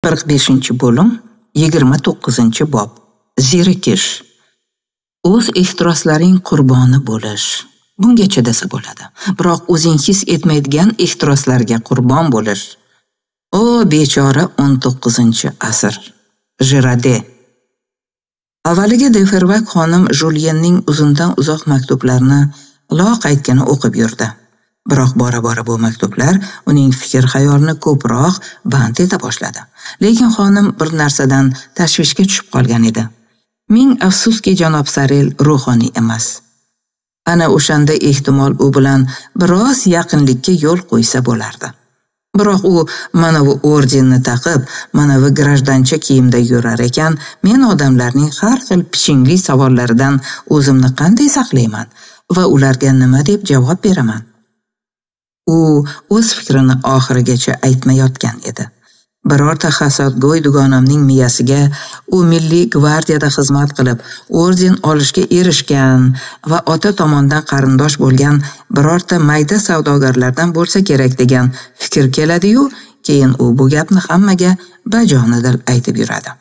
45-bo'lim 29-bob. Zerikish. O'z ehtiroslaring qurboni bo'lish. Bunga chidasa bo'ladi. Biroq o'zing his etmaydigan ehtiroslarga qurbon bo'lish. O bechora 19-asr. Jirade. Avvaliga de Fervac xonim Julyenning uzundan uzoq maktublarini loqaydgina o'qib yurdi. Biroq bora-bora bu maktublar uning fikr-xayolini ko'proq band eta boshladi. Lekin xonim bir narsadan tashvishga tushib qolgan edi. Ming afsuski janob Sarel ruhoniy emas. Ana o'shanda ehtimol u bilan biroz yaqinlikka yo'l qo'ysa bo'lardi. Biroq u mana bu ordenni taqib, mana bu grajdancha kiyimda yurar ekan, men odamlarning har xil pichingli savollaridan o'zimni qanday saqlayman va ularga nima deb javob beraman? U o'z fikrini oxirigacha aytmayotgan edi. Birorta hasadgo'y dugonamning miyasiga u Milliy gvardiyada xizmat qilib, orden olishga erishgan va ota tomondan qarindosh bo'lgan birorta mayda savdogarlardan bo'lsa kerak degan fikr keladi-yu, keyin u bu gapni hammaga bajonidil aytib yuradi.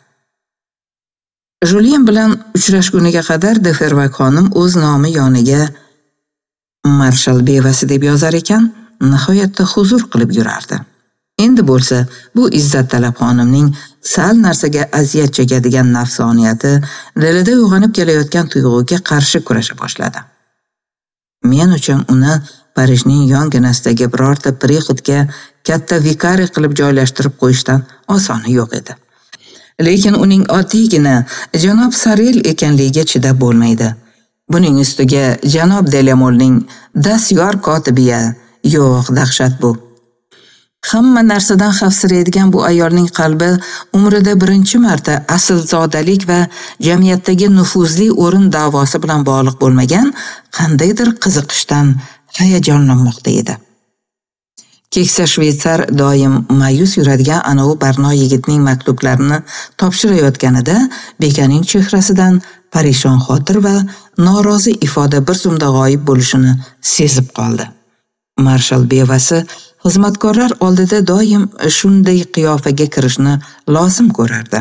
Julien bilan uchrashguniga qadar de Fervac xonim o'z nomi yoniga Marshal bevasi deb yozar ekan, nihoyatda huzur qilib yurardi. Endi bo'lsa, bu izzattalab xonimning sal narsaga aziyat chekadigan nafsoniyati dilida uyg'onib kelayotgan tuyg'uga qarshi kurasha boshladi. Men uchun uni Parijning yonginasidagi birorta prixodga katta vikariy qilib joylashtirib qo'yishdan osoni yo'q edi. Lekin uning oddiygina janob Sarel ekanligiga chidab bo'lmaydi. Buning ustiga janob Delamolning dastyor kotibiya, yo'q, dahshat bu. Hamma narsadan xavfsiraydigan bu ayolning qalbi umrida birinchi marta aslzodalik va jamiyatdagi nufuzli o'rin da'vosi bilan bog'liq bo'lmagan qandaydir qiziqishdan hayajonlanmoqda edi. Keksa shvetsar doim ma'yus yuradigan anavi barno yigitning maktublarini topshirayotganida bekaning chehrasidan parishon xotir va norozi ifoda bir zumda g'oyib bo'lishini sezib qoldi. Marshal bevasi xizmatkorlar oldida doim shunday qiyofaga kirishni lozim ko'rardi.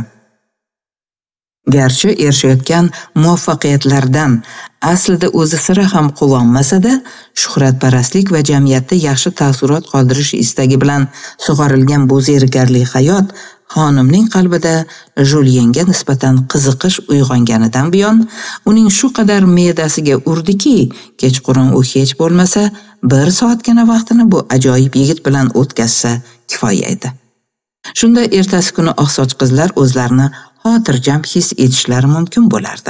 Garchi erishayotgan muvaffaqiyatlardan aslida o'zi sira ham quvonmasa-da, shuhratparastlik va jamiyatda yaxshi taassurot qoldirish istagi bilan sug'orilgan bu zerikarli hayot xonimning qalbida Julienga nisbatan qiziqish uyg'onganidan buyon uning shu qadar me'dasiga urdiki, kechqurun u hech bo'lmasa 1 soatgina vaqtini bu ajoyib yigit bilan o'tkazsa kifoya edi. Shunda ertasi kuni oqsoch qizlar o'zlarini xotirjam his etishlari mumkin bo'lardi.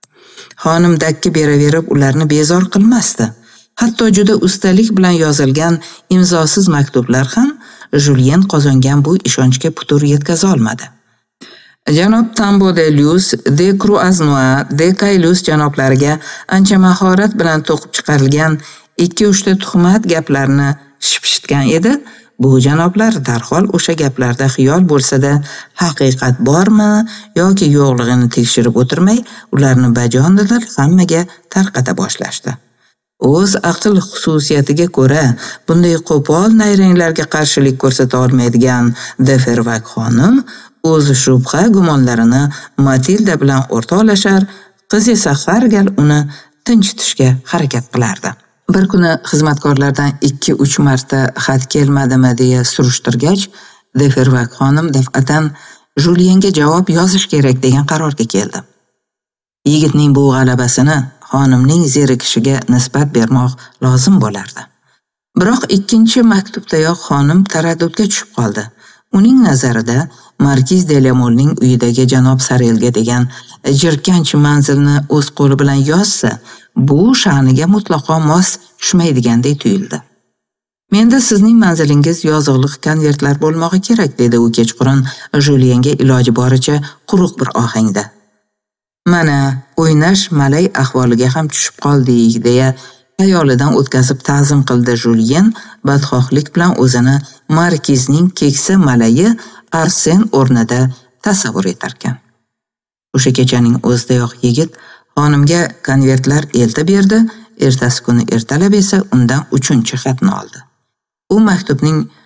Xonim dakki beraverib ularni bezor qilmasdi. Hatto juda ustalik bilan yozilgan imzosiz maktublar ham Julien qozongan bu ishonchga putur yetkaza olmadi. Janob Tambo de Luz, de Croisnois, de Caylus janoblariga ancha mahorat bilan to'qib chiqarilgan 2-3 ta tuhmat gaplarni shipshitgan edi. Bu janoblar darhol o'sha gaplarda xiyol bo'lsa-da, haqiqat bormi yoki yo'qligini tekshirib o'tirmay, ularni bajonidil hammaga tarqata boshlashdi. O'z aql xususiyatiga ko'ra, bunday qo'pol nayranglarga qarshilik ko'rsata olmaydigan de Fervac xonim o'z shubha gumonlarini Matilda bilan o'rtoqlashar, qiz esa har gal uni tinchitishga harakat qilardi. Bir kuni xizmatkorlardan 2-3 marta xat kelmadimi deya surishtirgach, de Fervac xonim daf'atan Julienga javob yozish kerak degan qarorga keldi. Yigitning bu g'alabasini xonimning zerikishiga nisbat bermoq lozim bo'lardi. Biroq 2-chi maktubdayoq xonim taraddudga tushib qoldi. Uning nazarida Markiz Delamolning uyidagi janob Sarelga degan jirkanch manzilni o'z qo'li bilan yozsa, bu sha'niga mutlaqo mos tushmaydigandek tuyuldi. Menda sizning manzilingiz yozig'liq konvertlar bo'lmog'i kerak, dedi u kechqurun Julienga iloji boricha quruq bir ohangda. Mana, o'ynash malay ahvoliga ham tushib qoldik, deya xayolidan o'tkazib ta'zim qildi Julien, badxohlik bilan o'zini Markizning keksa malayi Arsen o'rnida tasavvur etarkan. O'sha kechaning o'zidayoq yigit xonimga konvertlar elta berdi, ertasi kuni ertalab esa undan 3-chi xatni oldi. U maktubning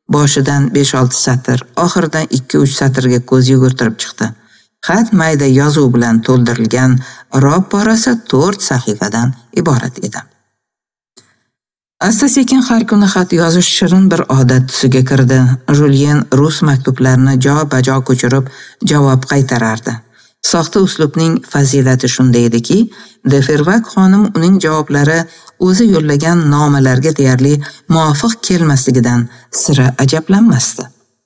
Boshidan 5-6 satr, oxiridan 2-3 satrga ko'z yugurtirib chiqdi. Xat mayda yozuv bilan to'ldirilgan, roppa-rosa 4 sahifadan iborat edi. Asta-sekin har kuni xat yozish shirin bir odat tusiga kirdi. Julien rus maktublarini jo-bajo ko'chirib javob qaytarardi. Soxta uslubning fazilati shunda ediki, de Fervak xonim uning javoblari o'zi yo'llagan nomalarga deyarli muvofiq kelmasligidan sira ajablanmasdi.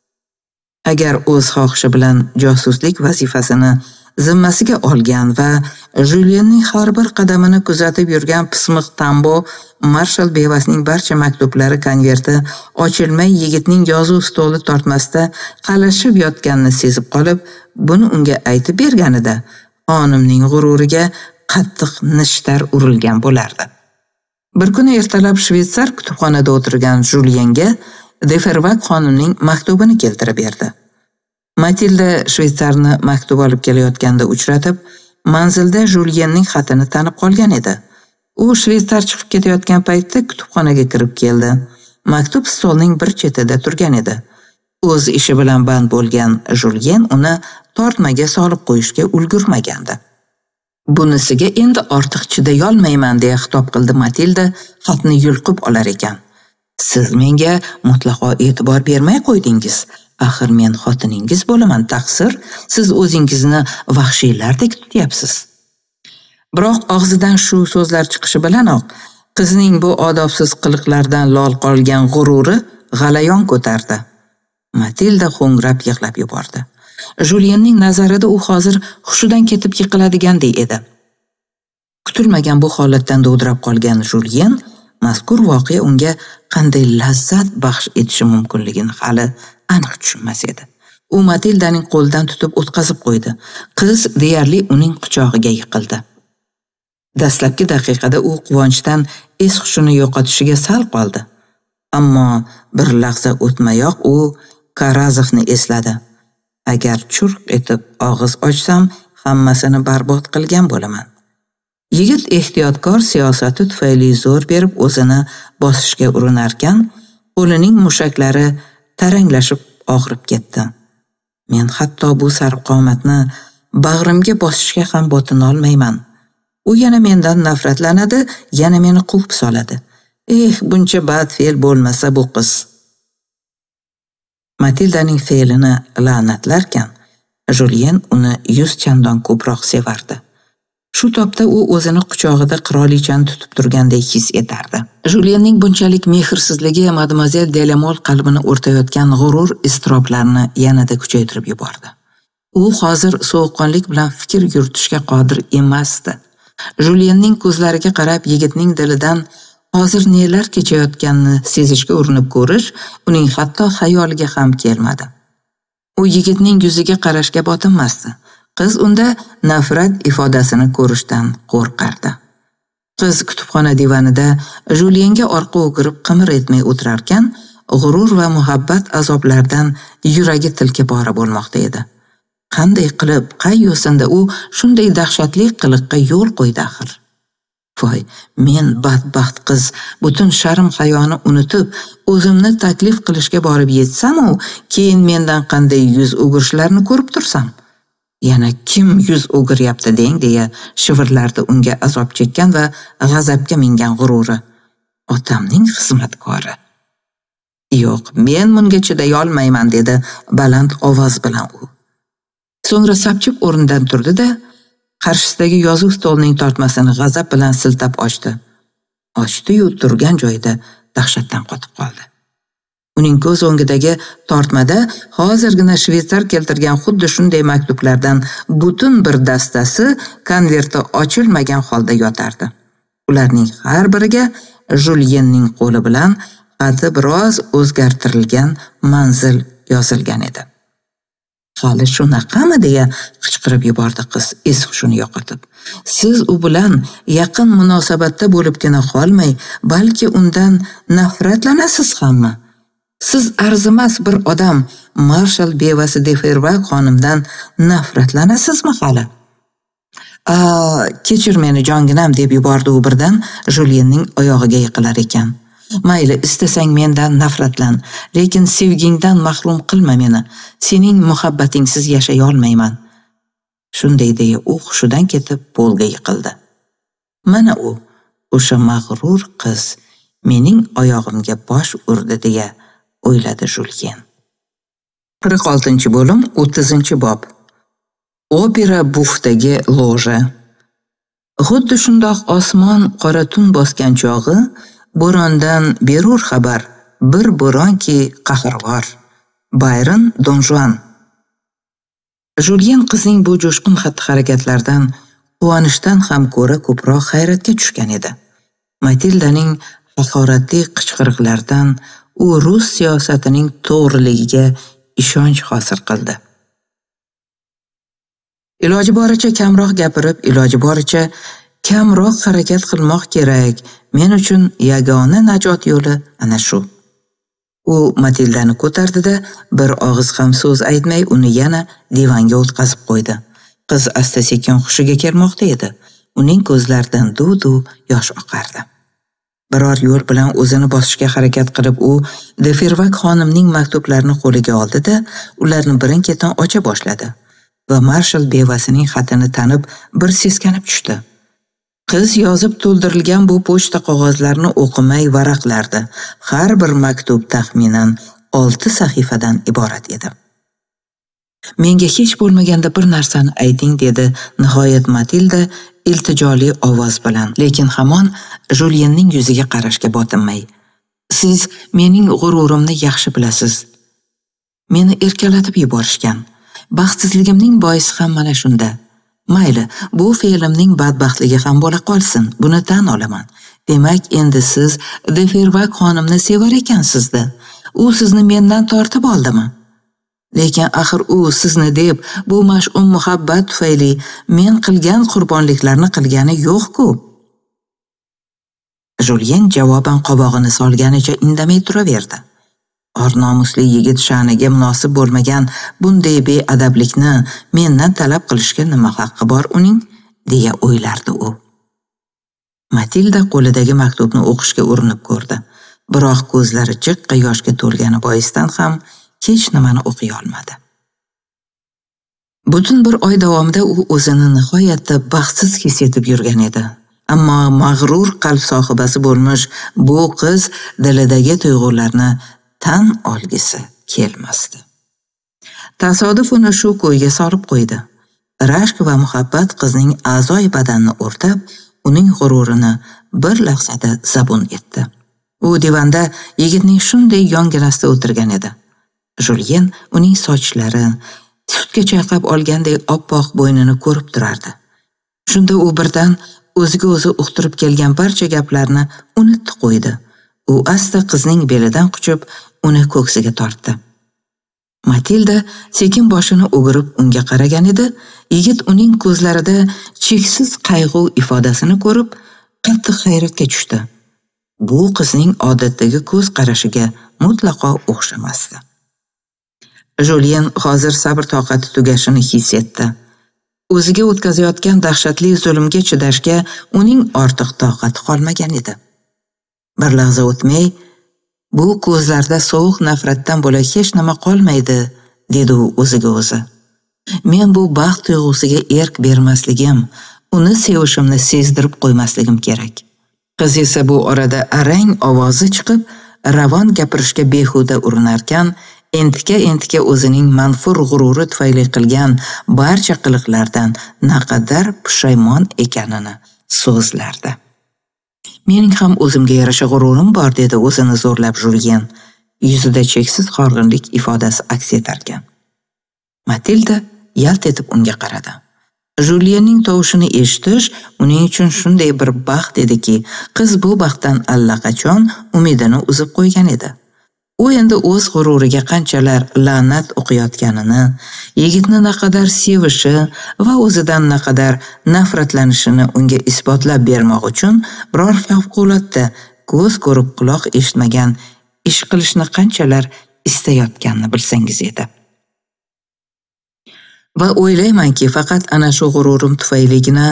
Agar o'z xohishi bilan josuslik vazifasini zimmasiga olgan va Julienning har bir qadamini kuzatib yurgan pismiq Tambo marshal bevasining barcha maktublari konverti ochilmay yigitning yozuv stoli tortmasida qalashib yotganini sezib qolib, buni unga aytib berganida xonimning g'ururiga qattiq nishtar urilgan bo'lardi. Bir kuni ertalab shvetsar kutubxonada o'tirgan Julienga de Fervak xonimning maktubini keltirib berdi. Matilda shvetsarni maktub olib kelayotganda uchratib, manzilda Julienning xatini tanib qolgan edi. U shvetsar chiqib ketayotgan paytda kutubxonaga kirib keldi. Maktub stolning bir chetida turgan edi. O'z ishi bilan band bo'lgan Julien uni tortmaga solib qo'yishga ulgurmagandi. Bunisiga endi ortiq chiday olmayman deya xitob qildi Matilda xatni yulqib olar ekan. Siz menga mutlaqo e'tibor bermay qo'ydingiz. Axir men xotiningiz bo'laman, taqsir, siz o'zingizni vahshiylardek tutyapsiz. Biroq og'zidan shu so'zlar chiqishi bilanoq qizning bu odobsiz qiliqlardan lol qolgan g'ururi g'alayon ko'tardi. Matilda xo'ngrab yig'lab yubordi. Julienning nazarida u hozir hushidan ketib yiqiladigandek edi. Kutilmagan bu holatdan dovdirab qolgan Julien mazkur voqea unga qanday lazzat baxsh etishi mumkinligini hali aniq tushunmas edi. U Matildaning qo'lidan tutib o'tkazib qo'ydi. Qiz deyarli uning quchog'iga yiqildi. Dastlabki daqiqada u quvonchdan es-hushini yo'qotishiga sal qoldi. Ammo bir lahza o'tmayoq u Karazovni esladi. Agar churq etib og'iz ochsam, hammasini barbod qilgan bo'laman. Yigit ehtiyotkor siyosati tufayli zo'r berib o'zini bosishga urinarkan, qo'lining mushaklari taranglashib og'rib ketdi. Men hatto bu sarvqomatni bag'rimga bosishga ham botinolmayman. U yana mendan nafratlanadi, yana meni quvib soladi. Buncha badfe'l bo'lmasa bu qiz. Matildaning fe'lini la'natlarkan, Julien uni 100 chandon ko'proq sevardi. Shu topda u o'zini quchog'ida qirolichani tutib turgandek his etardi. Julienning bunchalik mehrsizligi Mademoiselle Delamol qalbini o'rtayotgan g'urur iztiroblarini yanada kuchaytirib yubordi. U hozir sovuqqonlik bilan fikr yuritishga qodir emasdi. Julienning ko'zlariga qarab yigitning dilidan hozir nelar kechayotganini sezishga urinib ko'rish uning hatto xayoliga ham kelmadi. U yigitning yuziga qarashga botinmasdi. Qiz unda nafrat ifodasini ko'rishdan qo'rqardi. Qiz kutubxona divanida Julienga orqa o'girib qimir etmay o'tirarkan, g'urur va muhabbat azoblaridan yuragi tilka pora bo'lmoqda edi. Qanday qilib, qay yo'sinda u shunday dahshatli qiliqqa yo'l qo'ydi axir? Voy, men badbaxt qiz, butun sharm hayoni unutib, o'zimni taklif qilishga borib yetsam-u, keyin mendan qanday yuz o'girishlarni ko'rib tursam. Yana kim yuz o'giryapti deng deya shivirlardi unga azob chekkan va g'azabga mingan g'ururi. Otamning xizmatkori. Yo'q, men bunga chiday olmayman dedi baland ovoz bilan u. So'ngra sapchib o'rnidan turdi-da, qarshisidagi yozuv stolining tortmasini g'azab bilan siltab ochdi. Ochdi-yu turgan joyida dahshatdan qotib qoldi. Uning ko'z o'ngidagi tortmada hozirgina shvetsar keltirgan xuddi shunday maktublardan butun bir dastasi konverti ochilmagan holda yotardi. Ularning har biriga Julienning qo'li bilan xati biroz o'zgartirilgan manzil yozilgan edi. Hali shunaqami deya qichqirib yubordi qiz es-hushini yo'qotib. Siz u bilan yaqin munosabatda bo'libgina qolmay, balki undan nafratlanasiz hammi? Siz arzimas bir odam marshal bevasi de Fervak xonimdan nafratlanasizmi hali? Kechir meni jonginam deb yubordi u birdan Julienning oyog'iga yiqilar ekan. Mayli, istasang mendan nafratlan, lekin sevgingdan mahrum qilma meni. Sening muhabbatingsiz yashay olmayman. Shunday deya u hushidan ketib polga yiqildi. Mana u, o'sha mag'rur qiz mening oyog'imga bosh urdi deya o'yladi Julien. 46-bo'lim 30-bob. Opera bufdagi loja. Xuddi shundoq osmon qora tun bosgan chog'i bo'rondan berur xabar, bir bo'ronki qahrvor. Byron Don Juan. Julien qizning bu jo'shqin xatti-harakatlardan quvonishdan ham ko'ra ko'proq hayratga tushgan edi. Matildaning haqoratli qichqiriqlaridan u rus siyosatining to'g'riligiga ishonch hosil qildi. Iloji boricha kamroq gapirib, iloji boricha kamroq harakat qilmoq kerak. Men uchun yagona najot yo'li ana shu. U Matildani ko'tardida bir og'iz ham so'z aytmay uni yana divanga o'tkazib qo'ydi. Qiz asta-sekin hushiga kelmoqda edi. Uning ko'zlaridan duv-duv yosh oqardi. Biror yo'l bilan o'zini bosishga harakat qilib u de Fervak xonimning maktublarini qo'liga oldi-da, ularni birin-ketin ocha boshladi va marshal bevasining xatini tanib bir seskanib tushdi. Qiz yozib to'ldirilgan bu pochta qog'ozlarini o'qimay varaqlardi. Har bir maktub taxminan 6 sahifadan iborat edi. Menga hech bo'lmaganda bir narsani ayting, dedi nihoyat Matilda iltijoli ovoz bilan, lekin hamon Julienning yuziga qarashga botinmay. Siz mening g'ururimni yaxshi bilasiz. Meni erkalatib yuborishgan. Baxtsizligimning boisi ham mana shunda. Mayli, bu fe'limning badbaxtligi ham bo'la qolsin, buni tan olaman. Demak, endi siz de Fervak xonimni sevar ekansiz-da. U sizni mendan tortib oldimi? Lekin axir u sizni deb bu mash'um muhabbat tufayli men qilgan qurbonliklarni qilgani yo'q-ku. Julien javoban qobog'ini solganicha indamay turaverdi. Or-nomusli yigit sha'niga munosib bo'lmagan bunday beadablikni mendan talab qilishga nima haqqi bor uning, deya o'ylardi u. Matilda qo'lidagi maktubni o'qishga urinib ko'rdi. Biroq ko'zlari jiqqa yoshga to'lgani boisdan ham hech nimani o'qiy olmadi. Butun bir oy davomida u o'zini nihoyatda baxtsiz his etib yurgan edi. Ammo mag'rur qalb sohibasi bo'lmish bu qiz dilidagi tuyg'ularni tan olgisi kelmasdi. Tasodif uni shu ko'yga solib qo'ydi. Rashk va muhabbat qizning a'zoy badanini o'rtab, uning g'ururini bir lahzada zabun etdi. U divanda yigitning shunday yonginasida o'tirgan edi. Julien uning sochlari, sutga chayqab olganday oppoq bo'ynini ko'rib turardi. Shunda u birdan o'ziga o'zi uqtirib kelgan barcha gaplarni unutib qo'ydi. U asta qizning belidan quchib, uni ko'ksiga tortdi. Matilda sekin boshini o'girib unga qaragan edi. Yigit uning ko'zlarida cheksiz qayg'u ifodasini ko'rib, qattiq hayratga tushdi. Bu qizning odatdagi ko'z qarashiga mutlaqo o'xshamasdi. Julien hozir sabr toqati tugashini his etdi. O'ziga o'tkazayotgan dahshatli zulmga chidashga uning ortiq toqati qolmagan edi. Bir lahza o'tmay, bu ko'zlarda sovuq nafratdan bo'lak hech nima qolmaydi, dedi u o'ziga o'zi. Men bu baxt tuyg'usiga erk bermasligim, uni sevishimni sezdirib qo'ymasligim kerak. Qiz esa bu orada arang ovozi chiqib, ravon gapirishga behuda urinarkan, entika o'zining manfur g'ururi tufayli qilgan barcha qiliqlardan naqadar pushaymon ekanini so'zlardi. Mening ham o'zimga yarasha g'ururim bor, dedi o'zini zo'rlab Julien. Yuzida cheksiz horg'inlik ifodasi aks etarkan. Matilda yalt etib unga qaradi. Julienning tovushini eshitish uning uchun shunday bir baxt ediki, qiz bu baxtdan allaqachon umidini uzib qo'ygan edi. U endi o'z g'ururiga qanchalar la'nat o'qiyotganini, yigitni naqadar sevishi va o'zidan naqadar nafratlanishini unga isbotlab bermoq uchun biror favqulodda ko'z ko'rib quloq eshitmagan ish qilishni qanchalar istayotganini bilsangiz edi. Va o'ylaymanki, faqat ana shu g'ururim tufayligina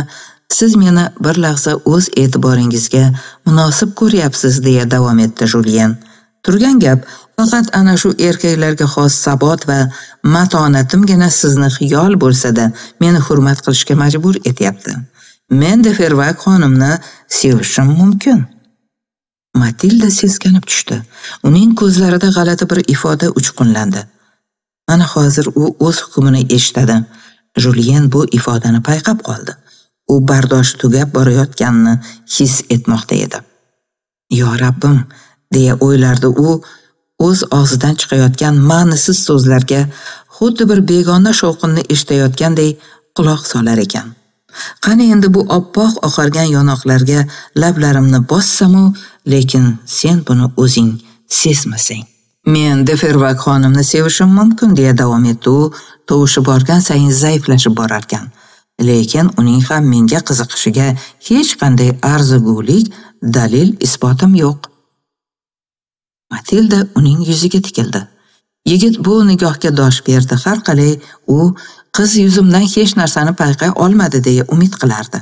Siz meni bir lahza o'z e'tiboringizga munosib ko'ryapsiz, deya davom etdi Julien. Turgan gap faqat ana shu erkaklarga xos sabot va matonatimgina sizni xiyol bo'lsa-da meni hurmat qilishga majbur etyapti. Men de Fervak xonimni sevishim mumkin. Matilda seskanib tushdi. Uning ko'zlarida g'alati bir ifoda uchqunlandi. Mana hozir u o'z hukmini eshitadi. Julien bu ifodani payqab qoldi. U bardoshi tugab borayotganini his etmoqda edi. Yo Rabbim, deya o'ylardi u, o'z og'zidan chiqayotgan ma'nisiz so'zlarga xuddi bir begona shovqinni eshitayotganday quloq solar ekan. Qani endi bu oppoq oqargan yonoqlarga lablarimni bossam-u, lekin sen buni o'zing sezmasang. Men de Fervak xonimni sevishim mumkin, deya davom etdi u, tovushi borgan sayin zaiflashib borarkan. Lekin uning ham menga qiziqishiga hech qanday arzigulik, dalil isbotim yo'q. Matilda uning yuziga tikildi. Yigit bu nigohga dosh berdi. Har qalay u qiz yuzimdan hech narsani payqay olmadi deya umid qilardi.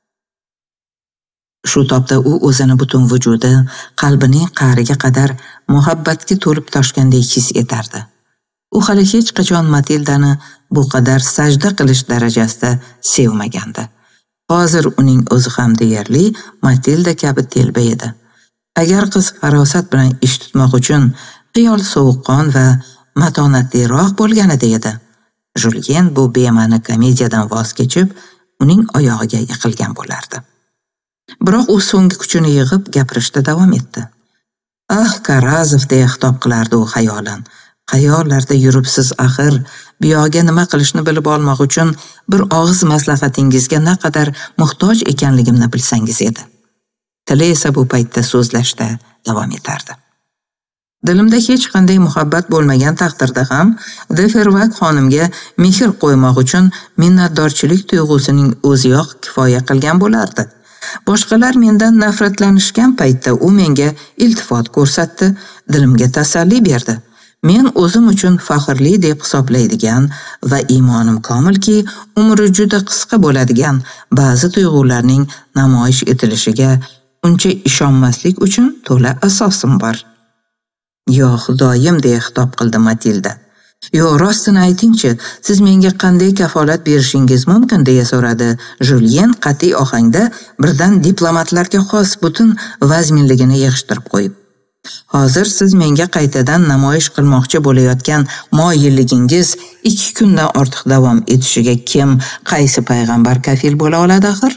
Shu topda u o'zini butun vujudi, qalbining qa'riga qadar muhabbatga to'lib toshgandek his etardi. U hali hech qachon Matildani bu qadar sajda qilish darajasida sevmagandi. Hozir uning o'zi ham deyarli Matilda kabi telba edi. Agar qiz farosat bilan ish tutmoq uchun xiyol sovuqqon va matonatliroq bo'lganida edi, Julien bu bema'ni komediyadan voz kechib, uning oyog'iga yiqilgan bo'lardi. Biroq u so'nggi kuchini yig'ib gapirishda davom etdi. "Ah, Karazov", deya xitob qilardi u xayolan. "Xayollarda yuribsiz axir, buyoqga nima qilishni bilib olmoq uchun bir og'iz maslahatingizga naqadar muhtoj ekanligimni bilsangiz edi." Tili esa bu paytda so'zlashda davom etardi. Dilimda hech qanday muhabbat bo'lmagan taqdirda ham de Fervak xonimga mehr qo'ymoq uchun minnatdorchilik tuyg'usining o'ziyoq kifoya qilgan bo'lardi. Boshqalar mendan nafratlanishgan paytda u menga iltifot ko'rsatdi, dilimga tasalli berdi. Men o'zim uchun faxrli deb hisoblaydigan va iymonim komilki, umri juda qisqa bo'ladigan ba'zi tuyg'ularning namoyish etilishiga uncha ishonmaslik uchun to'la asosim bor. "Yo Xudoyim", deya xitob qildi Matilda. "Yo, rostini aytingchi, siz menga qanday kafolat berishingiz mumkin?" deya so'radi Julien qat'iy ohangda, birdan diplomatlarga xos butun vazminligini yig'ishtirib qo'yib. "Hozir siz menga qaytadan namoyish qilmoqchi bo'layotgan moyilligingiz 2 kundan ortiq davom etishiga kim, qaysi payg'ambar kafil bo'la oladi axir?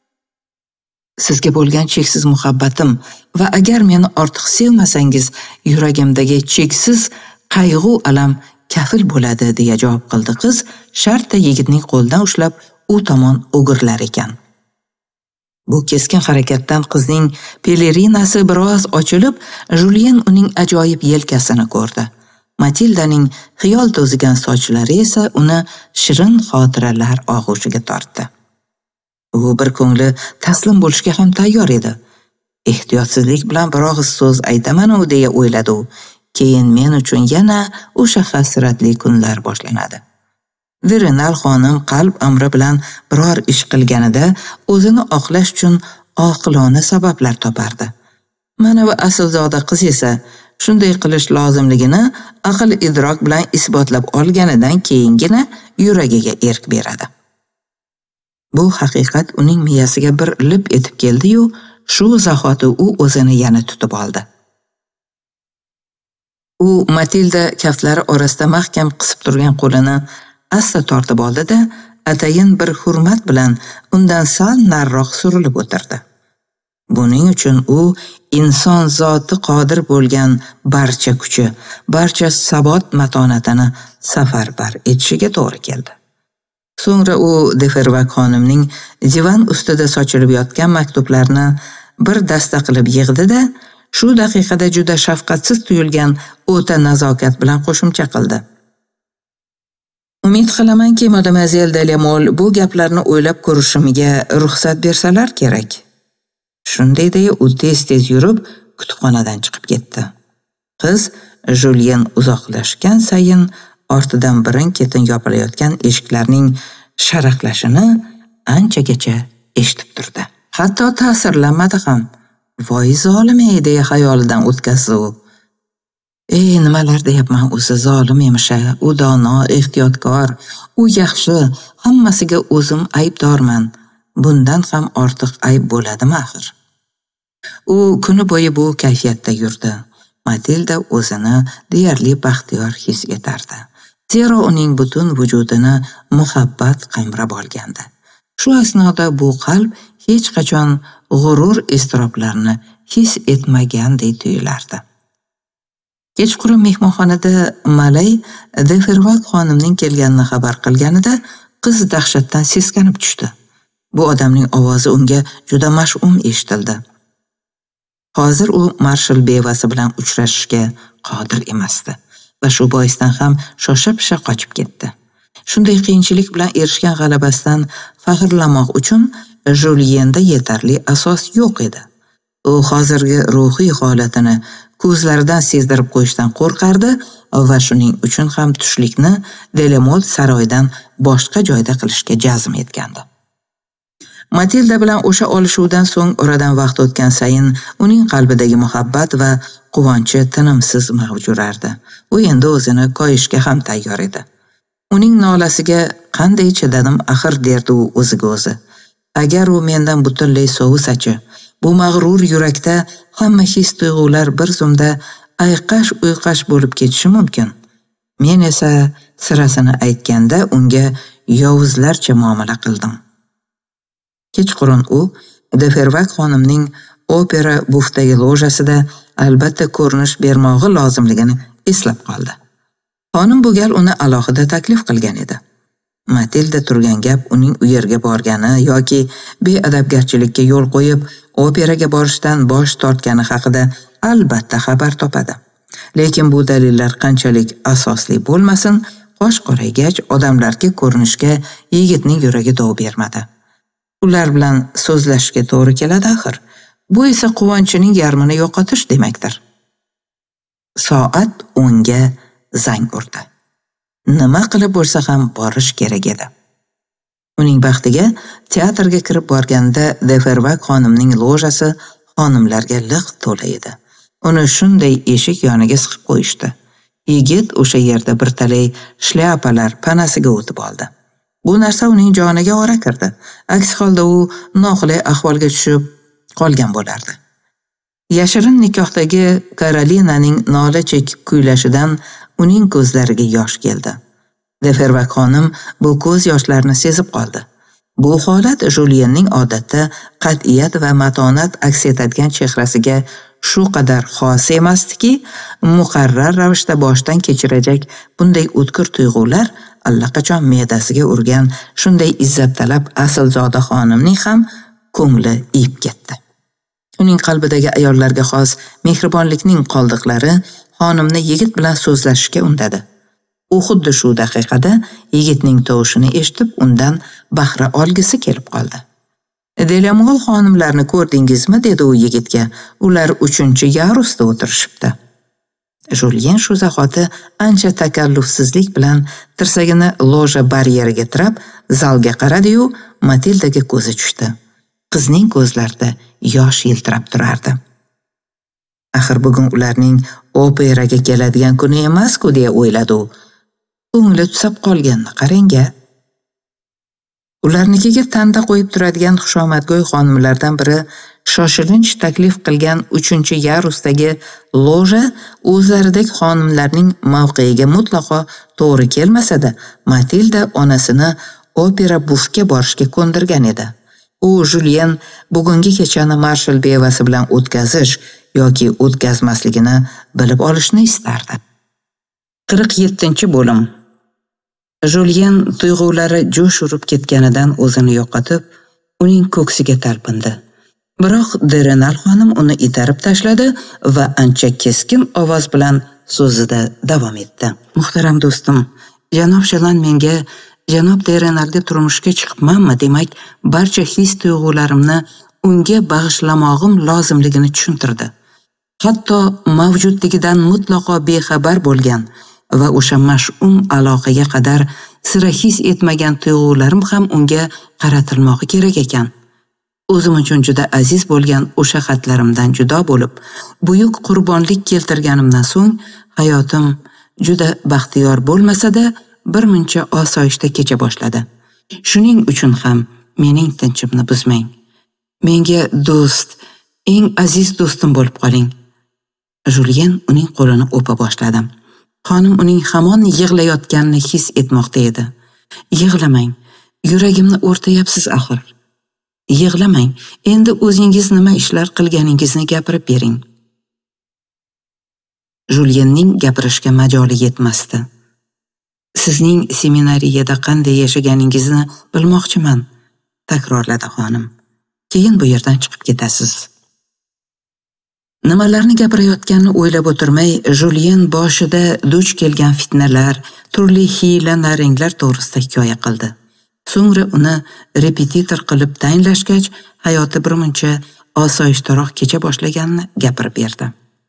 Sizga bo'lgan cheksiz muhabbatim va agar meni ortiq sevmasangiz, yuragimdagi cheksiz qayg'u alam kafil bo'ladi", deya javob qildi qiz, shartta yigitning qo'lidan ushlab u tomon o'girlar ekan. Bu keskin harakatdan qizning pelerinasi biroz ochilib, Julien uning ajoyib yelkasini ko'rdi. Matildaning xiyol to'zigan sochlari esa uni shirin xotiralar og'ushiga tortdi. U bir ko'ngli taslim bo'lishga ham tayyor edi. Ehtiyotsizlik bilan bir og'iz so'z aytaman-u, deya o'yladi u. Keyin men uchun yana o'sha hasratli kunlar boshlanadi. Virinal xonim qalb amri bilan biror ish qilganida o'zini oqlash uchun oqilona sabablar topardi. Mana bu aslzoda qiz esa shunday qilish lozimligini aql idrok bilan isbotlab olganidan keyingina yuragiga erk beradi. Bu haqiqat uning miyasiga bir lip etib keldi-yu, shu zahoti u o'zini yana tutib oldi. U Matilda kaftlari orasida mahkam qisib turgan qo'lini asta tortib oldi-da, atayin bir hurmat bilan undan sal nariroq surilib o'tirdi. Buning uchun u inson zoti qodir bo'lgan barcha kuchi, barcha sabot matonatini safarbar etishiga to'g'ri keldi. So'ngra u de Fervak xonimning divan ustida sochilib yotgan maktublarni bir dasta qilib yig'di-da, shu daqiqada juda shafqatsiz tuyulgan o'ta nazokat bilan qo'shimcha qildi. "Umid qilamanki, Mademoiselle de la Mole bu gaplarni o'ylab ko'rishimga ruxsat bersalar kerak." Shunday deya u tez-tez yurib kutubxonadan chiqib ketdi. Qiz Julien uzoqlashgan sayin ortidan birin-ketin yopilayotgan eshiklarning sharaqlashini anchagacha eshitib turdi. Hatto ta'sirlanmadi ham. Voy zolim-ey deya xayolidan o'tkazdi u. Nimalar deyapman, o'zi zolim emish-a, u dono, ehtiyotkor, u yaxshi, hammasiga o'zim aybdorman. Bundan ham ortiq ayb bo'ladimi axir? U kuni bo'yi bu kayfiyatda yurdi. Matilda o'zini deyarli baxtiyor his etardi. Zero uning butun vujudini muhabbat qamrab olgandi. Shu asnoda bu qalb hech qachon g'urur iztiroblarini his etmagandek tuyulardi. Kechqurun mehmonxonada Malay de Fervak xonimning kelganini xabar qilganida qiz dahshatdan seskanib tushdi. Bu odamning ovozi unga juda mash'um eshitildi. Hozir u marshal bevasi bilan uchrashishga qodir emasdi va shu boisdan ham shosha-pisha qochib ketdi. Shunday qiyinchilik bilan erishgan g'alabasidan faxrlamoq uchun Julienda yetarli asos yo'q edi. U hozirgi ruhiy holatini ko'zlaridan sezdirib qo'yishdan qo'rqardi va shuning uchun ham tushlikni Delemol saroydan boshqa joyda qilishga jazm etgandi. Matilda bilan o'sha olishuvdan so'ng oradan vaqt o'tgan sayin uning qalbidagi muhabbat va quvonchi tinimsiz mavjurardi. U endi o'zini qo'yishga ham tayyor edi. Uning nolasiga qanday chidadim axir derdi u o'ziga o'zi. Agar u mendan butunlay sovisa-chi, bu mag'rur yurakda hamma his-tuyg'ular bir zumda ayqash-uyqash bo'lib ketishi mumkin. Men esa sirasini aytganda unga yovuzlarcha muomala qildim. Kechqurun u de Fervak xonimning opera bufdagi lojasida albatta ko'rinish bermog'i lozimligini eslab qoldi. Xonim bu gal uni alohida taklif qilgan edi. Matilda turgan gap uning u yerga borgani yoki beadabgarchilikka yo'l qo'yib operaga borishdan bosh tortgani haqida albatta xabar topadi. Lekin bu dalillar qanchalik asosli bo'lmasin, qosh qoraygach odamlarga ko'rinishga yigitning yuragi dov bermadi. Ular bilan so'zlashishga to'g'ri keladi axir. Bu esa quvonchining yarmini yo'qotish demakdir. Soat 10 ga zang urdi. Nima qilib bo'lsa ham borish kerak edi. Uning baxtiga teatrga kirib borganda de Fervak xonimning lojasi xonimlarga liq to'la edi. Uni shunday eshik yoniga siqib qo'yishdi. Yigit o'sha yerda bir talay shlyapalar panasiga o'tib oldi. Bu narsa uning joniga ora kirdi. Aks holda u noqulay ahvolga tushib qolgan bo'lardi. Yashirin nikohdagi Karolinaning nola chekib kuylashidan uning ko'zlariga yosh keldi. De Fervak xonim bu ko'z yoshlarini sezib qoldi. Bu holat Julienning odatda qat'iyat va matonat aks etadigan chehrasiga shu qadar xos emasdiki, muqarrar ravishda boshdan kechirajak bunday o'tkir tuyg'ular allaqachon me'dasiga urgan shunday izzattalab aslzoda xonimning ham ko'ngli iyib ketdi. Uning qalbidagi ayollarga xos mehribonlikning qoldiqlari xonimni yigit bilan so'zlashishga undadi. U xuddi shu daqiqada yigitning tovushini eshitib undan bahra olgisi kelib qoldi. Delemol xonimlarni ko'rdingizmi, dedi u yigitga. Ular 3-yarusda o'tirishibdi. Julien shu zahoti ancha takallufsizlik bilan tirsagini loja baryeriga tirab zalga qaradi-yu, Matildaga ko'zi tushdi. Qizning ko'zlarida yosh yiltirab turardi. Axir bugun ularning operaga keladigan kuni emas-ku deya o'yladi u. Ko'ngli tusab qolganini qarang-a. Ularnikiga tanda qo'yib turadigan xushomadgo'y xonimlardan biri shoshilinch taklif qilgan 3-yarusdagi loja o'zlaridagi xonimlarning mavqeiga mutlaqo to'g'ri kelmasa-da, Matilda onasini opera bufga borishga ko'ndirgan edi. U Julien bugungi kechani marshal bevasi bilan o'tkazish yoki o'tkazmasligini bilib olishni istardi. 47-bo'lim. Julien tuyg'ulari jo'sh urib ketganidan o'zini yo'qotib, uning ko'ksiga talpindi. Biroq Derenal xonim uni itarib tashladi va ancha keskin ovoz bilan so'zida davom etdi. Muhtaram do'stim, janob Shelan menga janob Derenalga turmushga chiqibmanmi, demak, barcha his-tuyg'ularimni unga bag'ishlamog'im lozimligini tushuntirdi. Hatto mavjudligidan mutlaqo bexabar bo'lgan va o'sha mash'um aloqaga qadar sira his etmagan tuyg'ularim ham unga qaratilmog'i kerak ekan. O'zim uchun juda aziz bo'lgan o'sha xatlarimdan judo bo'lib, buyuk qurbonlik keltirganimdan so'ng hayotim juda baxtiyor bo'lmasa-da, birmuncha osoyishta kecha boshladi. Shuning uchun ham mening tinchimni buzmang. Menga do'st, eng aziz do'stim bo'lib qoling. Julien uning qo'lini o'pa boshladi. Xonim uning hamon yig'layotganini his etmoqda edi. Yig'lamang, yuragimni o'rtayapsiz axir. Yig'lamang, endi o'zingiz nima ishlar qilganingizni gapirib bering. Julienning gapirishga majoli yetmasdi. Sizning seminariyada qanday yashaganingizni bilmoqchiman, takrorladi xonim. Keyin bu yerdan chiqib ketasiz. Nimalarni gapirayotganini o'ylab o'tirmay, Julien boshida duch kelgan fitnalar, turli hiyla-naranglar to'g'risida hikoya qildi. So'ngra uni repetitor qilib tayinlashgach, hayoti birmuncha osoyishtaroq kecha boshlaganini gapirib berdi.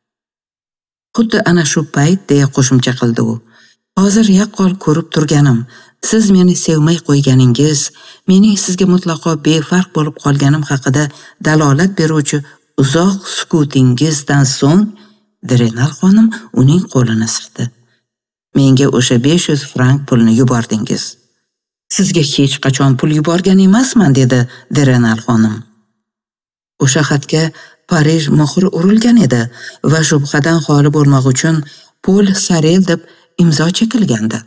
Xuddi ana shu payt deya qo'shimcha qildi u. Hozir yaqqol ko'rib turganim, siz meni sevmay qo'yganingiz, mening sizga mutlaqo befarq bo'lib qolganim haqida dalolat beruvchi uzoq sukutingizdan so'ng, Derenal xonim uning qo'lini siqdi. Menga o'sha 500 frank pulni yubordingiz. Sizga hech qachon pul yuborgan emasman, dedi Derenal xonim. O'sha xatga Parij muhri urilgan edi va shubhadan xoli bo'lmoq uchun Paul Sarel deb imzo chekilgandi.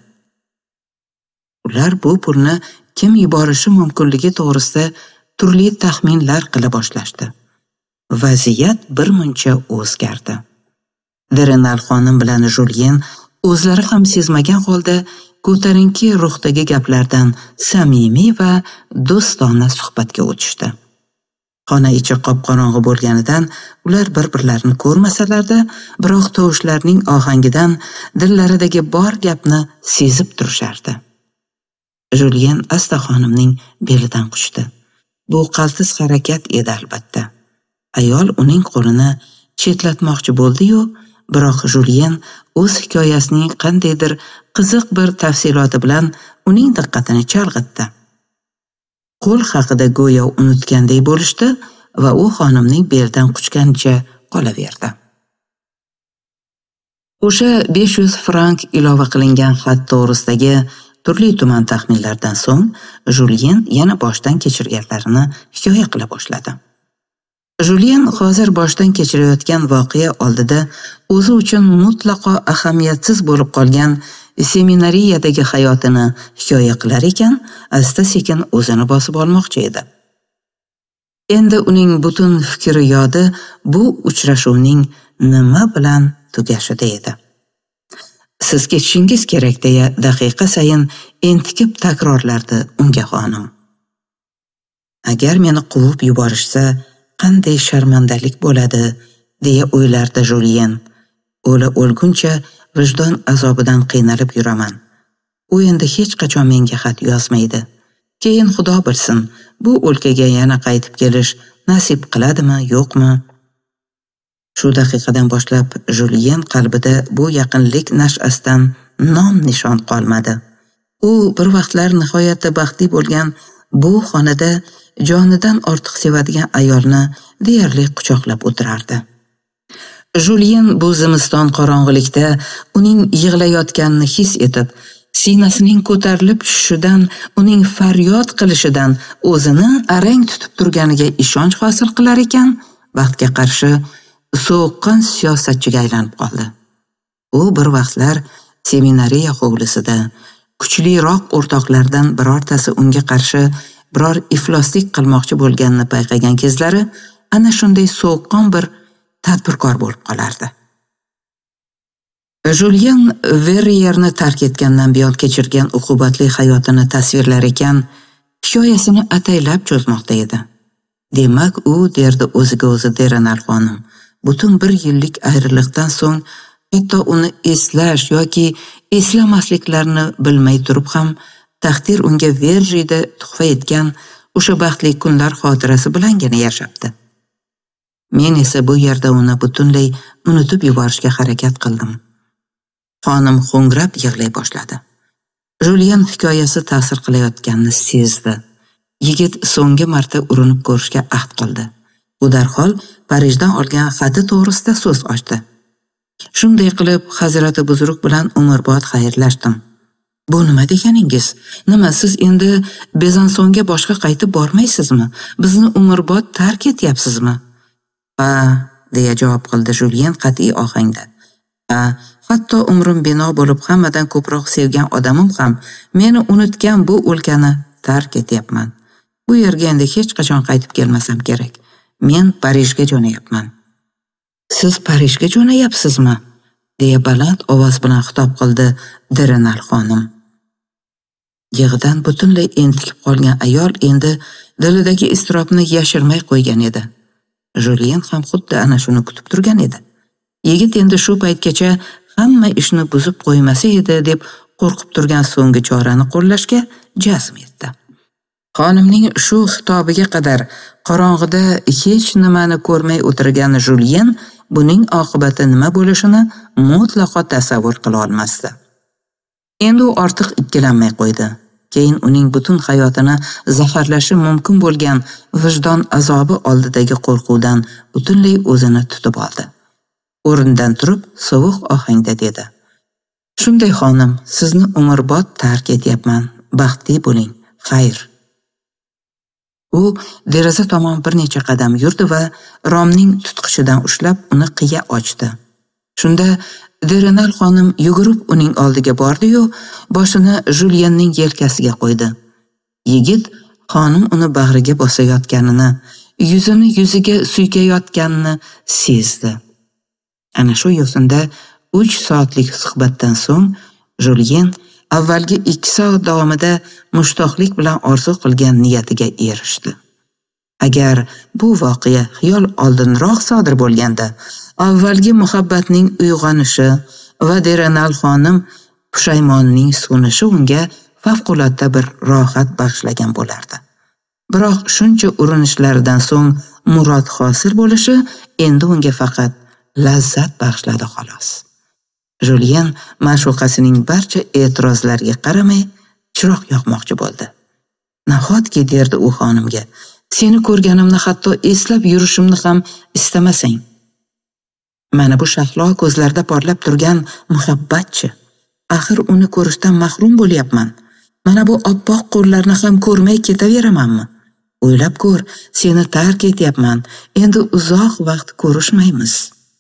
Ular bu pulni kim yuborishi mumkinligi to'g'risida turli taxminlar qila boshlashdi. Vaziyat birmuncha o'zgardi. Derenal xonim bilan Julien o'zlari ham sezmagan holda ko'tarinki ruhdagi gaplardan samimiy va do'stona suhbatga o'tishdi. Xona ichi qop-qorong'i bo'lganidan ular bir-birlarini ko'rmasalarda, biroq tovushlarning ohangidan dillaridagi bor gapni sezib turishardi. Julien asta xonimning belidan quchdi. Bu qaltis harakat edi albatta. Ayol uning qo'lini chetlatmoqchi bo'ldi-yu, biroq Julien o'z hikoyasining qandaydir qiziq bir tafsiloti bilan uning diqqatini chalg'itdi. Qo'l haqida go'yo unutganday bo'lishdi va u xonimning belidan quchganicha qolaverdi. O'sha 500 frank ilova qilingan xat to'g'risidagi turli tuman taxminlardan so'ng, Julien yana boshdan kechirganlarini hikoya qila boshladi. Julien hozir boshdan kechirayotgan voqea oldida o'zi uchun mutlaqo ahamiyatsiz bo'lib qolgan seminariyadagi hayotini hikoya qilar ekan, asta-sekin o'zini bosib olmoqchi edi. Endi uning butun fikri yodi bu uchrashuvning nima bilan tugashida edi. Siz ketishingiz kerak, deya daqiqa sayin entikib takrorlardi unga xonim. Agar meni quvib yuborishsa, qanday sharmandalik bo'ladi, deya o'ylardi Julien. O'lguncha vijdon azobidan qiynalib yuraman. U endi hech qachon menga xat yozmaydi. Keyin Xudo bilsin, bu o'lkaga yana qaytib kelish nasib qiladimi, yo'qmi? Shu daqiqadan boshlab Julien qalbida bu yaqinlik nash'asidan nom-nishon qolmadi. U bir vaqtlar nihoyatda baxtli bo'lgan bu xonada jonidan ortiq sevadigan ayolni deyarli quchoqlab o'tirardi. Julien bu zimiston qorong'ilikda uning yig'layotganini his etib, sinasining ko'tarilib tushishidan, uning faryod qilishidan o'zini arang tutib turganiga ishonch hosil qilar ekan, baxtga qarshi so'qqon siyosatchiga aylanib qoldi. U bir vaqtlar seminariya hovlisida kuchliroq o'rtoqlardan birortasi unga qarshi biror ifloslik qilmoqchi bo'lganini payqagan kezlari ana shunday so'qqon bir tadbirkor bo'lib qolardi. Julien Verrierni tark etgandan buyon kechirgan uqubatli hayotini tasvirlar ekan, hikoyasini ataylab cho'zmoqda edi. Demak, u derdi o'ziga o'zi Derenal xonim, butun 1 yillik ayriliqdan so'ng hatto uni eslash yoki eslamasliklarini bilmay turib ham taqdir unga Verrida tuhfa etgan o'sha baxtli kunlar xotirasi bilangina yashabdi. Men esa bu yerda uni butunlay unutib yuborishga harakat qildim. Xonim xo'ngrab yig'lay boshladi. Julien hikoyasi ta'sir qilayotganini sezdi. Yigit so'nggi marta urinib ko'rishga ahd qildi. U darhol Parijdan olgan xati to'g'risida so'z ochdi. Shunday qilib, Hazrati Buzruk bilan umrbod xayrlashdim. Bu nima deganingiz? Nima, siz endi Bezansonga boshqa qaytib bormaysizmi? Bizni umrbod tark etyapsizmi? Ha, deya javob qildi Julien qat'iy ohangda. Ha, hatto umrim bino bo'lib hammadan ko'proq sevgan odamim ham meni unutgan bu o'lkani tark etyapman. Bu yerga endi hech qachon qaytib kelmasam kerak. Men Parijga jo'nayapman. Siz Parijga jo'nayapsizmi? deya baland ovoz bilan xitob qildi Derenal xonim. Yig'idan butunlay entikib qolgan ayol endi dilidagi iztirobni yashirmay qo'ygan edi. Julien ham xuddi ana shuni kutib turgan edi. Yigit endi shu paytgacha hamma ishni buzib qo'ymasa edi deb qo'rqib turgan so'nggi chorani qo'llashga jazm etdi. Xonimning shu xitobiga qadar qorong'ida hech nimani ko'rmay o'tirgan Julien buning oqibati nima bo'lishini mutlaqo tasavvur qila olmasdi. Endi u ortiq ikkilanmay qo'ydi. Keyin uning butun hayotini zaharlashi mumkin bo'lgan vijdon azobi oldidagi qo'rquvdan butunlay o'zini tutib oldi. O'rnidan turib, sovuq ohangda dedi: "Shunday xonim, sizni umrbod tark etyapman. Baxtli bo'ling. Xayr." U deraza tomon bir necha qadam yurdi va romning tutqichidan ushlab uni qiya ochdi. Shunda Derenal xonim yugurib uning oldiga bordi-yu, boshini Julienning yelkasiga qo'ydi. Yigit xonim uni bag'riga bosayotganini, yuzini yuziga suykayotganini sezdi. Ana shu yo'sinda 3 soatlik suhbatdan so'ng Julien avvalgi 2 soat davomida mushtoqlik bilan orzu qilgan niyatiga erishdi. Agar bu voqea xiyol oldinroq sodir bo'lganda, avvalgi muhabbatning uyg'onishi va Derenal xonim pushaymonning so'nishi unga favqulodda bir rohat bag'ishlagan bo'lardi. Biroq shuncha urinishlardan so'ng murod hosil bo'lishi endi unga faqat lazzat bag'ishladi xolos. Julien ma'shuqasining barcha e'tirozlariga qaramay chiroq yoqmoqchi bo'ldi. "Nahotki," derdi u xonimga, "seni ko'rganimni hatto eslab yurishimni ham istamasang. Mana bu shahlo ko'zlarda porlab turgan muhabbatchi. Axir uni ko'rishdan mahrum bo'lyapman. Mana bu oppoq qo'llarni ham ko'rmay ketaveramanmi? O'ylab ko'r, seni tark etyapman. Endi uzoq vaqt ko'rishmaymiz."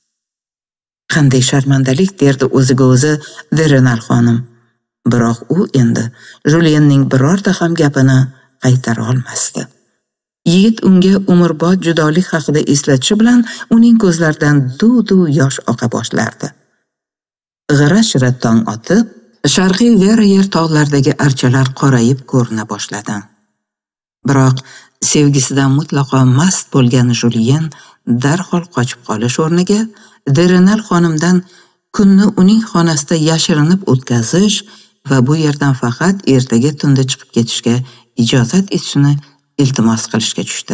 "Qanday sharmandalik," derdi o'ziga o'zi Derenal xonim. Biroq u endi Julienning birorta ham gapini qaytara olmasdi. Yigit unga umrbod judolik haqida eslatishi bilan uning ko'zlaridan duv-duv yosh oqa boshlardi. G'ira-shira tong otib, sharqiy Veryer tog'laridagi archalar qorayib ko'rina boshladi. Biroq sevgisidan mutlaqo mast bo'lgan Julien darhol qochib qolish o'rniga Derenal xonimdan kunni uning xonasida yashirinib o'tkazish va bu yerdan faqat ertaga tunda chiqib ketishga ijozat etishini iltimos qilishga tushdi.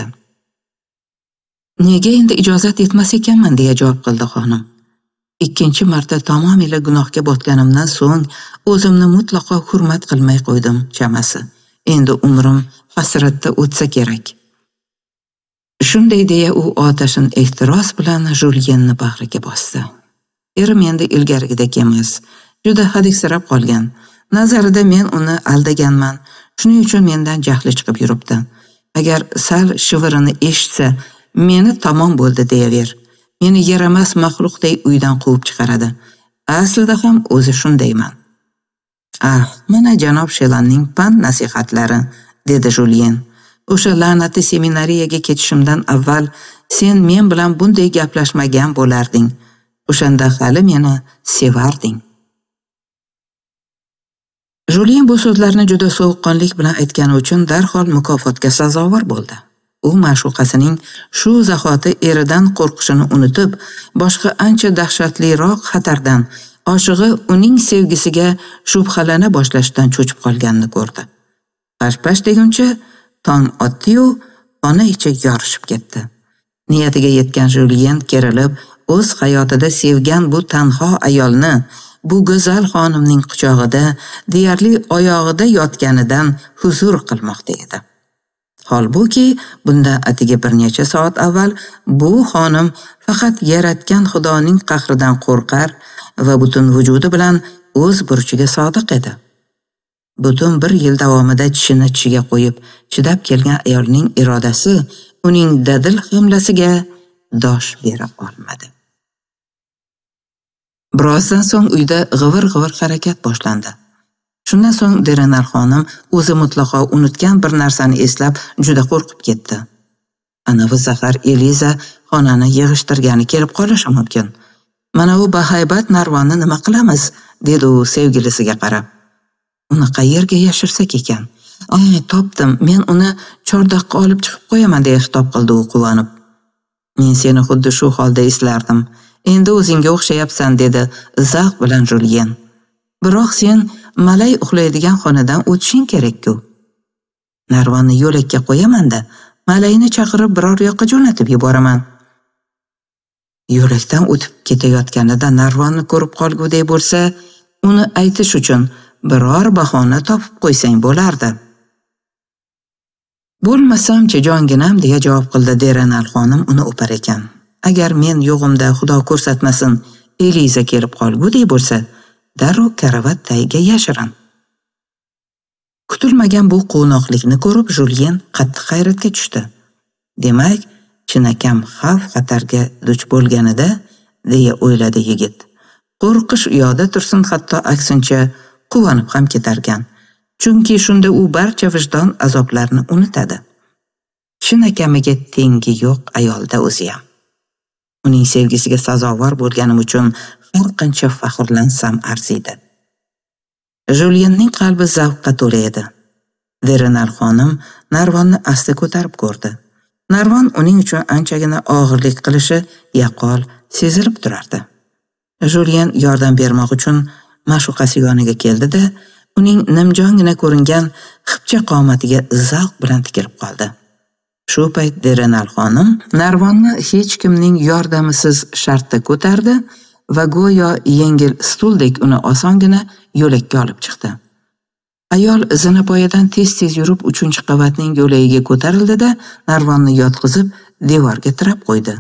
"Nega endi ijozat etmas ekanman?" deya javob qildi xonim. "Ikkinchi marta tamomila gunohga botganimdan so'ng o'zimni mutlaqo hurmat qilmay qo'ydim chamasi. Endi umrim hasratda o'tsa kerak." Shunday deya u otashin ehtiros bilan Julienni bag'riga bosdi. Erim endi ilgarigidek emas, juda hadiksirab qolgan. Nazarida men uni aldaganman. Shuning uchun mendan jahli chiqib yuribdi. Agar sal shivirini eshitsa, meni tamom bo'ldi deyaver. Meni yaramas maxluqday uydan quvib chiqaradi. Aslida ham o'zi shundayman. Mana janob Shelanning pand nasihatlari, dedi Julien. O'sha la'nati seminariyaga ketishimdan avval sen men bilan bunday gaplashmagan bo'larding. O'shanda hali meni sevarding. Julien bu so'zlarni juda sovuqqonlik bilan aytgani uchun darhol mukofotga sazovor bo'ldi. U ma'shuqasining shu zahoti eridan qo'rqishini unutib, boshqa ancha dahshatliroq xatardan, oshig'i uning sevgisiga shubhalana boshlashidan cho'chib qolganini ko'rdi. Pash-pash deguncha tong otdi-yu, xona ichi yorishib ketdi. Niyatiga yetgan Julien kerilib, o'z hayotida sevgan bu tanho ayolni bu go'zal xonimning quchog'ida, deyarli oyog'ida yotganidan huzur qilmoqda edi. Holbuki bundan atigi bir necha soat avval bu xonim faqat yaratgan Xudoning qahridan qo'rqar va butun vujudi bilan o'z burchiga sodiq edi. Butun bir yil davomida tishini tishiga qo'yib chidab kelgan ayolning irodasi uning dadil hamlasiga dosh bera olmadi. Birozdan so'ng uyda g'ivir-g'ivir harakat boshlandi. Shundan so'ng Derenar xonim o'zi mutlaqo unutgan bir narsani eslab juda qo'rqib ketdi. Anavi zahar Eliza xonani yig'ishtirgani kelib qolishi mumkin. Mana u bahaybat narvonni nima qilamiz, dedi u sevgilisiga qarab. Uni qayerga yashirsak ekan? Topdim, men uni chordoqqa olib chiqib qo'yaman, deya xitob qildi u quvonib. Men seni xuddi shu holda eslardim. Endi o'zingga o'xshayapsan, dedi zavq bilan Julien. Biroq sen malay uxlaydigan xonadan o'tishing kerak-ku. Narvonni yo'lakka qo'yaman-da, malayni chaqirib biror yoqqa jo'natib yuboraman. Yo'lakdan o'tib ketayotganida narvonni ko'rib qolgudek bo'lsa, uni aytish uchun biror bahona topib qo'ysang bo'lardi. Bo'lmasam-chi jonginam, deya javob qildi Derenar xonim uni o'par ekan. Agar men yo'g'imda Xudo ko'rsatmasin Eliza kelib qolgudek bo'lsa, darrov karavat tagiga yashirin. Kutilmagan bu quvnoqlikni ko'rib Julien qattiq hayratga tushdi. Demak, chinakam xavf-xatarga duch bo'lganida, deya o'yladi yigit. Qo'rqish uyoqda tursin, hatto aksincha quvonib ham ketarkan. Chunki shunda u barcha vijdon azoblarini unutadi. Chinakamiga tengi yo'q ayolda o'zi ham. Uning sevgisiga sazovor bo'lganim uchun har qancha faxrlansam arziydi. Julienning qalbi zavqqa to'la edi. Derenar xonim narvonni asta ko'tarib ko'rdi. Narvon uning uchun anchagina og'irlik qilishi yaqqol sezilib turardi. Julien yordam bermoq uchun ma'shuqasi yoniga keldi-da, uning nimjongina ko'ringan xipcha qomatiga zavq bilan tikilib qoldi. Shu payt Derenar xonim narvonni hech kimning yordamisiz shartta ko'tardi va go'yo yengil stuldek uni osongina yo'lakka olib chiqdi. Ayol zinapoyadan tez-tez yurib 3-qavatning yo'lagiga ko'tarildi-da, narvonni yotqizib devorga tirab qo'ydi.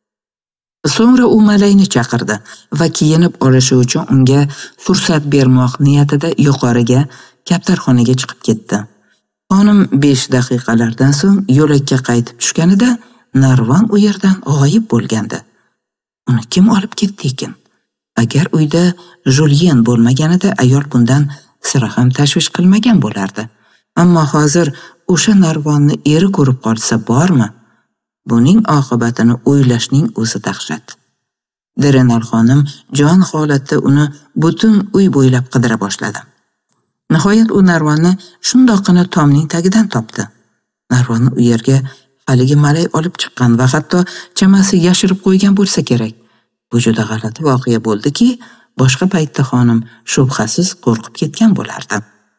So'ngra u malayni chaqirdi va kiyinib olishi uchun unga fursat bermoq niyatida yuqoriga kaptarxonaga chiqib ketdi. Xonim 5 daqiqalardan so'ng yo'lakka qaytib tushganida narvon u yerdan g'oyib bo'lgandi. Uni kim olib ketdi ekan? Agar uyda Julien bo'lmaganida ayol bundan sira ham tashvish qilmagan bo'lardi. Ammo hozir o'sha narvonni eri ko'rib qolsa bormi? Buning oqibatini o'ylashning o'zi dahshat. Derenar xonim jon holatda uni butun uy bo'ylab qidira boshladi. Nihoyat u narvonni shundoqqina tomning tagidan topdi. Narvonni u yerga haligi malay olib chiqqan va hatto chamasi yashirib qo'ygan bo'lsa kerak. Bu juda g'alati voqea bo'ldiki, boshqa paytda xonim shubhasiz qo'rqib ketgan bo'lardi.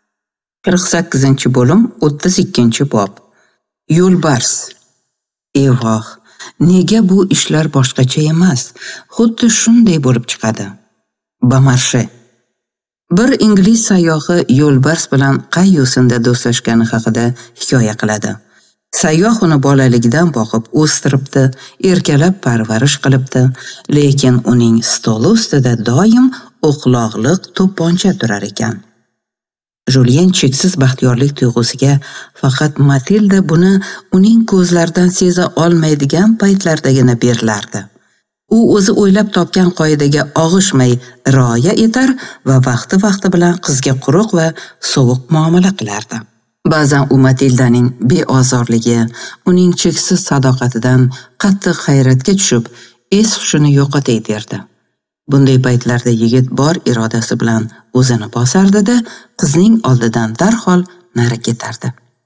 48-bo'lim 32-bob. Yo'lbars. Evoh, nega bu ishlar boshqacha emas? Xuddi shunday bo'lib chiqadi. Bamarshe. Bir ingliz sayyohi yo'lbars bilan qay yo'sinda do'stlashgani haqida hikoya qiladi. Sayyoh uni bolaligidan boqib o'stiribdi, erkalab parvarish qilibdi, lekin uning stoli ustida doim o'qloqliq to'pponcha turar ekan. Julien cheksiz baxtiyorlik tuyg'usiga faqat Matilda buni uning ko'zlaridan seza olmaydigan paytlardagina berilardi. U o'zi o'ylab topgan qoidaga og'ishmay rioya etar va vaqti bilan qizga quruq va sovuq muomala qilardi. Ba'zan u Matildaning beozorligi, uning cheksiz sadoqatidan qattiq hayratga tushib, es-hushini yo'qotay derdi. Bunday paytlarda yigit bor irodasi bilan o'zini bosardi-da, qizning oldidan darhol nari ketardi.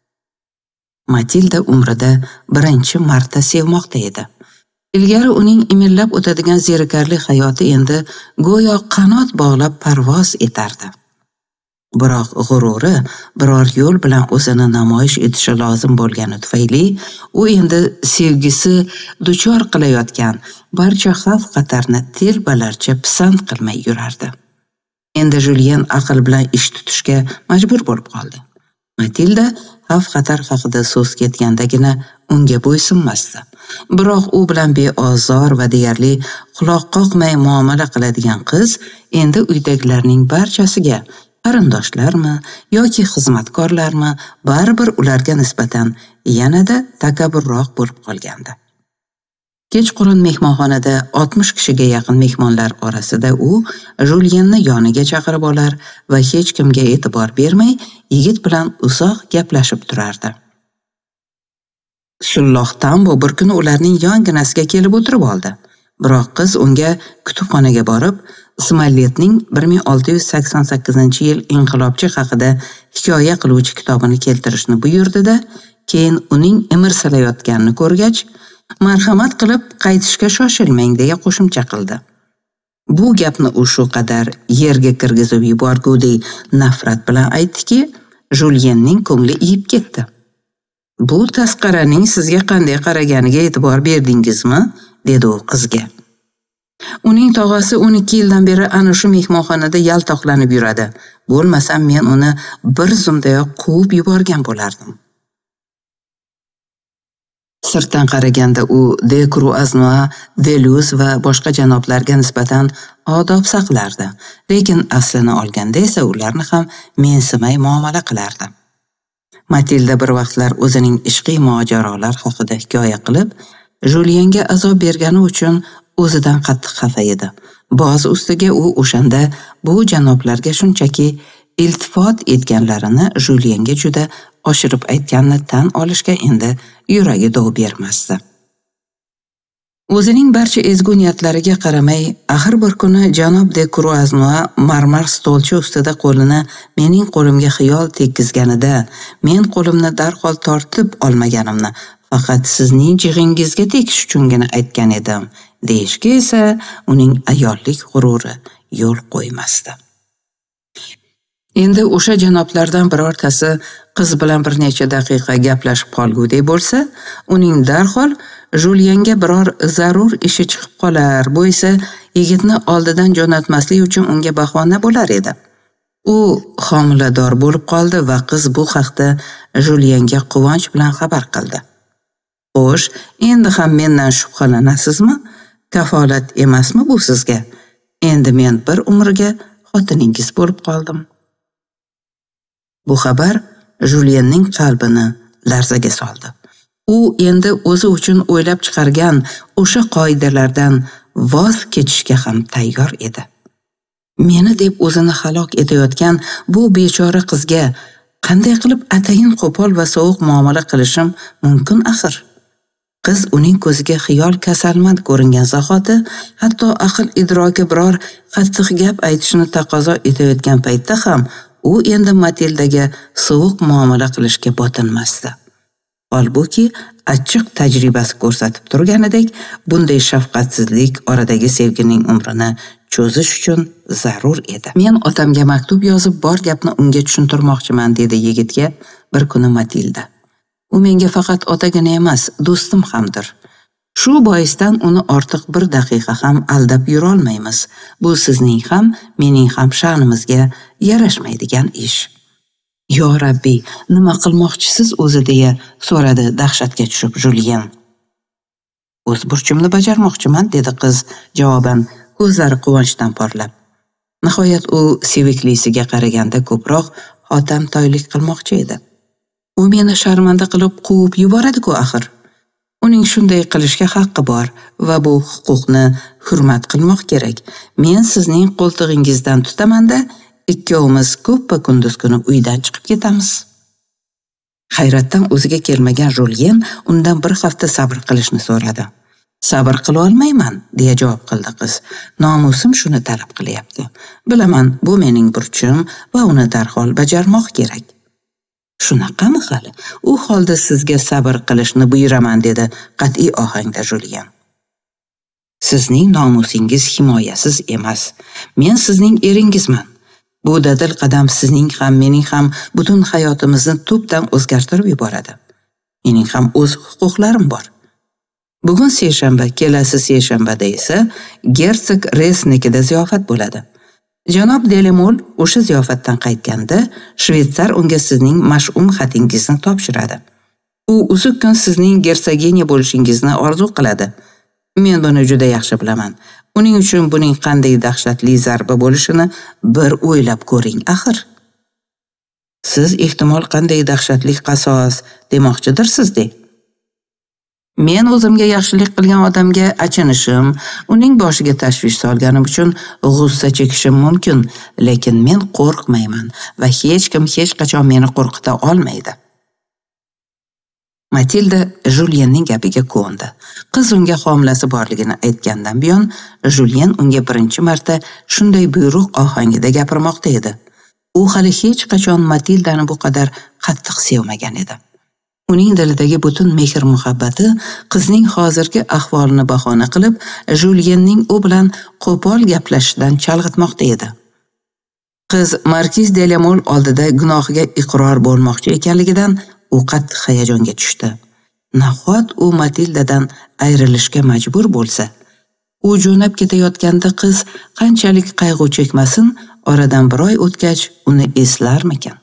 Matilda umrida birinchi marta sevmoqda edi. Ilgari uning imillab o'tadigan zerikarli hayoti endi go'yo qanot bog'lab parvoz etardi. Biroq g'ururi biror yo'l bilan o'zini namoyish etishi lozim bo'lgani tufayli u endi sevgisi duchor qilayotgan barcha xavf-xatarni telbalarcha pisand qilmay yurardi. Endi Julien aql bilan ish tutishga majbur bo'lib qoldi. Matilda xavf-xatar haqida so'z ketgandagina unga bo'ysunmasdi. Biroq u bilan beozor va deyarli quloq qoqmay muomala qiladigan qiz endi uydagilarning barchasiga, qarindoshlarmi yoki xizmatkorlarmi, baribir ularga nisbatan yanada takabburroq bo'lib qolgandi. Kechqurun mehmonxonada 60 kishiga yaqin mehmonlar orasida u Julyenni yoniga chaqirib olar va hech kimga e'tibor bermay yigit bilan uzoq gaplashib turardi. Sulloh Tambo bir kuni ularning yonginasiga kelib o'tirib oldi. Biroq qiz unga kutubxonaga borib, Smalletning 1688-yil inqilobchi haqida hikoya qiluvchi kitobini keltirishni buyurdi-da, keyin uning imirsalayotganini ko'rgach, marhamat qilib qaytishga shoshilmang deya qo'shimcha qildi. Bu gapni u shu qadar yerga kirgizib yuborgudek nafrat bilan aytdiki, Julyenning ko'ngli iyib ketdi. Bu tasqaraning sizga qanday qaraganiga e'tibor berdingizmi? Dedi u qizga. Uning tog'asi 12 yildan beri ana shu mehmonxonada yaltoqlanib yuradi. Bo'lmasam men uni bir zumdayoq quvib yuborgan bo'lardim. Sirtdan qaraganda u de Croisenois, de Luz va boshqa janoblarga nisbatan odob saqlardi, lekin aslini olganda esa ularni ham mensimay muomala qilardi. Matilda bir vaqtlar o'zining ishqiy mojarolar haqida hikoya qilib, Julyenga azob bergani uchun o'zidan qattiq xafa edi. Boz ustiga u o'shanda bu janoblarga shunchaki iltifot etganlarini Julyenga juda oshirib aytganini tan olishga endi yuragi dov bermasdi. O'zining barcha ezgu niyatlariga qaramay, axir bir kuni janob de Croisenois marmar stolcha ustida qo'lini mening qo'limga xiyol tekkizganida, men qo'limni darhol tortib olmaganimni, faqat sizning jig'ingizga tekish uchungina aytgan edim, deyishga esa uning ayollik g'ururi yo'l qo'ymasdi. Endi o'sha janoblardan birortasi qiz bilan bir necha daqiqa gaplashib qolgudek bo'lsa, uning darhol Julyenga biror zarur ishi chiqib qolar, bu esa yigitni oldidan jo'natmaslik uchun unga bahona bo'lar edi. U homilador bo'lib qoldi va qiz bu haqda Julyenga quvonch bilan xabar qildi. Xo'sh, endi ham mendan shubhalanasizmi? Kafolat emasmi bu sizga? Endi men bir umrga xotiningiz bo'lib qoldim. Bu xabar Julyenning qalbini larzaga soldi. U endi o'zi uchun o'ylab chiqargan o'sha qoidalardan voz kechishga ham tayyor edi. Meni deb o'zini halok etayotgan bu bechora qizga qanday qilib atayin qo'pol va sovuq muomala qilishim mumkin axir? Qiz uning ko'ziga xiyol kasalmand ko'ringan zahoti, hatto aql idroki biror qattiq gap aytishni taqozo etayotgan paytda ham u endi Matildaga sovuq muomala qilishga botinmasdi. Holbuki, achchiq tajribasi ko'rsatib turganidek, bunday shafqatsizlik oradagi sevgining umrini cho'zish uchun zarur edi. Men otamga maktub yozib bor gapni unga tushuntirmoqchiman, dedi yigitga bir kuni Matilda. U menga faqat otagina emas, do'stim hamdir. Shu boisdan uni ortiq bir daqiqa ham aldab yura olmaymiz. Bu sizning ham, mening ham sha'nimizga yarashmaydigan ish. Yo Rabbiy, nima qilmoqchisiz o'zi, deya so'radi dahshatga tushib Julyen. O'z burchimni bajarmoqchiman, dedi qiz javoban, ko'zlari quvonchdan porlab. Nihoyat u seviklisiga qaraganda ko'proq hotamtoylik qilmoqchi edi. U meni sharmanda qilib quvib yuboradi-ku axir. Uning shunday qilishga haqqi bor va bu huquqni hurmat qilmoq kerak. Men sizning qo'ltig'ingizdan tutaman-da, ikkovimiz ko'ppa kunduz kuni uydan chiqib ketamiz. Hayratdan o'ziga kelmagan Julyen undan bir hafta sabr qilishni so'radi. Sabr qila olmayman, deya javob qildi qiz. Nomusim shuni talab qilyapti. Bilaman, bu mening burchim va uni darhol bajarmoq kerak. Shunaqami hali? U holda sizga sabr qilishni buyuraman, dedi qat'iy ohangda Julyen. Sizning nomusingiz himoyasiz emas. Men sizning eringizman. Bu dadil qadam sizning ham, mening ham butun hayotimizni tubdan o'zgartirib yuboradi. Mening ham o'z huquqlarim bor. Bugun seshanba, kelasi seshanbada esa Gersog Resnikida ziyofat bo'ladi. Janob Delemol o'sha ziyofatdan qaytganda shvetsar unga sizning mash'um xatingizni topshiradi. U uzoq kun sizning gersogenya bo'lishingizni orzu qiladi. Men buni juda yaxshi bilaman. Uning uchun buning qanday dahshatli zarba bo'lishini bir o'ylab ko'ring axir. Siz ehtimol qanday dahshatli qasos demoqchidirsiz-de. Men o'zimga yaxshilik qilgan odamga achinishim, uning boshiga tashvish solganim uchun g'ussa chekishim mumkin, lekin men qo'rqmayman va hech kim hech qachon meni qo'rqita olmaydi. Matilda Julyenning gapiga ko'ndi. Qiz unga homilasi borligini aytgandan buyon Julyen unga birinchi marta shunday buyruq ohangida gapirmoqda edi. U hali hech qachon Matildani bu qadar qattiq sevmagan edi. Uning dilidagi butun mehr-muhabbati qizning hozirgi ahvolini bahona qilib, Julyenning u bilan qo'pol gaplashishidan chalg'itmoqda edi. Qiz Markiz Delemol oldida gunohiga iqror bo'lmoqchi ekanligidan u qattiq hayajonga tushdi. Nahot u Matildadan ayrilishga majbur bo'lsa, u jo'nab ketayotganda qiz qanchalik qayg'u chekmasin, oradan bir oy o'tgach uni eslarmikan?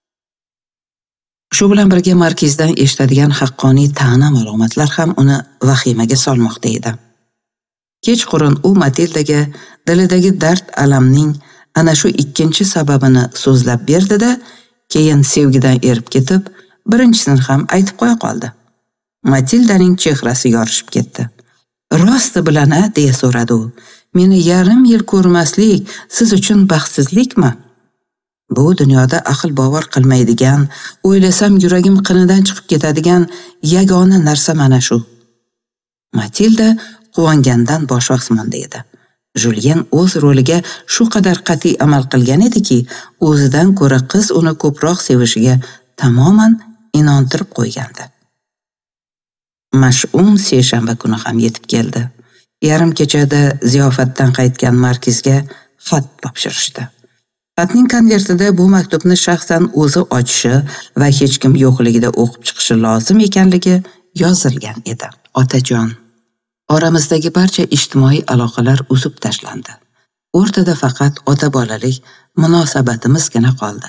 Shu bilan birga Markizdan eshitadigan haqqoniy ta'na ma'lumotlar ham uni vahimaga solmoqda edi. Kechqurun u Matildaga dilidagi dard alamning ana shu ikkinchi sababini so'zlab berdi-da, keyin sevgidan erib ketib, birinchisini ham aytib qo'ya qoldi. Matildaning chehrasi yorishib ketdi. "Rosti bilan-a?" deya so'radi u. "Meni yarim yil ko'rmaslik siz uchun baxtsizlikmi?" Bu dunyoda aql bovar qilmaydigan, o'ylasam yuragim qinidan chiqib ketadigan yagona narsa mana shu. Matilda quvongandan bosh osmonda edi. Julyen o'z roliga shu qadar qat'iy amal qilgan ediki, o'zidan ko'ra qiz uni ko'proq sevishiga tamoman inontirib qo'ygandi. Mash'um seshanba kuni ham yetib keldi. Yarim kechada ziyofatdan qaytgan Markizga xat topshirishdi. Xatning konvertida bu maktubni shaxsan o'zi ochishi va hech kim yo'qligida o'qib chiqishi lozim ekanligi yozilgan edi. Otajon, oramizdagi barcha ijtimoiy aloqalar uzib tashlandi. O'rtada faqat ota-bolalik munosabatimizgina qoldi.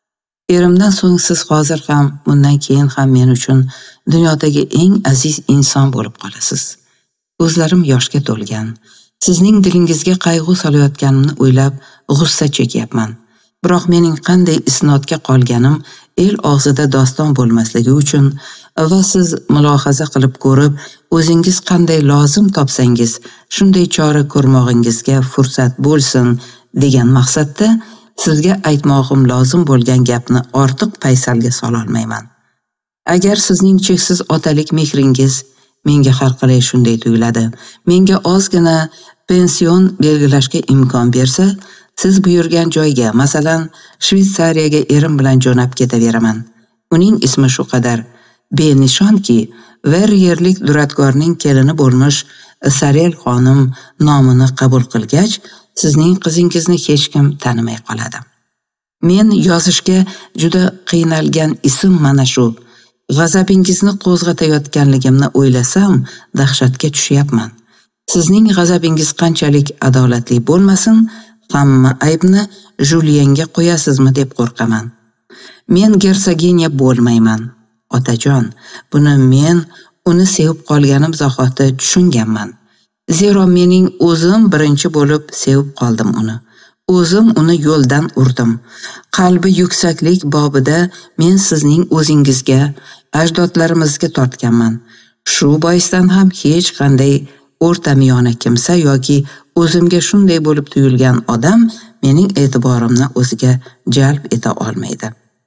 Erimdan so'ng siz hozir ham, bundan keyin ham men uchun dunyodagi eng aziz inson bo'lib qolasiz. Ko'zlarim yoshga to'lgan. Sizning dilingizga qayg'u solayotganimni o'ylab g'ussa chekyapman. Biroq mening qanday isnodga qolganim el og'zida doston bo'lmasligi uchun va siz mulohaza qilib ko'rib, o'zingiz qanday lozim topsangiz, shunday chora ko'rmog'ingizga fursat bo'lsin degan maqsadda sizga aytmoqim lozim bo'lgan gapni ortiq paysalga sololmayman. Agar sizning cheksiz otalik mehringiz menga har qalay shunday tuyuladi, menga ozgina pension belgilashga imkon bersa, siz buyurgan joyga, masalan, Shvetsariyaga erim bilan jo'nab ketaveraman. Uning ismi shu qadar benishonki, ver yerlik duradgorning kelini bo'lmish Sarel xonim nomini qabul qilgach, sizning qizingizni hech kim tanimay qoladi. Men yozishga juda qiynalgan ism mana shu. G'azabingizni qo'zg'atayotganligimni o'ylasam, dahshatga tushyapman. Sizning g'azabingiz qanchalik adolatli bo'lmasin, hamma aybni Julyenga qo'yasizmi deb qo'rqaman. Men gersogenya bo'lmayman. Otajon, buni men uni sevib qolganim zahoti tushunganman. Zero mening o'zim birinchi bo'lib sevib qoldim uni. O'zim uni yo'ldan urdim. Qalbi yuksaklik bobida men sizning o'zingizga, ajdodlarimizga tortganman. Shu boisdan ham hech qanday o'rtamiyona kimsa yoki o'zimga shunday bo'lib tuyulgan odam mening e'tiborimni o'ziga jalb eta olmaydi.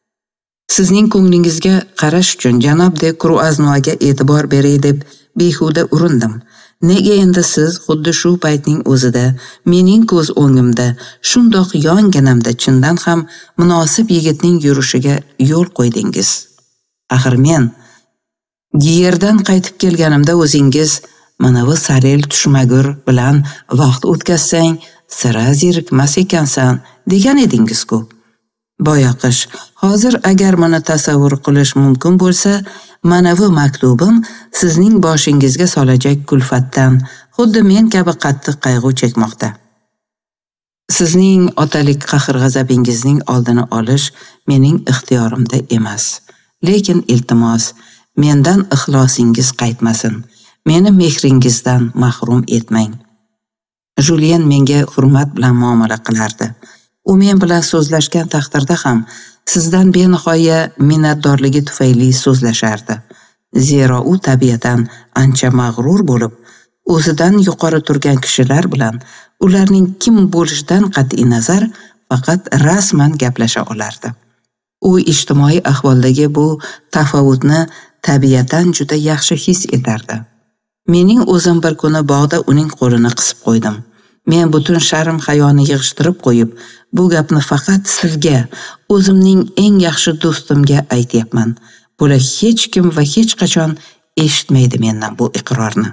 Sizning ko'nglingizga qarash uchun janob de Kruaznoga e'tibor beray deb behuda urindim. Nega endi siz xuddi shu paytning o'zida mening ko'z o'ngimda shundoq yonginamda chindan ham munosib yigitning yurishiga yo'l qo'ydingiz? Axir men Giyerdan qaytib kelganimda o'zingiz mana bu Sarel tushmagur bilan vaqt o'tkazsang, sira zerikmas ekansan degan edingiz-ku. Boyaqish, hozir agar buni tasavvur qilish mumkin bo'lsa, mana bu maktubim sizning boshingizga solajak kulfatdan xuddi men kabi qattiq qayg'u chekmoqda. Sizning otalik qahr-g'azabingizning oldini olish mening ixtiyorimda emas. Lekin iltimos, mendan ixlosingiz qaytmasin. Meni mehringizdan mahrum etmang. Julien menga hurmat bilan muomala qilardi. U men bilan so'zlashgan taqdirda ham sizdan benihoya minnatdorligi tufayli so'zlashardi. Zero u tabiatan ancha mag'rur bo'lib, o'zidan yuqori turgan kishilar bilan ularning kim bo'lishidan qat'iy nazar faqat rasman gaplasha olardi. U ijtimoiy ahvoldagi bu tafovutni tabiatan juda yaxshi his etardi. Mening o'zim bir kuni bog'da uning qo'lini qisib qo'ydim. Men butun sharm hayoni yig'ishtirib qo'yib, bu gapni faqat sizga, o'zimning eng yaxshi do'stimga aytyapman. Bular hech kim va hech qachon eshitmaydi mendan bu iqrorni.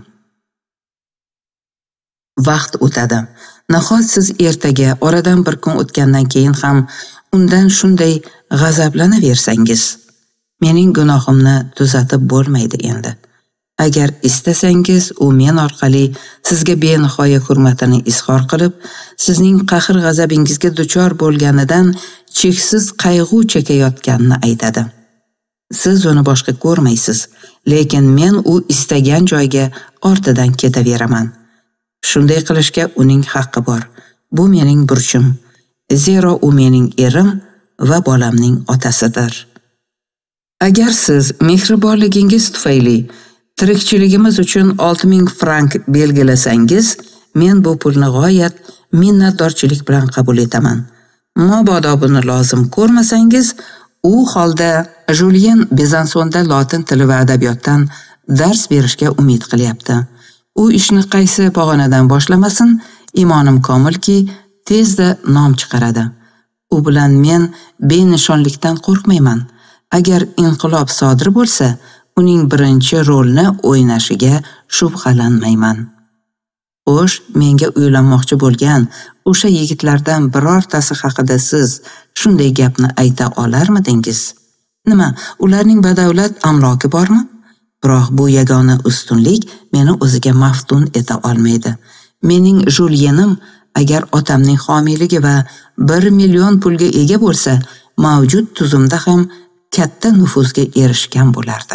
Vaqt o'tadi. Nahot siz ertaga oradan bir kun o'tgandan keyin ham undan shunday g'azablanaversangiz, mening gunohimni tuzatib bo'lmaydi endi. Agar istasangiz, u men orqali sizga benihoya hurmatini izhor qilib, sizning qahr-g'azabingizga duchor bo'lganidan cheksiz qayg'u chekayotganini aytadi. Siz uni boshqa ko'rmaysiz, lekin men u istagan joyga ortidan ketaveraman. Shunday qilishga uning haqqi bor. Bu mening burchim. Zero u mening erim va bolamning otasidir. Agar siz mehribonligingiz tufayli tirikchiligimiz uchun 6000 frank belgilasangiz, men bu pulni g'oyat minnatdorchilik bilan qabul etaman. Mabodo buni lozim ko'rmasangiz, u holda Julien Bezansonda lotin tili va adabiyotdan dars berishga umid qilyapti. U ishni qaysi pog'onadan boshlamasin, imonim komilki, tezda nom chiqaradi. U bilan men benishonlikdan qo'rqmayman. Agar inqilob sodir bo'lsa, uning birinchi rolni o'ynashiga shubhalanmayman. Xo'sh, menga uylanmoqchi bo'lgan o'sha yigitlardan birortasi haqida siz shunday gapni ayta olarmidingiz? Nima, ularning badavlat amloki bormi? Biroq bu yagona ustunlik meni o'ziga maftun eta olmaydi. Mening Julienim agar otamning homiyligi va 1 million pulga ega bo'lsa, mavjud tuzumda ham katta nufuzga erishgan bo'lardi.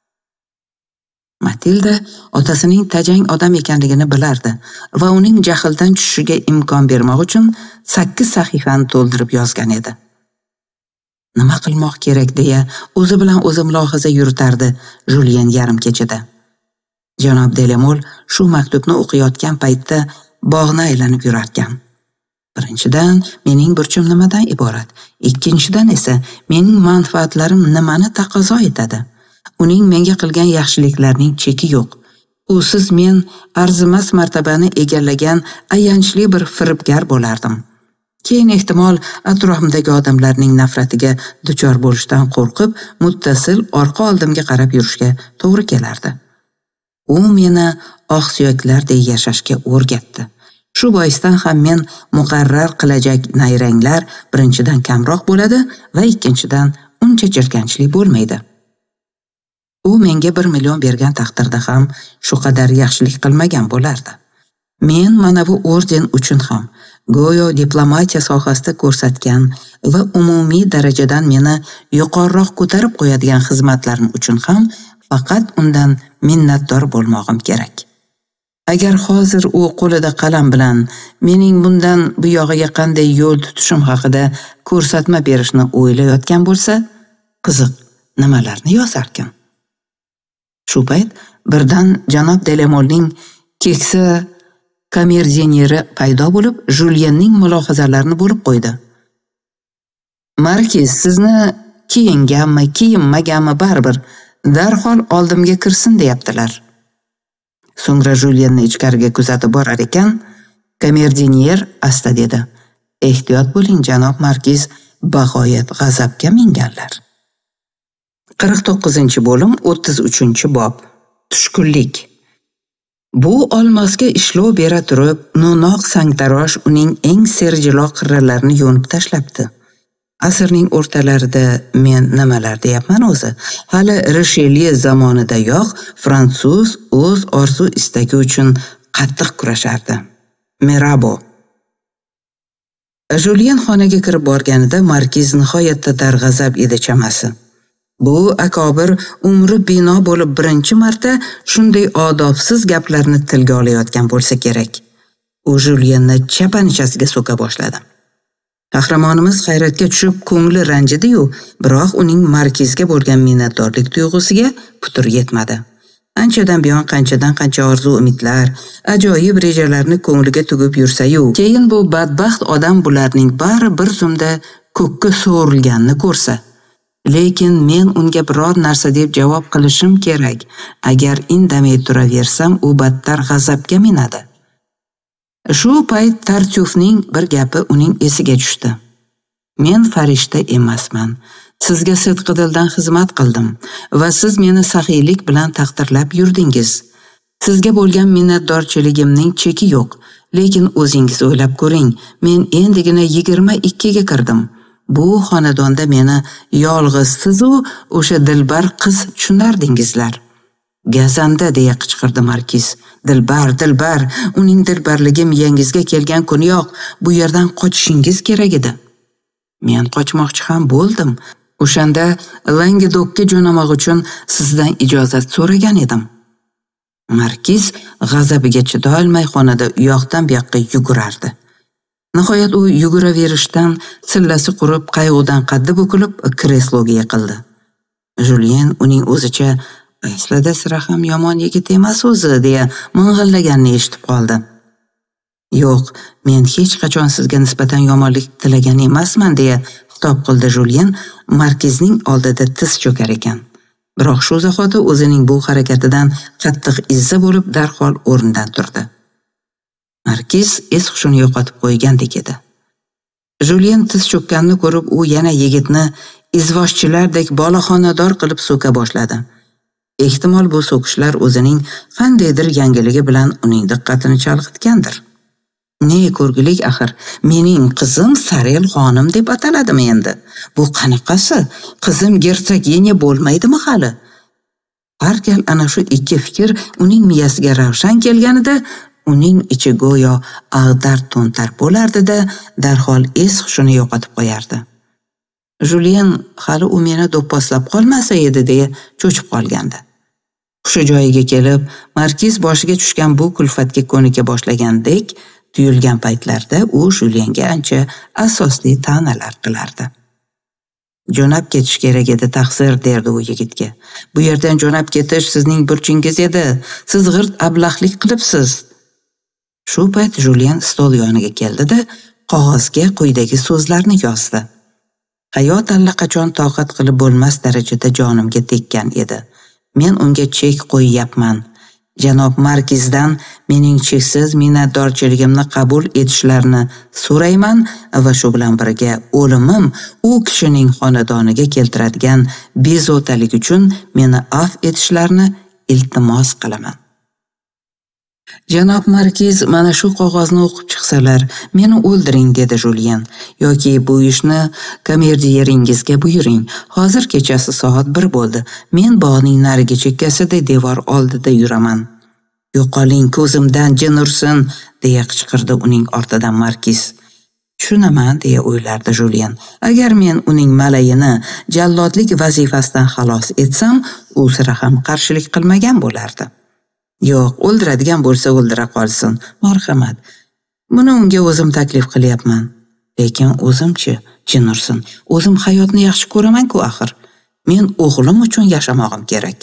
Matilda otasining tajang odam ekanligini bilardi va uning jahldan tushishiga imkon bermoq uchun 8 sahifani to'ldirib yozgan edi. Nima qilmoq kerak deya o'zi bilan o'zi mulohaza yuritardi Julien yarim kechada. Janob Delemol shu maktubni o'qiyotgan paytda bog'ni aylanib yurarkan. Birinchidan, mening burchim nimadan iborat? Ikkinchidan esa, mening manfaatlarim nimani taqozo etadi? Uning menga qilgan yaxshiliklarning cheki yo'q. Usiz men arzimas martabani egallagan ayanchli bir firibgar bo'lardim. Keyin ehtimol atrofimdagi odamlarning nafratiga duchor bo'lishdan qo'rqib, muttasil orqa oldimga qarab yurishga to'g'ri kelardi. U meni oqsuyaklardek yashashga o'rgatdi. Shu boisdan ham men muqarrar qilajak nayranglar birinchidan kamroq bo'ladi va ikkinchidan uncha jirkanchli bo'lmaydi. U menga 1 million bergan taqdirda ham shu qadar yaxshilik qilmagan bo'lardi. Men mana bu orden uchun ham go'yo diplomatiya sohasida ko'rsatgan va umumiy darajadan meni yuqoriroq ko'tarib qo'yadigan xizmatlarim uchun ham faqat undan minnatdor bo'lmog'im kerak. Agar hozir u qo'lida qalam bilan mening bundan bu yog'iga qanday yo'l tutishim haqida ko'rsatma berishni o'ylayotgan bo'lsa, qiziq, nimalarni yozarkan? Shu payt birdan janob Delemolning keksa kamerdinyeri paydo bo'lib, Julienning mulohazalarini bo'lib qo'ydi. Markiz, sizni kiyinganmi, kiyinmaganmi baribir, darhol oldimga kirsin deyaptilar. So'ngra Julienni ichkariga kuzatib borar ekan, kamerdinyer asta dedi. Ehtiyot bo'ling, janob markiz, bag'oyat g'azabga minganlar. 49-bo'lim 33-bob. Tushkunlik. Bu olmosga ishlov bera turib, no'noq sangtarosh uning eng serjiloq qirralarini yo'nib tashlabdi. Asrning o'rtalarida men nimalar deyapman o'zi? Hali Richelieu zamonidayoq fransuz o'z orzu istagi uchun qattiq kurashardi. Mirabeau. Julien xonaga kirib borganida Markiz nihoyatda darg'azab edi chamasi. Bu akobir umri bino bo'lib birinchi marta shunday odobsiz gaplarni tilga olayotgan bo'lsa kerak. U Julienni chapanichasiga so'ka boshladi. Qahramonimiz hayratga tushib ko'ngli ranjidi-yu, biroq uning Markizga bo'lgan minnatdorlik tuyg'usiga putur yetmadi. Anchadan buyon qancha orzu umidlar, ajoyib rejalarni ko'ngliga tugib yursa-yu, keyin bu badbaxt odam bularning bari bir zumda ko'kka so'rilganini ko'rsa. Lekin men unga biror narsa deb javob qilishim kerak. Agar indamay turaversam, u battar g'azabga minadi. Shu payt Tartyufning bir gapi uning esiga tushdi. Men farishta emasman. Sizga sidqidildan xizmat qildim va siz meni saxiylik bilan taqdirlab yurdingiz. Sizga bo'lgan minnatdorchiligimning cheki yo'q. Lekin o'zingiz o'ylab ko'ring, men endigina 22 ga kirdim. Bu xonadonda meni yolg'iz siz-u o'sha dilbar qiz tushunardingizlar. Gazanda deya qichqirdi Markiz. Dilbar, uning dilbarligi miyangizga kelgan kuniyoq bu yerdan qochishingiz kerak edi. Men qochmoqchi ham bo'ldim. O'shanda Langedokka jo'namoq uchun sizdan ijozat so'ragan edim. Markiz g'azabiga chidolmay xonada u yoqdan bu yoqqa yugurardi. Nihoyat u yuguraverishdan sillasi qurib, qayg'udan qaddi bukilib kresloga yiqildi. Julien uning o'zicha aslida sira ham yomon yigit emas o'zi deya ming'illaganini eshitib qoldi. Yo'q, men hech qachon sizga nisbatan yomonlik tilagan emasman deya xitob qildi Julien Markizning oldida tiz cho'kar ekan. Biroq shu zahoti o'zining bu harakatidan qattiq izza bo'lib darhol o'rnidan turdi. Markiz es-hushini yo'qotib qo'ygandek edi. Julien tiz cho'kkanini ko'rib, u yana yigitni izvoshchilardek boloxonador qilib so'ka boshladi. Ehtimol bu so'kishlar o'zining qandaydir yangiligi bilan uning diqqatini chalg'itgandir. Ne ko'rgilik axir, mening qizim Sarel xonim deb ataladimi endi? Bu qanaqasi? Qizim gersogenya bo'lmaydimi hali? Har gal ana shu ikki fikr uning miyasiga ravshan kelganida, uning ichi go'yo ag'dar-to'ntar bo'lardi-da, darhol es-hushini yo'qotib qo'yardi. Julien hali u meni do'pposlab qolmasa edi deya cho'chib qolgandi. Hushi joyiga kelib, Markiz boshiga tushgan bu kulfatga ko'nika boshlagandek tuyulgan paytlarda u Julienga ancha asosli ta'nalar qilardi. Jo'nab ketish kerak edi, taqsir, derdi u yigitga. Bu yerdan jo'nab ketish sizning burchingiz edi. Siz g'irt ablahlik qilibsiz. Shu payt Julien stol yoniga keldi-da, qog'ozga quyidagi so'zlarni yozdi. Hayot allaqachon toqat qilib bo'lmas darajada jonimga tekkan edi. Men unga chek qo'yyapman. Janob Markizdan mening cheksiz minnatdorchiligimni qabul etishlarini so'rayman va shu bilan birga o'limim u kishining xonadoniga keltiradigan bezovtalik uchun meni afv etishlarini iltimos qilaman. Janob Markiz mana shu qog'ozni o'qib chiqsalar, meni o'ldiring, dedi Julien. Yoki bu ishni kamerdiyeringizga buyuring. Hozir kechasi soat 1 bo'ldi. Men bog'ning narigi chekkasida devor oldida yuraman. Yo'qoling, ko'zimdan jin ursin, deya qichqirdi uning ortidan Markiz. Tushunaman, deya o'ylardi Julien. Agar men uning malayini jallodlik vazifasidan xalos etsam, u sira ham qarshilik qilmagan bo'lardi. Yo'q, o'ldiradigan bo'lsa o'ldira qolsin. Marhamat. Buni unga o'zim taklif qilyapman. Lekin o'zimchi, jin ursin. O'zim hayotni yaxshi ko'raman-ku axir. Men o'g'lim uchun yashamog'im kerak.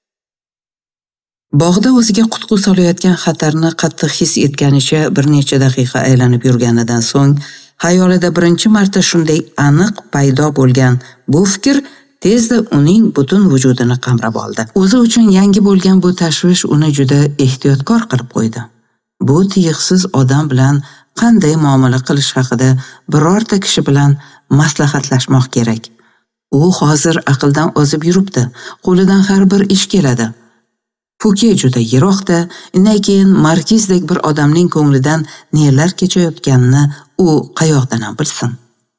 Bog'da o'ziga qutqu solayotgan xatarni qattiq his etganicha bir necha daqiqa aylanib yurganidan so'ng, xayolida birinchi marta shunday aniq paydo bo'lgan bu fikr tezda uning butun vujudini qamrab oldi. O'zi uchun yangi bo'lgan bu tashvish uni juda ehtiyotkor qilib qo'ydi. Bu tiyiqsiz odam bilan qanday muomala qilish haqida birorta kishi bilan maslahatlashmoq kerak. U hozir aqldan ozib yuribdi. Qo'lidan har bir ish keladi. Fuke juda yiroqda, undan keyin Markizdek bir odamning ko'nglidan nelar kechayotganini u qayoqdan ham bilsin.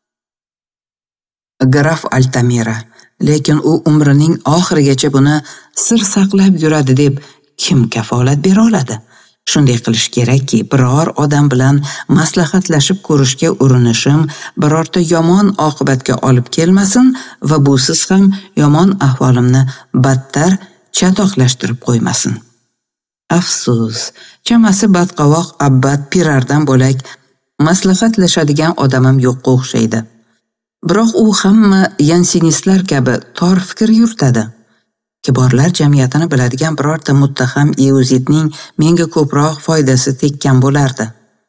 Graf Altamira, lekin u umrining oxirigacha buni sir saqlab yuradi deb kim kafolat bera oladi? Shunday qilish kerakki, biror odam bilan maslahatlashib ko'rishga urinishim birorta yomon oqibatga olib kelmasin va busiz ham yomon ahvolimni battar chatoqlashtirib qo'ymasin. Afsus, chamasi badqavoq abbat Pirardan bo'lak maslahatlashadigan odamim yo'qqa o'xshaydi. Biroq u hamma yansinistlar kabi tor fikr yuritadi. Kiborlar jamiyatini biladigan birorta muttaham Euzitning menga ko'proq foydasi tekkan bo'lardi.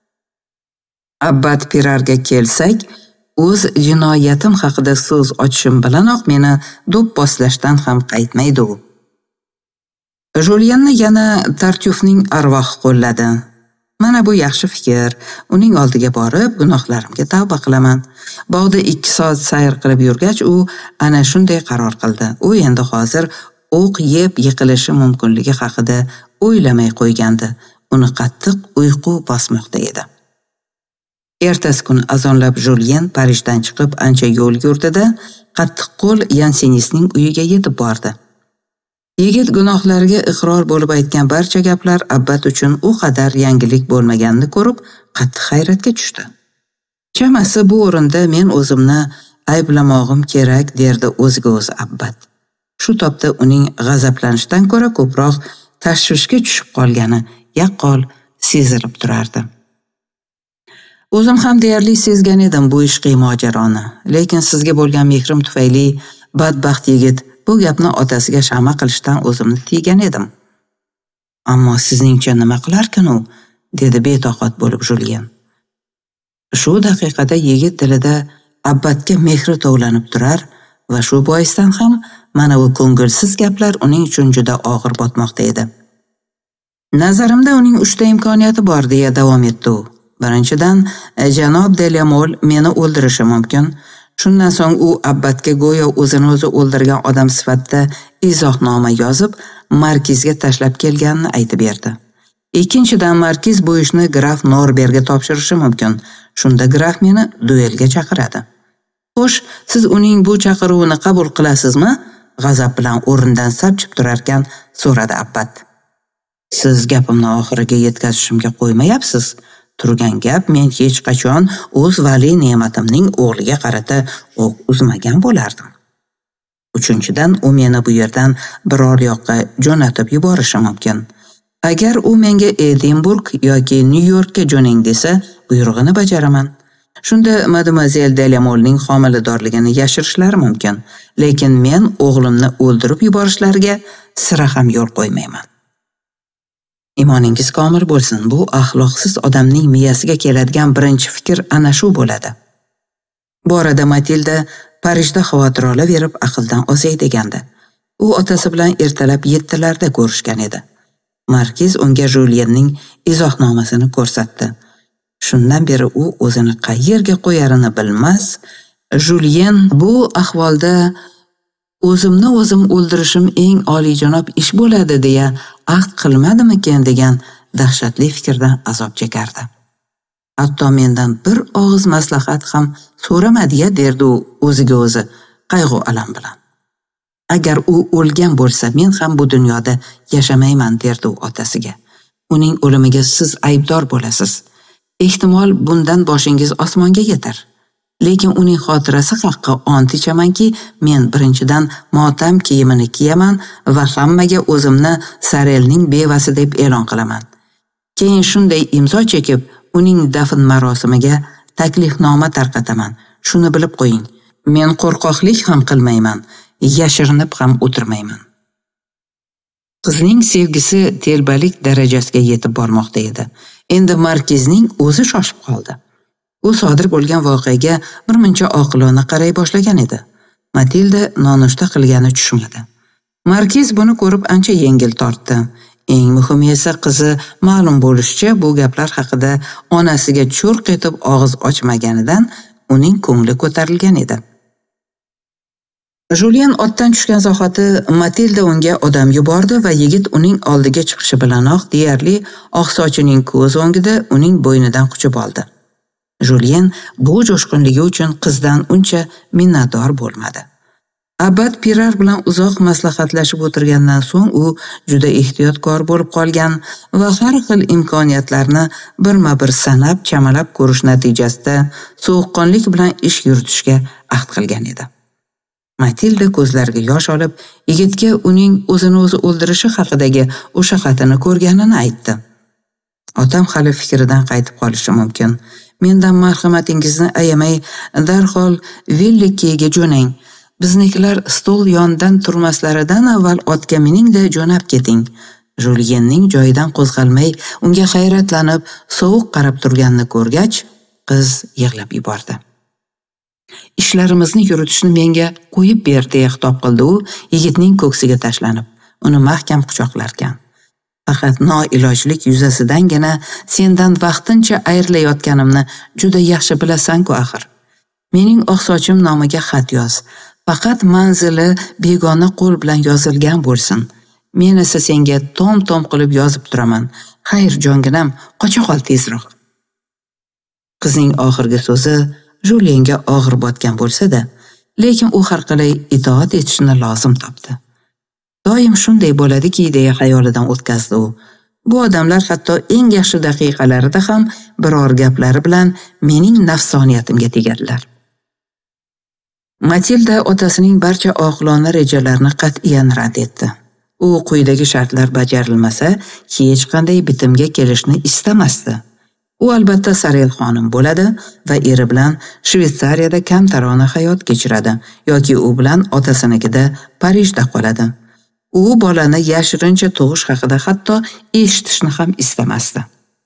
Abbat Pirarga kelsak, o'z jinoyatim haqida so'z ochishim bilanoq meni do'pposlashdan ham qaytmaydi u. Julyenni yana Tartyufning arvohi qo'lladi. Mana bu yaxshi fikr. Uning oldiga borib, gunohlarimga tavba qilaman. Bog'da 2 soat sayr qilib yurgach, u ana shunday qaror qildi. U endi hozir o'q yeb yiqilishi mumkinligi haqida o'ylamay qo'ygandi. Uni qattiq uyqu bosmoqda edi. Ertasi kuni azonlab Julyen Parijdan chiqib ancha yo'l yurdi-da, qattiqqo'l yansinistning uyiga yetib bordi. Yigit gunohlariga iqror bo'lib aytgan barcha gaplar abbat uchun u qadar yangilik bo'lmaganini ko'rib, qattiq hayratga tushdi. Chamasi bu o'rinda men o'zimni ayblamog'im kerak, derdi o'ziga o'zi abbat. Shu topda uning g'azablanishdan ko'ra ko'proq tashvishga tushib qolgani yaqqol sezilib turardi. O'zim ham deyarli sezgan edim bu ishqiy mojaroni, lekin sizga bo'lgan mehrim tufayli badbaxt yigit bu gapni otasiga shama qilishdan o'zimni tiygan edim. Ammo sizningcha nima qilarkin u? Dedi betoqat bo'lib Julyen. Shu daqiqada yigit dilida abbatga mehri tovlanib turar va shu boisdan ham mana bu ko'ngilsiz gaplar uning uchun juda og'ir botmoqda edi. Nazarimda uning 3 ta imkoniyati bor, deya davom etdi u. Birinchidan, janob Delamol meni o'ldirishi mumkin. Shundan so'ng u abbatga go'yo o'zini o'zi o'ldirgan odam sifatida izohnoma yozib, markizga tashlab kelganini aytib berdi. Ikkinchidan, markiz bu ishni graf Norberga topshirishi mumkin. Shunda graf meni duelga chaqiradi. Xo'sh, siz uning bu chaqiruvini qabul qilasizmi? G'azab bilan o'rnidan sapchib turarkan so'radi abbat. Siz gapimni oxiriga yetkazishimga qo'ymayapsiz. Turgan gap, men hech qachon o'z vali ne'matimning o'g'liga qarata o'q uzmagan bo'lardim. Uchinchidan, u meni bu yerdan biror yoqqa jo'natib yuborishi mumkin. Agar u menga Edinburg yoki Nyu-Yorkka jo'ning desa, buyrug'ini bajaraman. Shunda Mademoiselle Delamolning homiladorligini yashirishlari mumkin, lekin men o'g'limni o'ldirib yuborishlariga sira ham yo'l qo'ymayman. Imoningiz komil bo'lsin, bu axloqsiz odamning miyasiga keladigan birinchi fikr ana shu bo'ladi. Bu orada Matilda Parijda xavotir olaverib aqldan ozay degandi. U otasi bilan ertalab 7larda ko'rishgan edi. Markiz unga Julyenning izohnomasini ko'rsatdi. Shundan beri u o'zini qayerga qo'yarini bilmas. Julyen bu ahvolda o'zimni o'zim o'ldirishim eng oliyjanob ish bo'ladi deya ahd qilmadimikin degan dahshatli fikrdan azob chekardi. Hatto mendan bir og'iz maslahat ham so'ramadi-ya, derdi u o'ziga o'zi qayg'u alam bilan. Agar u o'lgan bo'lsa, men ham bu dunyoda yashamayman, derdi u otasiga. Uning o'limiga siz aybdor bo'lasiz. Ehtimol bundan boshingiz osmonga yetar. Lekin uning xotirasi haqqa ont ichamanki, men birinchidan motam kiyimini kiyaman va hammaga o'zimni Sarelning bevasi deb e'lon qilaman. Keyin shunday imzo chekib, uning dafn marosimiga taklifnoma tarqataman. Shuni bilib qo'ying. Men qo'rqoqlik ham qilmayman, yashirinib ham o'tirmayman. Qizning sevgisi telbalik darajasiga yetib bormoqda edi. Endi markizning o'zi shoshib qoldi. U sodir bo'lgan voqeaga birmuncha oqilona qaray boshlagan edi. Matilda nonushta qilgani tushmadi. Markiz buni ko'rib ancha yengil tortdi. Eng muhimi esa qizi ma'lum bo'lishicha bu gaplar haqida onasiga cho'rq etib og'iz ochmaganidan uning ko'ngli ko'tarilgan edi. Julyen otdan tushgan zahoti Matilda unga odam yubordi va yigit uning oldiga chiqishi bilanoq deyarli oqsochining ko'z o'ngida uning bo'ynidan quchib oldi. Julyen bu jo'shqinligi uchun qizdan uncha minnatdor bo'lmadi. Abbot Pirar bilan uzoq maslahatlashib o'tirgandan so'ng u juda ehtiyotkor bo'lib qolgan va har xil imkoniyatlarni birma-bir sanab, chamalab ko'rish natijasida sovuqqonlik bilan ish yuritishga ahd qilgan edi. Matilda ko'zlariga yosh olib, yigitga uning o'zini o'zi o'ldirishi haqidagi o'sha xatini ko'rganini aytdi. Otam hali fikridan qaytib qolishi mumkin. Mendan marhamatingizni ayamay, darhol Villikiga jo'nang. Biznikilar stol yonidan turmaslaridan avval otga mining-da jo'nab keting. Julyenning joyidan qo'zg'almay, unga hayratlanib, sovuq qarab turganini ko'rgach, qiz yig'lab yubordi. Ishlarimizni yuritishni menga qo'yib ber, deya xitob qildi u, yigitning ko'ksiga tashlanib, uni mahkam quchoqlarkan. Faqat noilojlik yuzasidangina sendan vaqtincha ayrilayotganimni juda yaxshi bilasan-ku axir. Mening oqsochim nomiga xat yoz. Faqat manzili begona qo'l bilan yozilgan bo'lsin. Men esa senga tom-tom qilib yozib turaman. Xayr jonginam, qocha qol tezroq. Qizning oxirgi so'zi Julyenga og'ir botgan bo'lsa-da, lekin u har qalay itoat etishni lozim topdi. Doim shunday bo'ladiki, deya xayolidan o'tkazdi u. Bu odamlar hatto eng yaxshi daqiqalarida ham biror gaplari bilan mening nafsoniyatimga tegadilar. Matilda otasining barcha oqilona rejalarini qat'iyan rad etdi. U quyidagi shartlar bajarilmasa, hech qanday bitimga kelishni istamasdi. U albatta Sarel xonim bo'ladi va eri bilan Shveysariyada kamtarona hayot kechiradi yoki u bilan otasinikida Parijda qoladi. U bolani yashirincha tug'ish haqida hatto eshitishni ham istamasdi.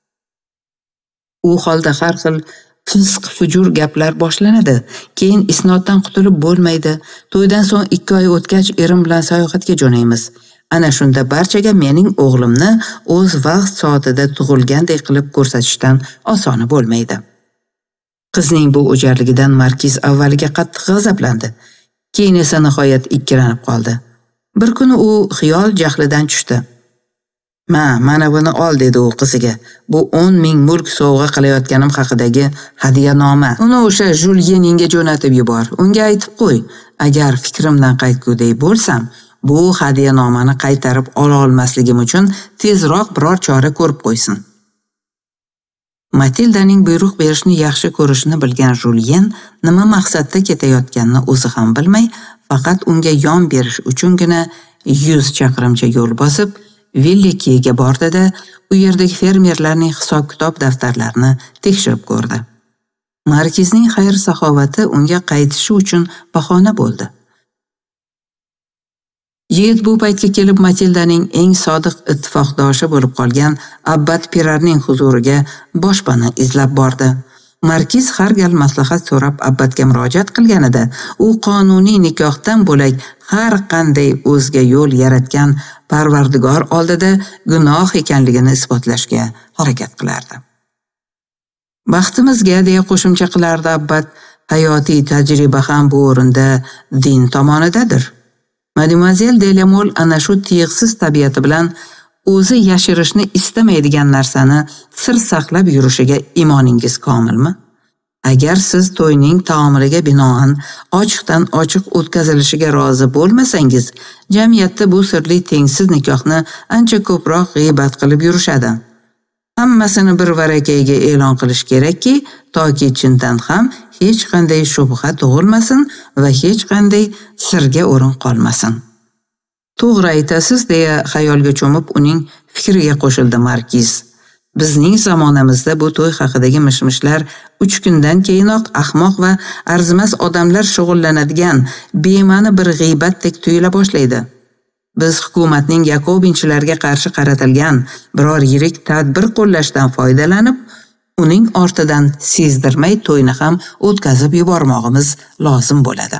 U holda har xil fisq fujur gaplar boshlanadi. Keyin isnoddan qutulib bo'lmaydi. To'ydan so'ng 2 oy o'tgach erim bilan sayohatga jo'naymiz. Ana shunda barchaga mening o'g'limni o'z vaqt soatida tug'ilgandek qilib ko'rsatishdan osoni bo'lmaydi. Qizning bu o'jarligidan Markiz avvaliga qattiq g'azablandi. Keyin esa nihoyat ikkilanib qoldi. Bir kuni u xiyol jahlidan tushdi. Mana buni ol, dedi u qiziga. Bu 10,000 mulk sovg'a qilayotganim haqidagi hadiyanoma. Uni o'sha Julyeningga jo'natib yubor. Unga aytib qo'y, agar fikrimdan qaytguday bo'lsam, bu hadiyanomani qaytarib ola olmasligim uchun tezroq biror chora ko'rib qo'ysin. Matildaning buyruq berishni yaxshi ko'rishni bilgan Julyen nima maqsadda ketayotganini o'zi ham bilmay, faqat unga yon berish uchungina 100 chaqirimcha yo'l bosib, Villikiga bordi-da, u yerdagi fermerlarning hisob-kitob daftarlarini tekshirib ko'rdi. Markizning xayr-saxovati unga qaytishi uchun bahona bo'ldi. Yigit bu paytga kelib Matildaning eng sodiq ittifoqdoshi bo'lib qolgan Abbot Pirarning huzuriga boshpana izlab bordi. Markiz har gal maslahat so'rab Abbotga murojaat qilganida, u qonuniy nikohdan bo'lak har qanday o'zga yo'l yaratgan Parvardigor oldida gunoh ekanligini isbotlashga harakat qilardi. Baxtimizga, deya qo'shimcha qilardi Abbot, hayotiy tajriba ham bu o'rinda din tomonidadir. Mademoiselle Delamol ana shu tiyiqsiz tabiati bilan o'zi yashirishni istamaydigan narsani sir saqlab yurishiga imoningiz komilmi? Agar siz to'yning taomiliga binoan ochiqdan ochiq o'tkazilishiga rozi bo'lmasangiz, jamiyatda bu sirli tengsiz nikohni ancha ko'proq g'iybat qilib yurishadi. Hammasini bir varakayga e'lon qilish kerakki, toki chindan ham hech qanday shubha tug'ilmasin va hech qanday sirga o'rin qolmasin. To'g'ri aytasiz, deya xayolga cho'mib uning fikriga qo'shildi Markiz. Bizning zamonamizda bu to'y haqidagi mishmishlar 3 kundan keyinoq ahmoq va arzimas odamlar shug'ullanadigan bema'ni bir g'iybatdek tuyula boshlaydi. Biz hukumatning yakobinchilarga qarshi qaratilgan biror yirik tadbir qo'llashdan foydalanib, uning ortidan sezdirmay to'yni ham o'tkazib yubormog'imiz lozim bo'ladi.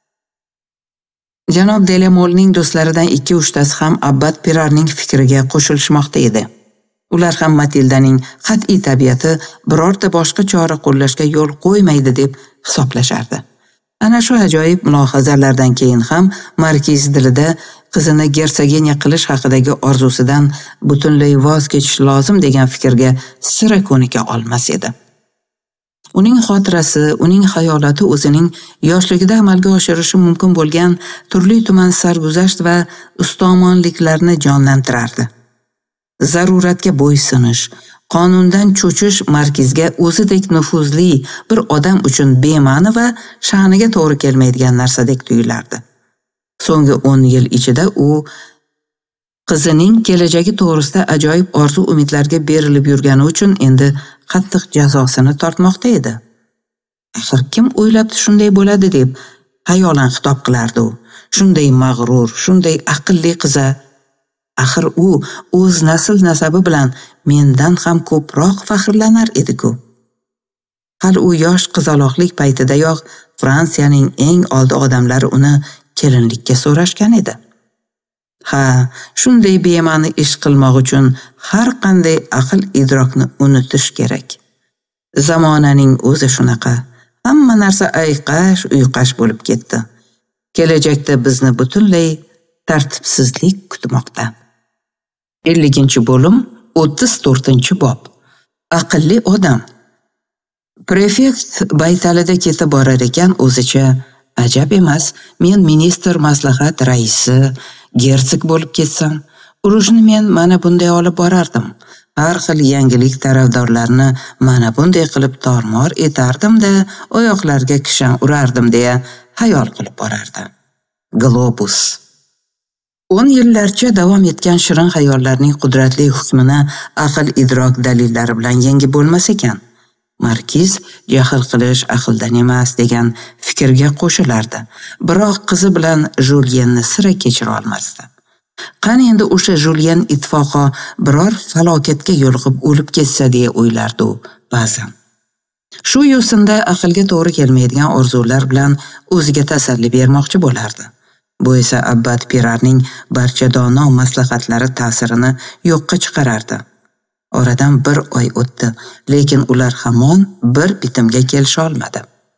Janob Delamolning do'stlaridan 2-3tasi ham Abbot Pirarning fikriga qo'shilishmoqda edi. Ular ham Matildaning qat'iy tabiati birorta boshqa chora qo'llashga yo'l qo'ymaydi deb hisoblashardi. Ana shu ajoyib mulohazalardan keyin ham Markiz dilida qizini gersogenya qilish haqidagi orzusidan butunlay voz kechish lozim degan fikrga sira ko'nika olmas edi. Uning xotirasi, uning hayolati o'zining yoshligida amalga oshirishi mumkin bo'lgan turli-tuman sarguzasht va ustomonliklarni jonlantirardi. Zaruratga bo'ysunish, qonundan cho'chish Markizga o'zidek nufuzli bir odam uchun bema'ni va sha'niga to'g'ri kelmaydigan narsadek tuyulardi. So'nggi 10 yil ichida u qizining kelajagi to'g'risida ajoyib orzu-umidlarga berilib yurgani uchun endi qattiq jazosini tortmoqda edi. Axir kim o'ylabdi shunday bo'ladi deb xayolan xitob qilardi u. Shunday mag'rur, shunday aqlli qiza. Axir u o'z nasl nasabi bilan mendan ham ko'proq faxrlanar edi-ku. Hali u yosh qizaloqlik paytidayoq Fransiyaning eng oldi odamlari uni kelinlikka so'rashgan edi. Ha, shunday bema'ni ish qilmoq uchun har qanday aql idrokni unutish kerak. Zamonaning o'zi shunaqa. Hamma narsa uyqash bo'lib ketdi. Kelajakda bizni butunlay tartibsizlik kutmoqda. 50-bo'lim 34-bob. Aqlli odam. Prefekt baytalida ketib borar ekan o'zicha, ajab emas, men ministr maslahat raisi, gersik bo'lib ketsam, urushni men mana bunday olib borardim. Har xil yangilik tarafdorlarini mana bunday qilib tormor etardim-da, oyoqlarga kishan urardim deya xayol qilib borardi. Globus. 10 yillarcha davom etgan shirin xayollarning qudratli hukmini aql idrok dalillari bilan yengib bo'lmas ekan. Markiz jahl qilish aqldan emas degan fikrga qo'shilardi. Biroq qizi bilan Julyenni sira kechira olmasdi. Qani endi o'sha Julyen ittifoqo biror falokatga yo'liqib o'lib ketsa deya o'ylardi u ba'zan. Shu yo'sinda aqlga to'g'ri kelmaydigan orzular bilan o'ziga tasalli bermoqchi bo'lardi. Bu esa Abbat Pirarning barcha dono maslahatlari ta'sirini yo'qqa chiqarardi. Oradan 1 oy o'tdi, lekin ular hamon bir bitimga kelisha olmadi.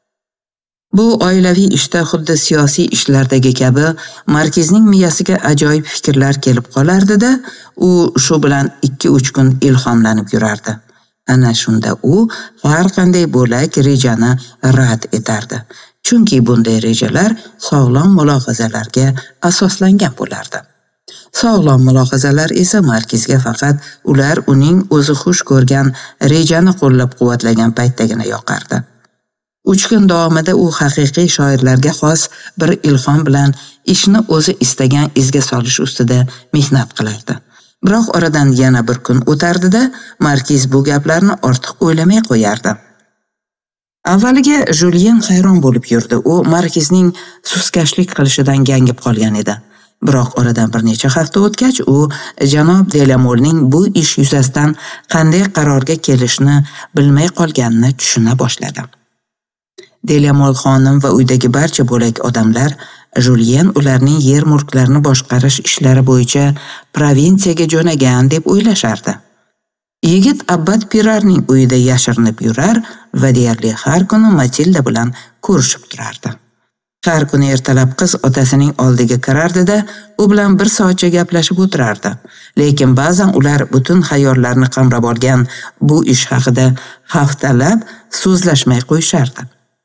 Bu oilaviy ishda xuddi siyosiy ishlardagi kabi Markizning miyasiga ajoyib fikrlar kelib qolardi-da, u shu bilan 2-3 kun ilhomlanib yurardi. Ana shunda u har qanday bo'lak rejani rad etardi. Chunki bunday rejalar sog'lom mulohazalarga asoslangan bo'lardi. Sog'lom mulohazalar esa Markizga faqat ular uning o'zi xush ko'rgan rejani qo'llab-quvvatlagan paytdagina yoqardi. 3 kun davomida u haqiqiy shoirlarga xos bir ilhom bilan ishni o'zi istagan izga solish ustida mehnat qilardi. Biroq oradan yana 1 kun o'tardi-da, Markiz bu gaplarni ortiq o'ylamay qo'yardi. Avvaliga Julyen hayron bo'lib yurdi. U Markizning suskashlik qilishidan gangib qolgan edi. Biroq oradan bir necha hafta o'tgach, u janob Delamolning bu ish yuzasidan qanday qarorga kelishni bilmay qolganini tushuna boshladi. Delamol xonim va uydagi barcha bo'lak odamlar Julyen ularning yer-mulklarini boshqarish ishlari bo'yicha provinsiyaga jo'nagan deb o'ylashardi. Yigit Abbat Pirarning uyida yashirinib yurar va deyarli har kuni Matilda bilan ko'rishib turardi. Har kuni ertalab qiz otasining oldiga kirardi-da, u bilan 1 soatcha gaplashib o'tirardi. Lekin ba'zan ular butun xayollarni qamrab olgan bu ish haqida haftalab so'zlashmay qo'yishardi.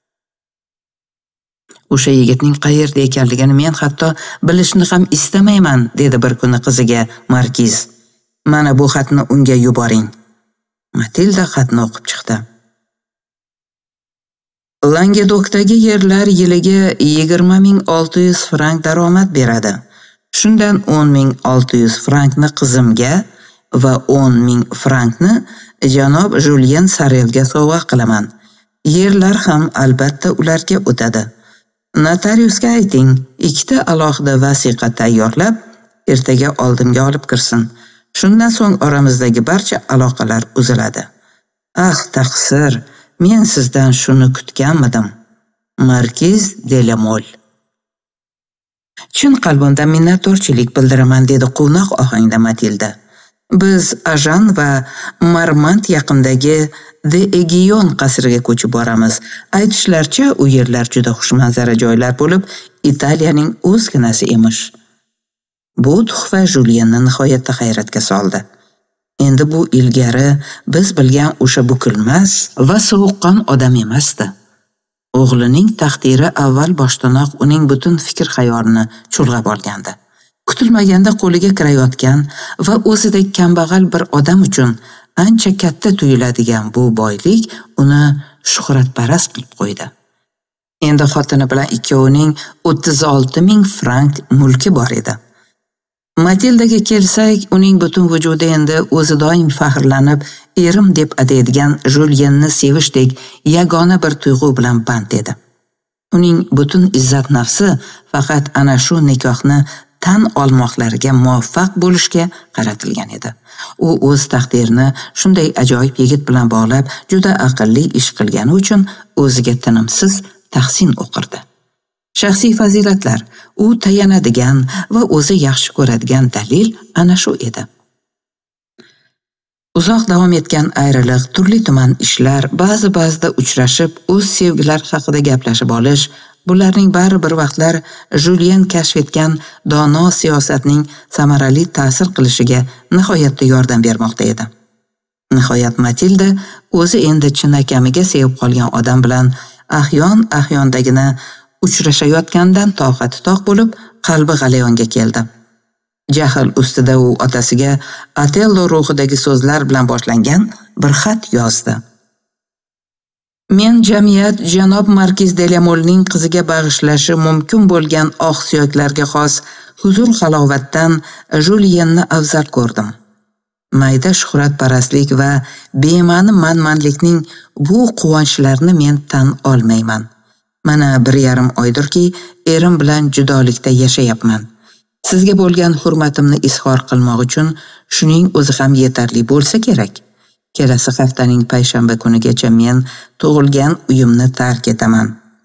O'sha yigitning qayerda ekanligini men hatto bilishni ham istamayman, dedi bir kuni qiziga Markiz. Mana bu xatni unga yuboring. Matilda xatni o'qib chiqdi. Langedokdagi yerlar yiliga 20.600 frank daromad beradi. Shundan 10.600 frankni qizimga va 10.000 frankni janob Julyen Sarelga sovg'a qilaman. Yerlar ham albatta ularga o'tadi. Notariusga ayting, 2 alohida vasiqa tayyorlab, ertaga oldimga olib kirsin. Shundan so'ng oramizdagi barcha aloqalar uziladi. Taqsir, men sizdan shuni kutganmidim. Markiz Delamol. Chin qalbimdan minnatdorchilik bildiraman, dedi quvnoq ohangda Matilda. Biz Ajan va Marmant yaqindagi De Egion qasriga ko'chib boramiz. Aytishlaricha, u yerlar juda xushmanzara joylar bo'lib, Italiyaning o'zginasi emish. Bu tuhfa Julyenni nihoyatda hayratga soldi. Endi bu ilgari biz bilgan o'sha bukilmas va sovuqqon odam emasdi. O'g'lining taqdiri avval boshdanoq uning butun fikr-xayolini chulg'ab olgandi. Kutilmaganda qo'liga kirayotgan va o'zidek kambag'al bir odam uchun ancha katta tuyuladigan bu boylik uni shuhratparast qilib qo'ydi. Endi xotini bilan ikkovining 36,000 frank mulki bor edi. Matildaga kelsak, uning butun vujudi endi o'zi doim faxrlanib, erim deb ataydigan Julyenni sevishdek yagona bir tuyg'u bilan band edi. Uning butun izzat nafsi faqat ana shu nikohni tan olmoqlariga muvaffaq bo'lishga qaratilgan edi. U o'z taqdirini shunday ajoyib yigit bilan bog'lab, juda aqlli ish qilgani uchun o'ziga tinimsiz tahsin o'qirdi. Shaxsiy fazilatlar, u tayanadigan va o'zi yaxshi ko'radigan dalil ana shu edi. Uzoq davom etgan ayriliq, turli-tuman ishlar, ba'zida uchrashib, o'z sevgilar haqida gaplashib olish, bularning bari bir vaqtlar Julyen kashf etgan dono siyosatning samarali ta'sir qilishiga nihoyatda yordam bermoqda edi. Nihoyat Matilda o'zi endi chinakamiga sevib qolgan odam bilan ahyon-ahyondagina uchrashayotgandan toqati toq bo'lib, qalbi g'alayonga keldi. Jahl ustida u otasiga Otello ruhidagi so'zlar bilan boshlangan bir xat yozdi. Men jamiyat janob Markiz Delamolning qiziga bag'ishlashi mumkin bo'lgan oq suyaklarga xos huzur halovatdan Julyenni afzal ko'rdim. Mayda shuhratparastlik va bema'ni manmanlikning bu quvonchlarini men tan olmayman. Mana 1,5 oydirki, erim bilan judolikda yashayapman. Sizga bo'lgan hurmatimni izhor qilmoq uchun shuning o'zi ham yetarli bo'lsa kerak. Kelasi haftaning payshanba kunigacha men tug'ilgan uyimni tark etaman.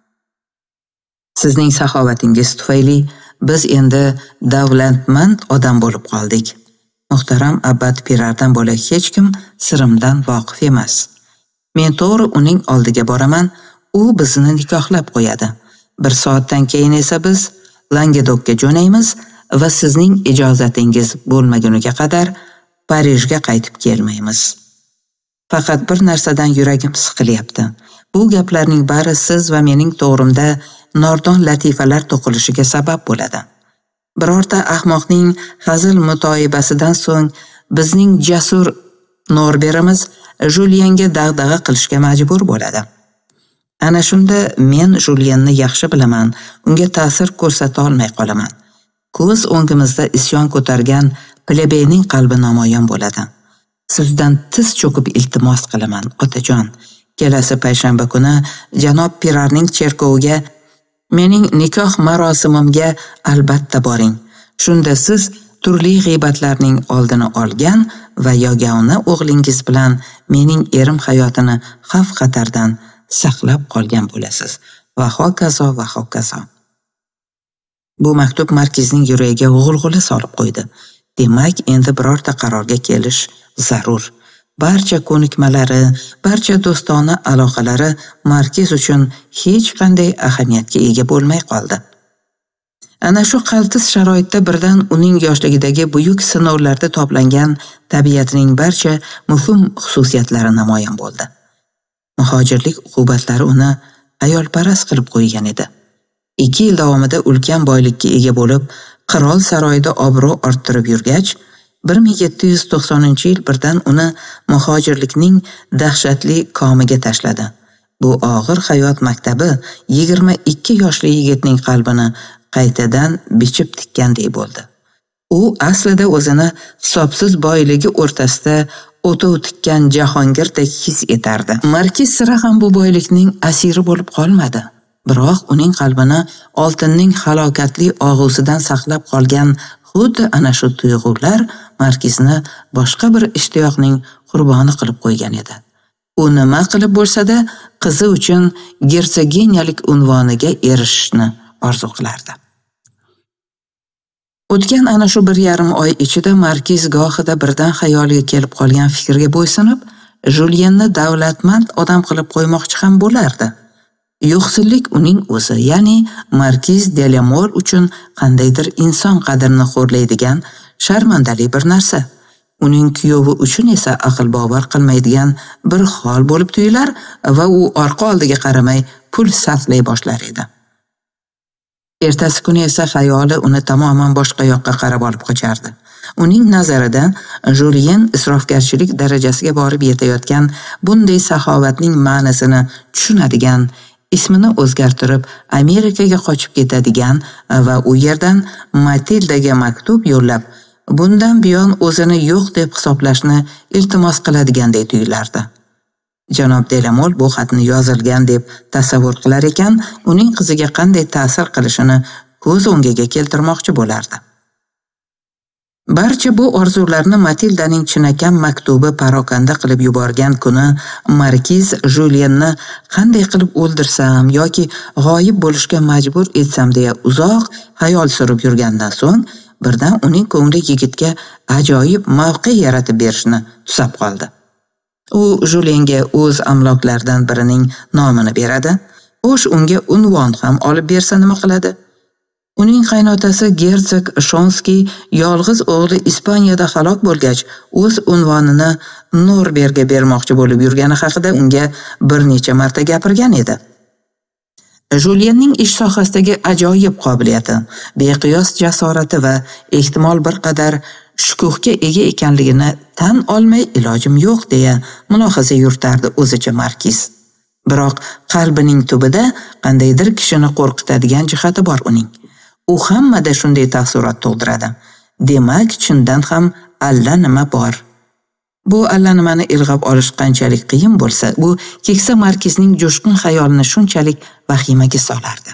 Sizning saxovatingiz tufayli biz endi davlatmand odam bo'lib qoldik. Muhtaram Abbad Pirardan bo'lak hech kim sirimdan voqif emas. Men to'g'ri uning oldiga boraman, u bizni nikohlab qo'yadi. 1 soatdan keyin esa biz Langedokka jo'naymiz va sizning ijozatingiz bo'lmaguniga qadar Parijga qaytib kelmaymiz. Faqat bir narsadan yuragim siqilyapti. Bu gaplarning bari siz va mening to'g'rimda nordon latifalar to'qilishiga sabab bo'ladi. Birorta ahmoqning hazil mutoyibasidan so'ng bizning jasur Norberimiz Julyenga dag'dag'a qilishga majbur bo'ladi. Ana shunda men Julyenni yaxshi bilaman, unga ta'sir ko'rsata olmay qolaman. Ko'z o'ngimizda isyon ko'targan plebeyning qalbi namoyon bo'ladi. Sizdan tiz cho'kib iltimos qilaman, otajon. Kelasi payshanba kuni janob Pirarning cherkoviga, mening nikoh marosimimga albatta boring. Shunda siz turli g'iybatlarning oldini olgan va yagona o'g'lingiz bilan mening erim hayotini xavf-xatardan saqlab qolgan bo'lasiz. Va hokazo va hokazo. Bu maktub Markizning yuragiga g'ulg'ula solib qo'ydi. Demak, endi birorta qarorga kelish zarur. Barcha ko'nikmalari, barcha do'stona aloqalari Markiz uchun hech qanday ahamiyatga ega bo'lmay qoldi. Ana shu qaltis sharoitda birdan uning yoshligidagi buyuk sinovlarda toplangan tabiatining barcha muhim xususiyatlari namoyon bo'ldi. Muhojirlik uqubatlari uni ayolparast qilib qo'ygan edi. 2 yil davomida ulkan boylikka ega bo'lib, qirol saroyida obro' orttirib yurgach, 1790-yil birdan uni muhojirlikning dahshatli komiga tashladi. Bu og'ir hayot maktabi 22 yoshli yigitning qalbini qaytadan bichib tikkandek bo'ldi. U aslida o'zini hisobsiz boyligi o'rtasida o'tov tikkan Jahongirdek his etardi. Markiz sira ham bu boylikning asiri bo'lib qolmadi. Biroq uning qalbini oltinning halokatli og'usidan saqlab qolgan xuddi ana shu tuyg'ular Markizni boshqa bir ishtiyoqning qurboni qilib qo'ygan edi. U nima qilib bo'lsa-da qizi uchun gersogenyalik unvoniga erishishni orzu qilardi. O'tgan ana shu 1,5 oy ichida Markiz gohida birdan xayoliga kelib qolgan fikrga bo'ysunib, Julyenni davlatmand odam qilib qo'ymoqchi ham bo'lardi. Yo'qsillik uning o'zi, ya'ni Markiz Delamol uchun qandaydir inson qadrini xo'rlaydigan sharmandali bir narsa. Uning kuyovi uchun esa aql bovar qilmaydigan bir hol bo'lib tuyular va u orqa oldiga qaramay pul sarflay boshlar edi. Ertasi kuni esa xayoli uni tamoman boshqa yoqqa qarab olib qochardi. Uning nazarida Julien isrofgarchilik darajasiga borib yetayotgan bunday saxovatning ma'nosini tushunadigan, ismini o'zgartirib Amerikaga qochib ketadigan va u yerdan Matildaga maktub yo'llab, bundan buyon o'zini yo'q deb hisoblashni iltimos qiladiganday tuyulardi. Janob Delamol bu xatni yozilgan deb tasavvur qilar ekan, uning qiziga qanday ta'sir qilishini ko'z o'ngiga keltirmoqchi bo'lardi. Barcha bu orzularni Matildaning chinakam maktubi parokanda qilib yuborgan kuni Markiz Julienni qanday qilib o'ldirsam yoki g'oyib bo'lishga majbur etsam deya uzoq xayol surib yurgandan so'ng birdan uning ko'ngli yigitga ajoyib mavqe yaratib berishni tusab qoldi. U Julienga o'z amloklaridan birining nomini beradi. Xo'sh, unga unvon ham olib bersa nima qiladi? Uning qaynotasi Gersog Shonski yolg'iz o'g'li Ispaniyada halok bo'lgach, o'z unvonini Norberga bermoqchi bo'lib yurgani haqida unga bir necha marta gapirgan edi. Julienning ish sohasidagi ajoyib qobiliyati, beqiyos jasorati va ehtimol bir qadar shukuhga ega ekanligini tan olmay ilojim yo'q deya mulohaza yurtardi o'zicha Markiz. Biroq qalbining tubida qandaydir kishini qo'rqitadigan jihati bor uning. U hammada shunday taassurot tug'diradi. Demak, chindan ham allanima bor. Bu allanimani ilg'ab olish qanchalik qiyin bo'lsa, bu keksa Markizning jo'shqin xayolini shunchalik vahimaga solardi.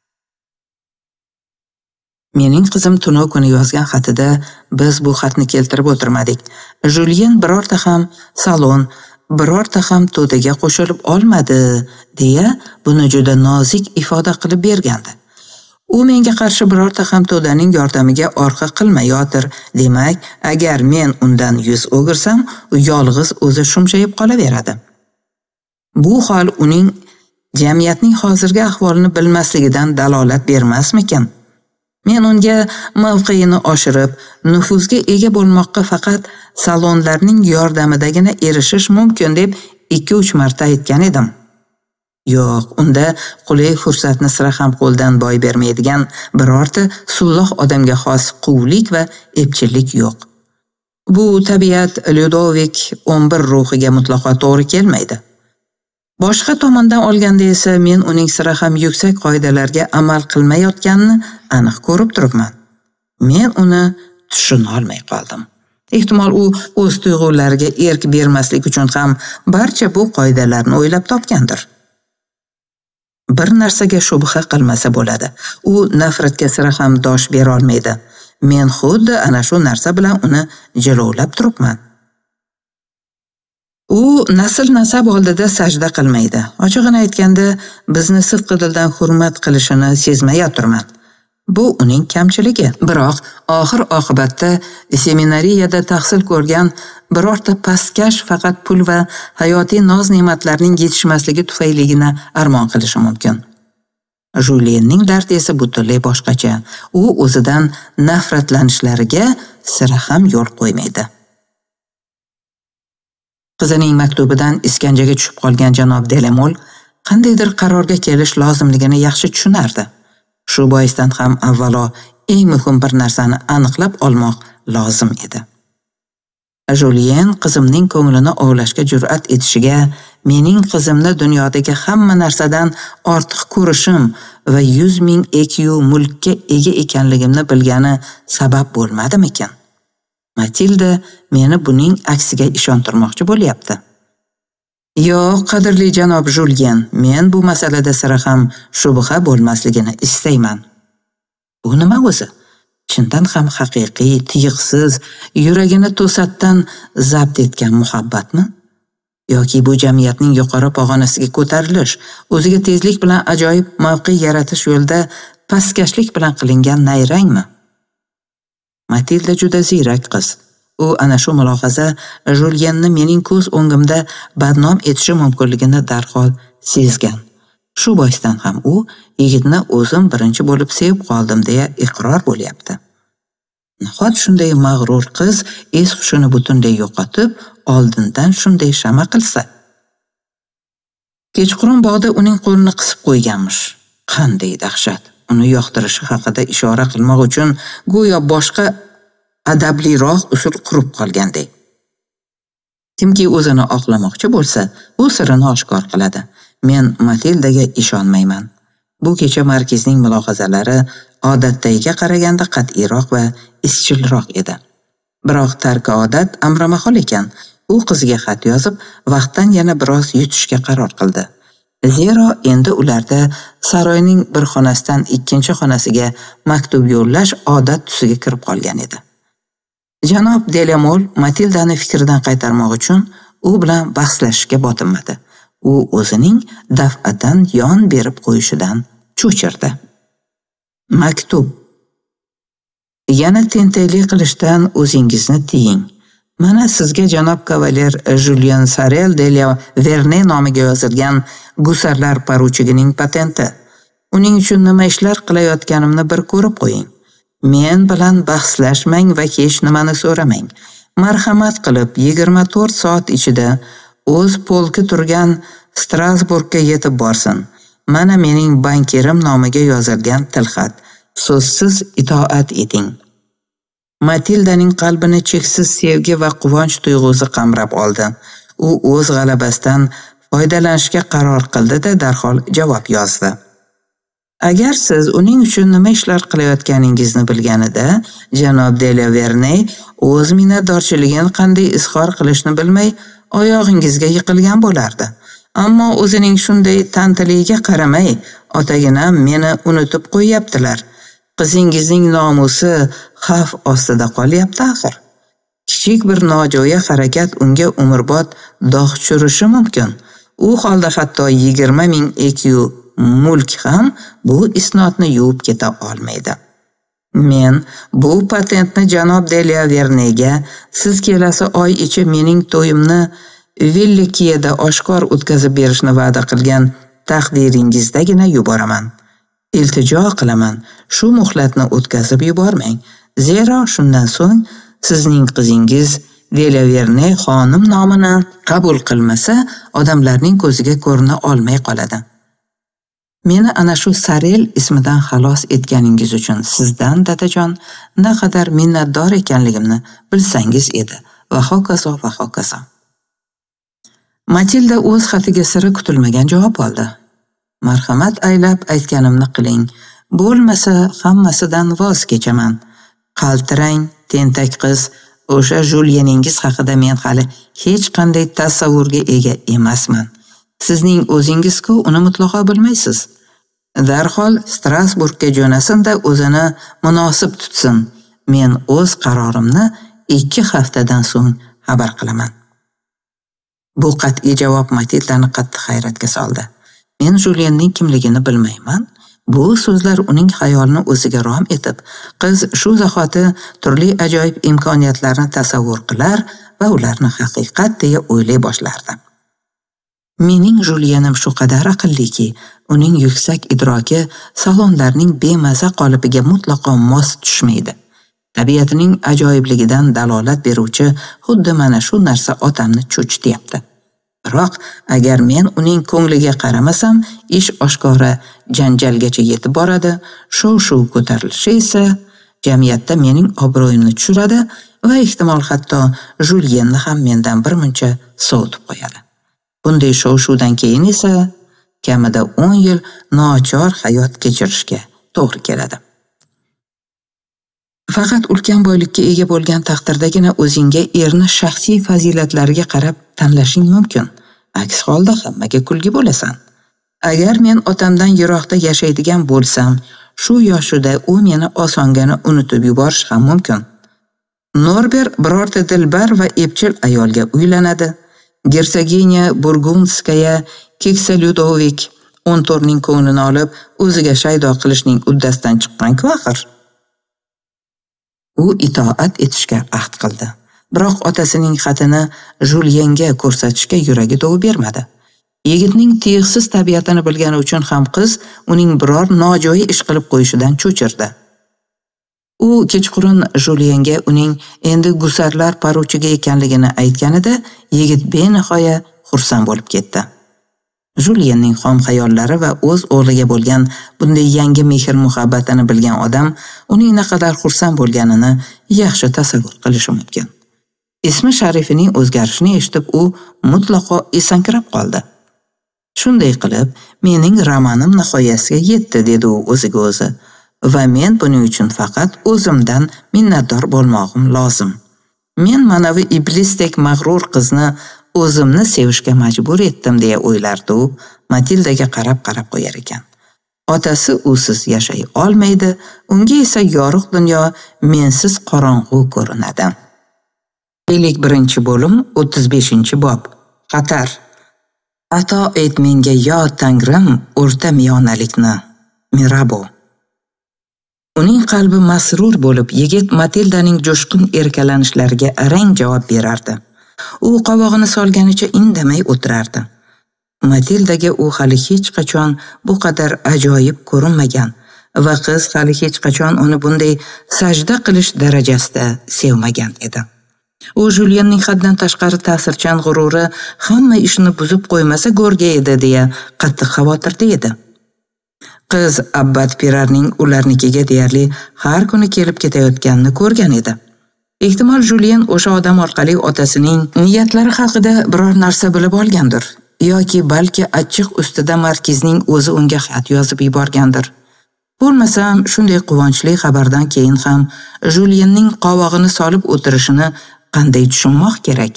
Mening qizim tunov kuni yozgan xatida biz bu xatni keltirib o'tirmadik. Julien birorta ham salon, birorta ham to'daga qo'shilib olmadi, deya buni juda nozik ifoda qilib bergandi. U menga qarshi birorta ham to'daning yordamiga orqa qilmayotir. Demak, agar men undan yuz o'girsam, u yolg'iz o'zi shumshayib qolaveradi. Bu hol uning jamiyatning hozirgi ahvolini bilmasligidan dalolat bermasmikin? Men unga mavqeini oshirib, nufuzga ega bo'lmoqqa faqat salonlarning yordamidagina erishish mumkin deb 2-3 marta aytgan edim. Yo'q, unda qulay fursatni sira ham qo'ldan boy bermaydigan birorta sulloh odamga xos quvlik va epchillik yo'q. Bu tabiat Ludovik 11 ruhiga mutlaqo to'g'ri kelmaydi. Boshqa tomondan olganda esa men uning sira ham yuksak qoidalarga amal qilmayotganini aniq ko'rib turibman. Men uni tushuna olmay qoldim. Ehtimol u o'z tuyg'ulariga erk bermaslik uchun ham barcha bu qoidalarni o'ylab topgandir. Bir narsaga shubha qilmasa bo'ladi. U nafratga sira ham dosh bera olmaydi. Men xuddi ana shu narsa bilan uni jilovlab turibman. U nasl-nasab oldida sajda qilmaydi. Ochig'ini aytganda, bizni sidqi dildan hurmat qilishini sezmayotirman. Bu uning kamchiligi. Biroq oxir-oqibatda seminariyada tahsil ko'rgan birorta pastkash faqat pul va hayotiy noz-ne'matlarning yetishmasligi tufayligina armon qilishi mumkin. Julienning dardi esa butunlay boshqacha. U o'zidan nafratlanishlariga sira ham yo'l qo'ymaydi. Qizining maktubidan iskanjaga tushib qolgan janob Delamol qandaydir qarorga kelish lozimligini yaxshi tushunardi. Shu boisdan ham avvalo eng muhim bir narsani aniqlab olmoq lozim edi. Julien qizimning ko'nglini ovlashga jur'at etishiga mening qizimni dunyodagi hamma narsadan ortiq ko'rishim va 100,000 EQ mulkka ega ekanligimni bilgani sabab bo'lmadimikin? Matilda meni buning aksiga ishontirmoqchi bo'lyapti. Yo'q, qadrli janob Julien, men bu masalada sira ham shubha bo'lmasligini istayman. Bu nima o'zi? Chindan ham haqiqiy, tiyiqsiz, yuragini to'satdan zabt etgan muhabbatmi? Yoki bu jamiyatning yuqori pog'onasiga ko'tarilish, o'ziga tezlik bilan ajoyib mavqe yaratish yo'lida pastkashlik bilan qilingan nayrangmi? Matilda juda ziyrak qiz. U ana shu mulohaza Julienni mening ko'z o'ngimda badnom etishi mumkinligini darhol sezgan. Shu boisdan ham u yigitni o'zim birinchi bo'lib sevib qoldim deya iqror bo'lyapti. Nahot shunday mag'rur qiz es-hushini butunlay yo'qotib, oldindan shunday shama qilsa? Kechqurun bog'da uning qo'lini qisib qo'yganmish. Qanday dahshat! Uni yoqtirishi haqida ishora qilmoq uchun go'yo boshqa adabliroq usul qurib qolgandek. Kimki o'zini oqlamoqchi bo'lsa, u sirini oshkor qiladi. Men Matildaga ishonmayman. Bu kecha Markizning mulohazalari odatdagiga qaraganda qat'iyroq va izchilroq edi. Biroq tarki odat amramahol ekan. U qiziga xat yozib, vaqtdan yana biroz yutishga qaror qildi. Zero endi ularda saroyning bir xonasidan ikkinchi xonasiga maktub yo'llash odat tusiga kirib qolgan edi. Janob Delamol Matildani fikridan qaytarmoq uchun u bilan bahslashishga botinmadi. U o'zining daf'atan yon berib qo'yishidan cho'chirdi. Maktub. Yana tentaklik qilishdan o'zingizni tiying. Mana sizga janob kavaler Julien Sorel de la Verne nomiga yozilgan gusarlar poruchigining patenti. Uning uchun nima ishlar qilayotganimni bir ko'rib qo'ying. Men bilan bahslashmang va hech nimani so'ramang. Marhamat qilib 24 soat ichida o'z polki turgan Strasburgga yetib borsin. Mana mening bankerim nomiga yozilgan tilxat. So'zsiz itoat eting. Matildaning qalbini cheksiz sevgi va quvonch tuyg'usi qamrab oldi. U o'z g'alabasidan foydalanishga qaror qildi-da darhol javob yozdi. Agar siz uning uchun nima ishlar qilayotganingizni bilganida, janob de la Verne o'z minnatdorchiligini qanday izhor qilishni bilmay oyog'ingizga yiqilgan bo'lardi. Ammo o'zining shunday tantaligiga qaramay, otaginam meni unutib qo'yaptilar. Qizingizning nomusi xavf ostida qolyapti axir. Kichik bir nojo'ya harakat unga umrbod dog' tushirishi mumkin. U holda hatto 20 ming EQ mulk ham bu isnodni yuvib keta olmaydi. Men bu patentni janob de la Vernega siz kelasi oy ichi mening to'yimni Villikiyada oshkor o'tkazib berishni va'da qilgan taqdiringizdagina yuboraman. Iltijo qilaman, shu muhlatni o'tkazib yubormang. Zero shundan so'ng sizning qizingiz de la Verne xonim nomini qabul qilmasa, odamlarning ko'ziga ko'rina olmay qoladi. Meni ana shu Sorel ismidan xalos etganingiz uchun sizdan dadajon naqadar minnatdor ekanligimni bilsangiz edi. Va hokazo va hokazo. Matilda o'z xatiga sira kutilmagan javob oldi. Marhamat aylab aytganimni qiling. Bo'lmasa hammasidan voz kechaman. Qaltirang, tentak qiz, o'sha Julieningiz haqida men hali hech qanday tasavvurga ega emasman. Sizning o'zingiz-ku uni mutlaqo bilmaysiz. Darhol Strasburgga jo'nasin-da o'zini munosib tutsin. Men o'z qarorimni 2 haftadan so'ng xabar qilaman. Bu qat'iy javob Matildani qattiq hayratga soldi. Men Julienning kimligini bilmayman. Bu so'zlar uning xayolini o'ziga rom etib, qiz shu zahoti turli ajoyib imkoniyatlarni tasavvur qilar va ularni haqiqat deya o'ylay boshlardi. Mening Julienim shu qadar aqlliki, uning yuksak idroki salonlarning bemaza qolibiga mutlaqo mos tushmaydi. Tabiatining ajoyibligidan dalolat beruvchi xuddi mana shu narsa otamni cho'chityapti. Biroq agar men uning ko'ngliga qaramasam, ish oshkora janjalgacha yetib boradi. Shuv ko'tarilishi esa jamiyatda mening obro'yimni tushiradi va ehtimol hatto Julienni ham mendan bir muncha sovutib qo'yadi. Bunday shov-shuvdan keyin esa kamida 10 yil nochor hayot kechirishga to'g'ri keladi. Faqat ulkan boylikka ega bo'lgan taqdirdagina o'zingga erni shaxsiy fazilatlariga qarab tanlashing mumkin. Aks holda hammaga kulgi bo'lasan. Agar men otamdan yiroqda yashaydigan bo'lsam, shu yoshida u meni osongina unutib yuborish ham mumkin. Norbert birorta dilbar va epchil ayolga uylanadi. Gersoginya Burgundskaya Keksa Ludovik 14 ning ko'nglini olib, o'ziga shaydo qilishning uddasidan chiqqan-ku axir. U itoat etishga ahd qildi. Biroq otasining xatini Julienga ko'rsatishga yuragi dov bermadi. Yigitning tiyig'siz tabiatini bilgani uchun ham qiz uning biror nojo'ya ish qilib qo'yishidan cho'chirdi. U kechqurun Julienga uning endi gusarlar paruchiga ekanligini aytganida yigit benihoya xursand bo'lib ketdi. Julienning xom xayollari va o'z o'g'liga bo'lgan bunday yangi mehr-muhabbatini bilgan odam uning naqadar xursand bo'lganini yaxshi tasavvur qilishi mumkin. Ismi sharifining o'zgarishini eshitib u mutlaqo esankirab qoldi. Shunday qilib, mening romanim nihoyasiga yetdi, dedi u o'ziga o'zi. Va men buning uchun faqat o'zimdan minnatdor bo'lmog'im lozim. Men manavi iblisdek mag'rur qizni o'zimni sevishga majbur etdim, deya o'ylardi u Matildaga qarab qo'yar ekan. Otasi usiz yashay olmaydi, unga esa yorug' dunyo mensiz qorong'u ko'rinadi. 51-bo'lim 35-bob. Xatar. Ato et menga yo Tangrim o'rta miyonalikni. Mirabo. Uning qalbi masrur bo'lib, yigit Matildaning jo'shqin erkalanishlariga arang javob berardi. U qovog'ini solganicha indamay o'tirardi. Matildaga u hali hech qachon bu qadar ajoyib ko'rinmagan va qiz hali hech qachon uni bunday sajda qilish darajasida sevmagan edi. U Julienning haddan tashqari ta'sirchan g'ururi hamma ishni buzib qo'ymasa go'rga edi, deya qattiq xavotirda edi. Qiz Abbat Pirarning ularnikiga deyarli har kuni kelib ketayotganini ko'rgan edi. Ehtimol Julien o'sha odam orqali otasining niyatlari haqida biror narsa bilib olgandir, yoki balki achchiq ustida markizning o'zi unga xat yozib yuborgandir. Bo'lmasam, shunday quvonchli xabardan keyin ham Julienning qovog'ini solib o'tirishini qanday tushunmoq kerak?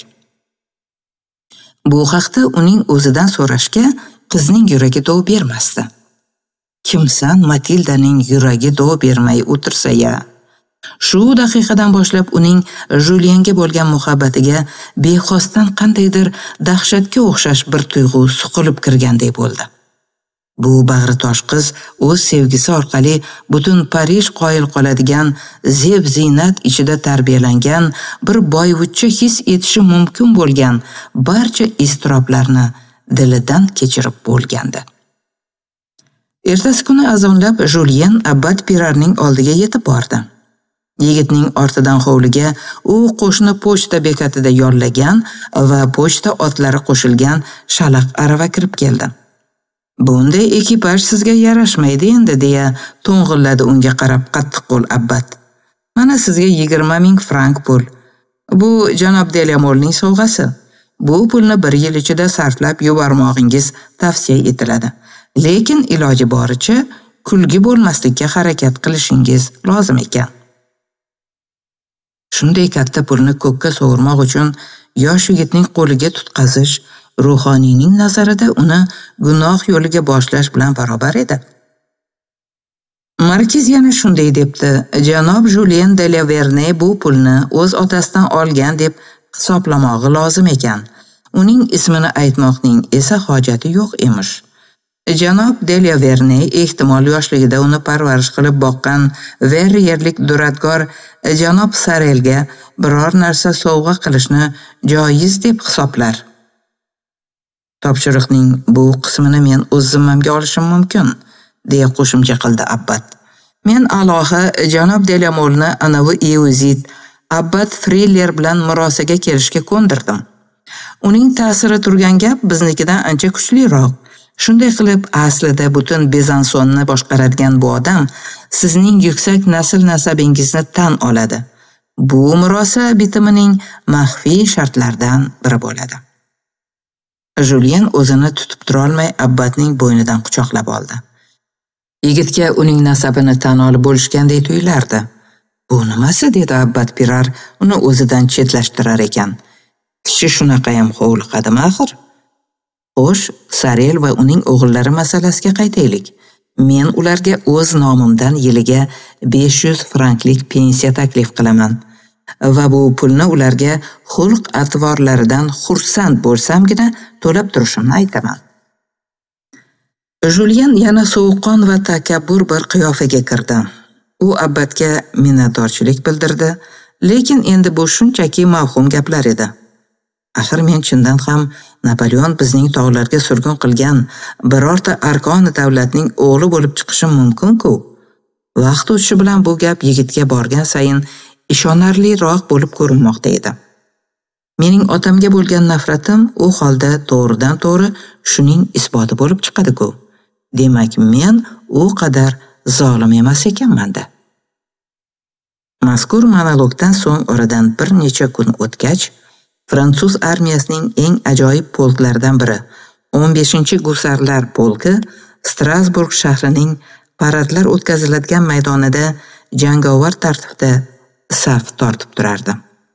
Bu haqda uning o'zidan so'rashga qizning yuragi dov bermasdi. Kimsan Matildaning yuragi dov bermay o'tirsa-ya? Shu daqiqadan boshlab uning Julienga bo'lgan muhabbatiga bexosdan qandaydir dahshatga o'xshash bir tuyg'u suqilib kirganday bo'ldi. Bu bag'ritosh qiz o'z sevgisi orqali butun Parij qoyil qoladigan zeb-ziynat ichida tarbiyalangan bir boyvuchcha his etishi mumkin bo'lgan barcha iztiroblarni dilidan kechirib bo'lgandi. Ertasi kuni azonlab Julien Abbat Pirarning oldiga yetib bordi. Yigitning ortidan hovliga u qo'shni pochta bekatida yollagan va pochta otlari qo'shilgan shalaq arava kirib keldi. Bunday ekipaj sizga yarashmaydi endi, deya to'ng'illadi unga qarab qattiq qo'l Abbat. Mana sizga 20,000 frank pul. Bu janob Delamolning sovg'asi. Bu pulni 1 yil ichida sarflab yubormoqingiz tavsiya etiladi. Lekin iloji boricha kulgi bo'lmaslikka harakat qilishingiz lozim ekan. Shunday katta pulni ko'kka sovurmoq uchun yosh yigitning qo'liga tutqazish ruhoniyning nazarida uni gunoh yo'liga boshlash bilan barobar edi. Markiz yana shunday debdi: janob Julien de la Verne bu pulni o'z otasidan olgan deb hisoblamog'i lozim ekan. Uning ismini aytmoqning esa hojati yo'q emish. Janob de la Verne ehtimol yoshligida uni parvarish qilib boqqan verriyerlik duradgor janob Sarelga biror narsa sovg'a qilishni joiz deb hisoblar. Topshiriqning bu qismini men o'z zimmamga olishim mumkin, deya qo'shimcha qildi Abbat. Men aloha janob Delamolni anavi euzit Abbat Friller bilan murosaga kelishga ko'ndirdim. Uning ta'siri turgan gap biznikidan ancha kuchliroq. Shunday qilib, aslida butun Bezansonni boshqaradigan bu odam sizning yuksak nasl nasabingizni tan oladi. Bu murosa bitimining maxfiy shartlaridan biri bo'ladi. Julien o'zini tutib tura olmay Abbatning bo'ynidan quchoqlab oldi. Yigitga uning nasabini tan olib bo'lishganday tuyulardi. Bu nimasi, dedi Abbat Pirar uni o'zidan chetlashtirar ekan. Kishi shunaqa ham hovliqadimi axir? Xo'sh, Sarel va uning o'g'illari masalasiga qaytaylik. Men ularga o'z nomimdan yiliga 500 franklik pensiya taklif qilaman va bu pulni ularga xulq atvorlaridan xursand bo'lsamgina to'lab turishimni aytaman. Julien yana sovuqqon va takabbur bir qiyofaga kirdi. U Abbatga minnatdorchilik bildirdi, lekin endi bu shunchaki mavhum gaplar edi. Axir men chindan ham Napoleon bizning tog'larga surgun qilgan birorta arkoni davlatning o'g'li bo'lib chiqishim mumkin-ku. Vaqt o'tishi bilan bu gap yigitga borgan sayin ishonarliroq bo'lib ko'rinmoqda edi. Mening otamga bo'lgan nafratim u holda to'g'ridan to'g'ri shuning isboti bo'lib chiqadi-ku. Demak, men u qadar zolim emas ekanman-da. Mazkur monologdan so'ng oradan bir necha kun o'tgach, Fransuz armiyasining eng ajoyib polklaridan biri, 15-gusarlar polki Strasburg shahrining paradlar o'tkaziladigan maydonida jangovar tartibda saf tortib turardi.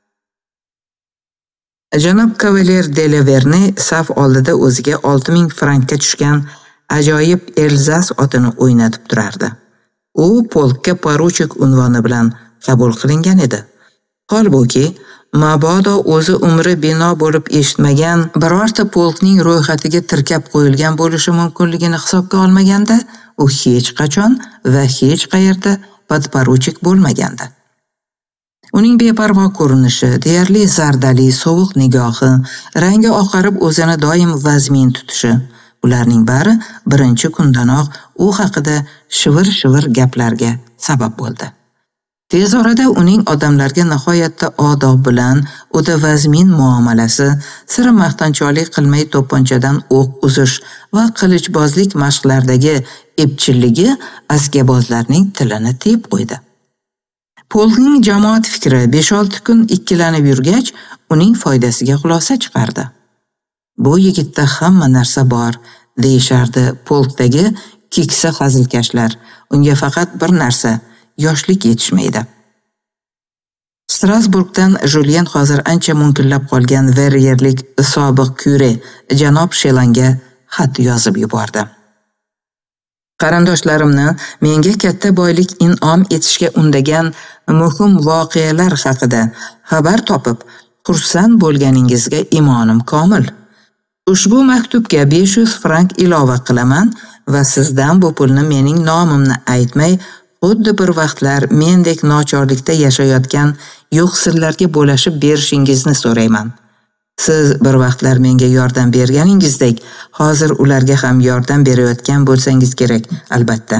Janob Kavaler de la Verne saf oldida o'ziga 6000 frankka tushgan ajoyib Elzas otini o'ynatib turardi. U polkka poruchik unvoni bilan qabul qilingan edi. Holbuki, mabodo o'zi umri bino bo'lib eshitmagan birorta polkning ro'yxatiga tirkab qo'yilgan bo'lishi mumkinligini hisobga olmaganda, u hech qachon va hech qayerda podporuchik bo'lmagandi. Uning beparvo ko'rinishi, deyarli zardali sovuq nigohi, rangi oqarib o'zini doim vazmin tutishi, ularning bari birinchi kundanoq u haqida shivir-shivir gaplarga sabab bo'ldi. Tez orada uning odamlarga nihoyatda odob bilan o'ta vazmin muomalasi, sira maqtanchoqlik qilmay to'pponchadan o'q uzish va qilichbozlik mashqlaridagi epchilligi askabozlarning tilini tiyib qo'ydi. Polkning jamoat fikri 5-6 kun ikkilanib yurgach, uning foydasiga xulosa chiqardi. Bu yigitda hamma narsa bor, deyishardi polkdagi keksa hazilkashlar. Unga faqat bir narsa, yoshlik yetishmaydi. Strasburgdan Julien hozir ancha munkillab qolgan verrierlik sobiq kure janob Shelanga xat yozib yubordi. Qarindoshlarimni menga katta boylik in'om etishga undagan muhim voqealar haqida xabar topib, xursand bo'lganingizga imonim komil. Ushbu maktubga 500 frank ilova qilaman va sizdan bu pulni mening nomimni aytmay, xuddi bir vaqtlar mendek nochorlikda yashayotgan yo'qsillarga bo'lashib berishingizni so'rayman. Siz bir vaqtlar menga yordam berganingizdek, hozir ularga ham yordam berayotgan bo'lsangiz kerak, albatta.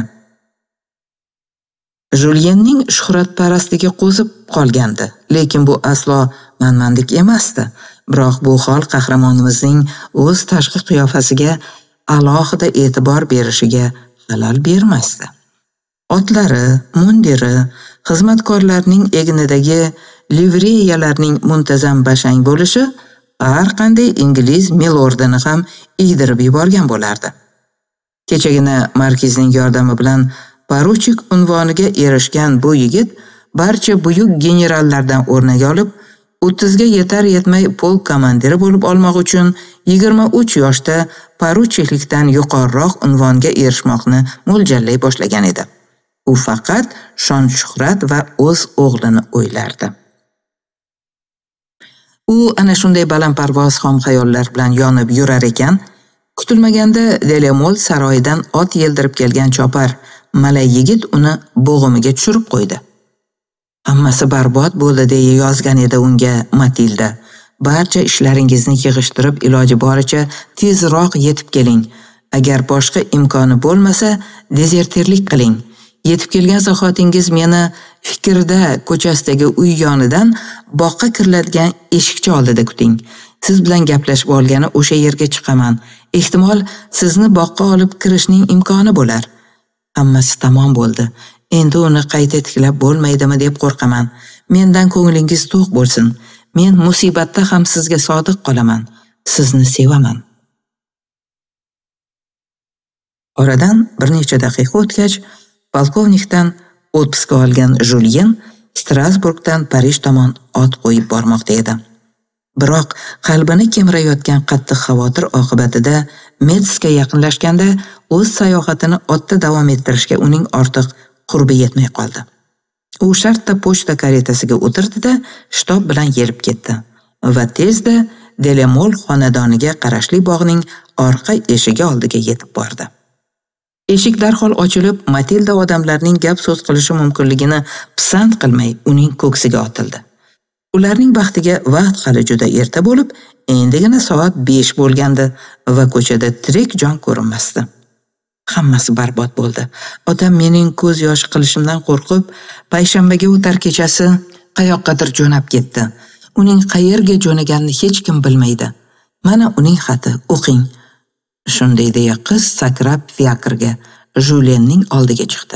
Julienning shuhratparastligi qo'zib qolgandi, lekin bu aslo manmanlik emasdi. Biroq bu hol qahramonimizning o'z tashqi qiyofasiga alohida e'tibor berishiga xalal bermasdi. Otlari, mundiri, xizmatkorlarning egnidagi livreyalarning muntazam bashang bo'lishi har qanday ingliz milordini ham iydirib yuborgan bo'lardi. Kechagina markizning yordami bilan poruchik unvoniga erishgan bu yigit barcha buyuk generallardan o'rnak olib, 30 ga yetar yetmay polk komandiri bo'lib olmoq uchun 23 yoshda poruchiklikdan yuqoriroq unvonga erishmoqni mo'ljallay boshlagan edi. U faqat shon-shuhrat va o'z o'g'lini o'ylardi. U ana shunday balandparvoz xom xayollar bilan yonib yurar ekan, kutilmaganda Delemol saroyidan ot yeldirib kelgan chopar malay yigit uni bo'g'imiga tushirib qo'ydi. Hammasi barbod bo'ldi deya yozgan edi unga Matilda. Barcha ishlaringizni yig'ishtirib iloji boricha tezroq yetib keling. Agar boshqa imkoni bo'lmasa, dezertirlik qiling. Yetib kelgan zahotingiz meni Fikrda ko'chasidagi uy yonidan boqqa kiriladigan eshikcha oldida kuting. Siz bilan gaplashib olgani o'sha yerga chiqaman. Ehtimol sizni boqqa olib kirishning imkoni bo'lar. Hammasi tamom bo'ldi. Endi uni qayta tiklab bo'lmaydimi deb qo'rqaman. Mendan ko'nglingiz to'q bo'lsin. Men musibatda ham sizga sodiq qolaman. Sizni sevaman. Oradan bir necha daqiqa o'tgach, polkovnikdan otpuska olgan Julien Strasburgdan Parij tomon ot qo'yib bormoqda edi. Biroq qalbini kemirayotgan qattiq xavotir oqibatida Metska yaqinlashganda o'z sayohatini otda davom ettirishga uning ortiq qurbi yetmay qoldi. U shartta pochta karetasiga o'tirdi-da, shtob bilan yelib ketdi va tezda Delemol xonadoniga qarashli bog'ning orqa eshigi oldiga yetib bordi. Eshik darhol ochilib, Matilda odamlarning gap so'z qilishi mumkinligini pisand qilmay uning ko'ksiga otildi. Ularning baxtiga vaqt hali juda erta bo'lib, endigina soat 5 bo'lgandi va ko'chada tirik jon ko'rinmasdi. Hammasi barbod bo'ldi. Otam mening ko'z yoshi qilishimdan qo'rqib, payshanbaga o'tar kechasi qayoqqadir jo'nab ketdi. Uning qayerga jo'naganini hech kim bilmaydi. Mana uning xati, o'qing. Shunday deya qiz sakrab Fiakrga, Julyenning oldiga chiqdi.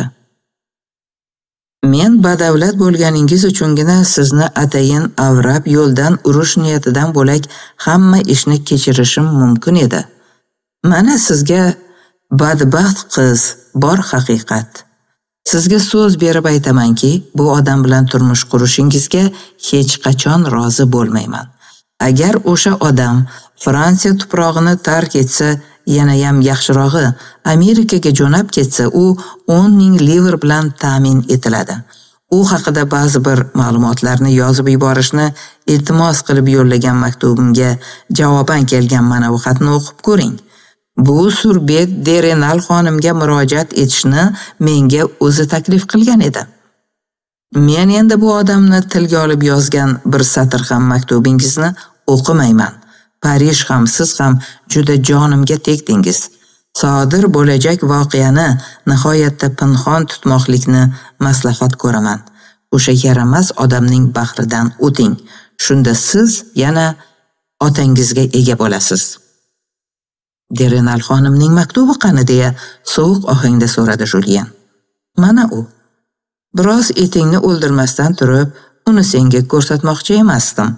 Men badavlat bo'lganingiz uchungina sizni atayin avrab yo'ldan urish niyatidan bo'lak hamma ishni kechirishim mumkin edi. Mana sizga badbaxt qiz, bor haqiqat. Sizga so'z berib aytamanki, bu odam bilan turmush qurishingizga hech qachon rozi bo'lmayman. Agar o'sha odam Fransiya tuprog'ini tark etsa, yanayam yaxshirog'i Amerikaga jo'nab ketsa, u 10 ming livr bilan ta'min etiladi. U haqida ba'zi bir ma'lumotlarni yozib yuborishni iltimos qilib yo'llagan maktubimga javoban kelgan mana bu xatni o'qib ko'ring. Bu surbet Derenal xonimga murojaat etishni menga o'zi taklif qilgan edi. Men endi bu odamni tilga olib yozgan bir satr ham maktubingizni o'qimayman. Parij ham siz ham juda jonimga tegdingiz. Sodir bo'lajak voqeani nihoyatda pinhon tutmoqlikni maslahat ko'raman. O'sha yaramas odamning bahridan o'ting. Shunda siz yana otangizga ega bo'lasiz. Derenal xonimning maktubi qani deya sovuq ohangda so'radi Julyen. Mana u. Biroz etingni o'ldirmasdan turib, uni senga ko'rsatmoqchi emasdim.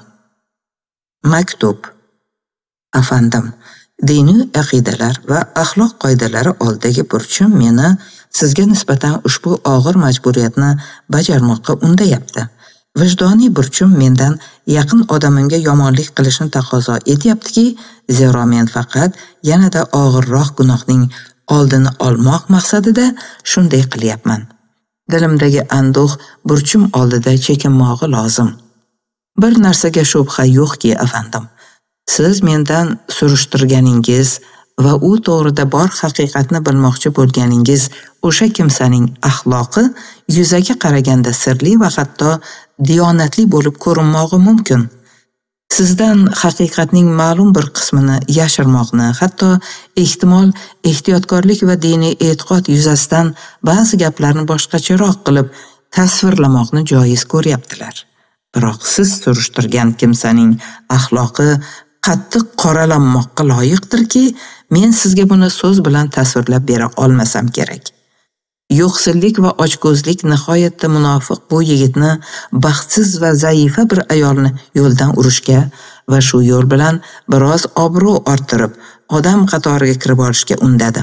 Maktub. Afandim, diniy aqidalar va axloq qoidalari oldidagi burchim meni sizga nisbatan ushbu og'ir majburiyatni bajarmoqqa undayapti. Vijdoniy burchim mendan yaqin odamimga yomonlik qilishni taqozo etyaptiki, zero men faqat yanada og'irroq gunohning oldini olmoq maqsadida shunday qilyapman. Dilimdagi anduh burchim oldida chekinmog'i lozim. Bir narsaga shubha yo'qki, afandim. Siz mendan surishtirganingiz va u to'g'rida bor haqiqatni bilmoqchi bo'lganingiz o'sha kimsaning axloqi yuzaga qaraganda sirli va hatto diyonatli bo'lib ko'rinmog'i mumkin. Sizdan haqiqatning ma'lum bir qismini yashirmoqni, hatto ehtimol ehtiyotkorlik va diniy e'tiqod yuzasidan ba'zi gaplarni boshqacharoq qilib tasvirlamoqni joiz ko'ryaptilar. Biroq siz surishtirgan kimsaning axloqi qattiq qoralanmoqqa loyiqdirki, men sizga buni so'z bilan tasvirlab bera olmasam kerak. Yo'qsillik va ochko'zlik nihoyatda munofiq bu yigitni baxtsiz va zaifa bir ayolni yo'ldan urishga va shu yo'l bilan biroz obro' orttirib, odam qatoriga kirib olishga undadi.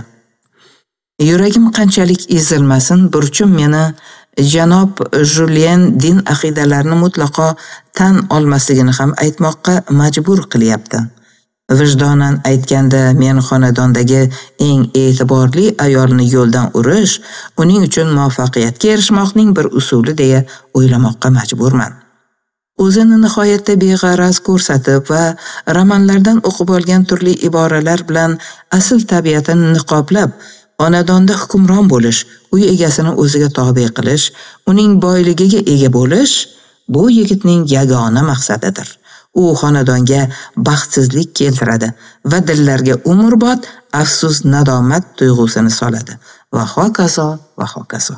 Yuragim qanchalik ezilmasin, burchim meni janob Julyen din aqidalarini mutlaqo tan olmasligini ham aytmoqqa majbur qilyapti. Vijdonan aytganda men xonadondagi eng e'tiborli ayolni yo'ldan urish uning uchun muvaffaqiyatga erishmoqning bir usuli deya o'ylamoqqa majburman. O'zini nihoyatda beg'araz ko'rsatib va romanlardan o'qib olgan turli iboralar bilan asl tabiatini niqoblab, xonadonda hukmron bo'lish, uy egasini o'ziga tobe qilish, uning boyligiga ega bo'lish bu yigitning yagona maqsadidir. U xonadonga baxtsizlik keltiradi va dillarga umrbod afsus nadomat tuyg'usini soladi va hokazo va hokazo.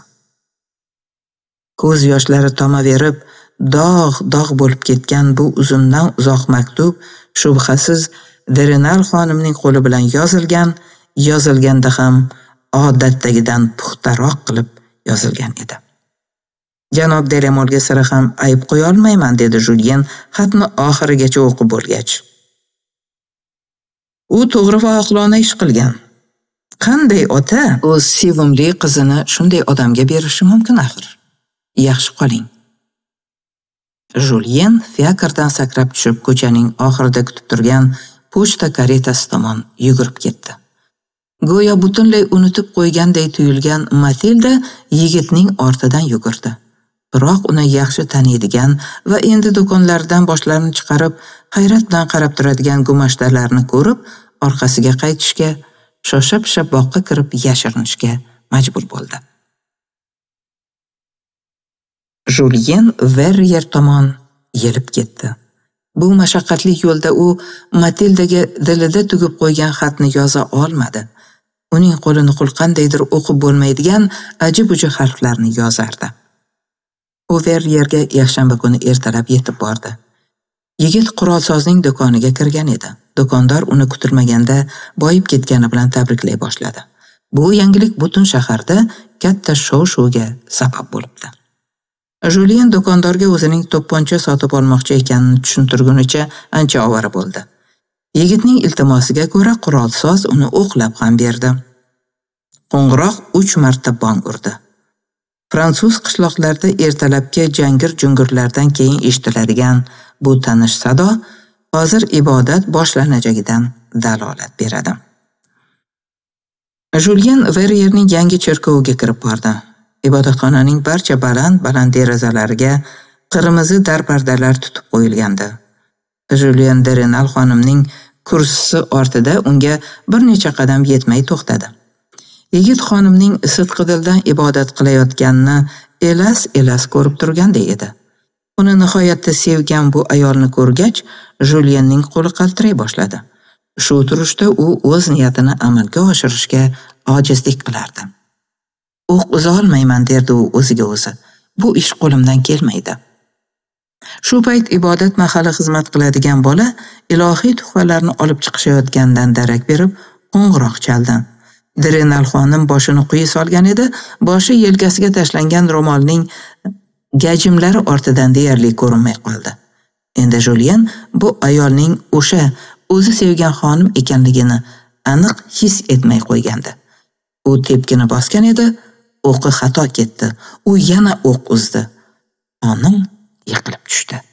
Ko'z yoshlari tomaverib, dog' bo'lib ketgan bu uzundan uzoq maktub shubhasiz Derenal xonimning qo'li bilan yozilganda ham odatdagidan puxtaroq qilib yozilgan edi. Janob Delemolga sira ham ayb qo'ya olmayman, dedi Julyen xatni oxirigacha o'qib bo'lgach. U to'g'ri va oqilona ish qilgan. Qanday ota o'z sevimli qizini shunday odamga berishi mumkin axir? Yaxshi qoling. Julyen Fiakrdan sakrab tushib ko'chaning oxirida kutib turgan pochta karetasi tomon yugurib ketdi. Go'yo butunlay unutib qo'yganday tuyulgan Matilda yigitning ortidan yugurdi. Biroq uni yaxshi taniydigan va endi do'konlardan boshlarini chiqarib, hayrat bilan qarab turadigan gumashtalarni ko'rib, orqasiga qaytishga, shosha-pisha boqqa kirib yashirinishga majbur bo'ldi. Julyen Verrier tomon yelib ketdi. Bu mashaqqatli yo'lda u Matildaga dilida tugib qo'ygan xatni yoza olmadi. Uning qo'li nuqul qandaydir o'qib bo'lmaydigan ajib-ujib harflarni yozardi. U Verrierga yakshanba kuni ertalab yetib bordi. Yigit qurolsozning do'koniga kirgan edi. Do'kondor uni kutilmaganda boyib ketgani bilan tabriklay boshladi. Bu yangilik butun shaharda katta shov-shuvga sabab bo'libdi. Julien do'kondorga o'zining to'pponcha sotib olmoqchi ekanini tushuntirgunicha ancha ovora bo'ldi. Yigitning iltimosiga ko'ra qurolsoz uni o'qlab ham berdi. Qo'ng'iroq 3 marta bong urdi. Fransuz qishloqlarida ertalabki jangir-jungurlardan keyin eshitiladigan bu tanish sado hozir ibodat boshlanajagidan dalolat beradi. Julien Verrierning yangi cherkoviga kirib bordi. Ibodatxonaning barcha baland derazalariga qirmizi darpardalar tutib qo'yilgandi. Julien de Renal xonimning kursisi ortida unga bir necha qadam yetmay to'xtadi. Yigit xonimning sidqidildan ibodat qilayotganini elas ko'rib turganday edi. Uni nihoyatda sevgan bu ayolni ko'rgach, Julienning qo'li qaltiray boshladi. Shu turishda u o'z niyatini amalga oshirishga ojizlik qilardi. O'q uza olmayman derdi u o'ziga o'zi. Bu ish qo'limdan kelmaydi. Shu payt ibodat mahali xizmat qiladigan bola ilohiy tuhfalarni olib chiqishayotgandan darak berib qo'ng'iroq chaldi. De Renal xonim boshini quyi solgan edi, boshi yelkasiga tashlangan ro'molning gajimlari ortidan deyarli ko'rinmay qoldi. Endi Julien bu ayolning o'sha o'zi sevgan xonim ekanligini aniq his etmay qo'ygandi. U tepkini bosgan edi, o'qi xato ketdi. U yana o'q uzdi. Xonim yiqilib tushdi.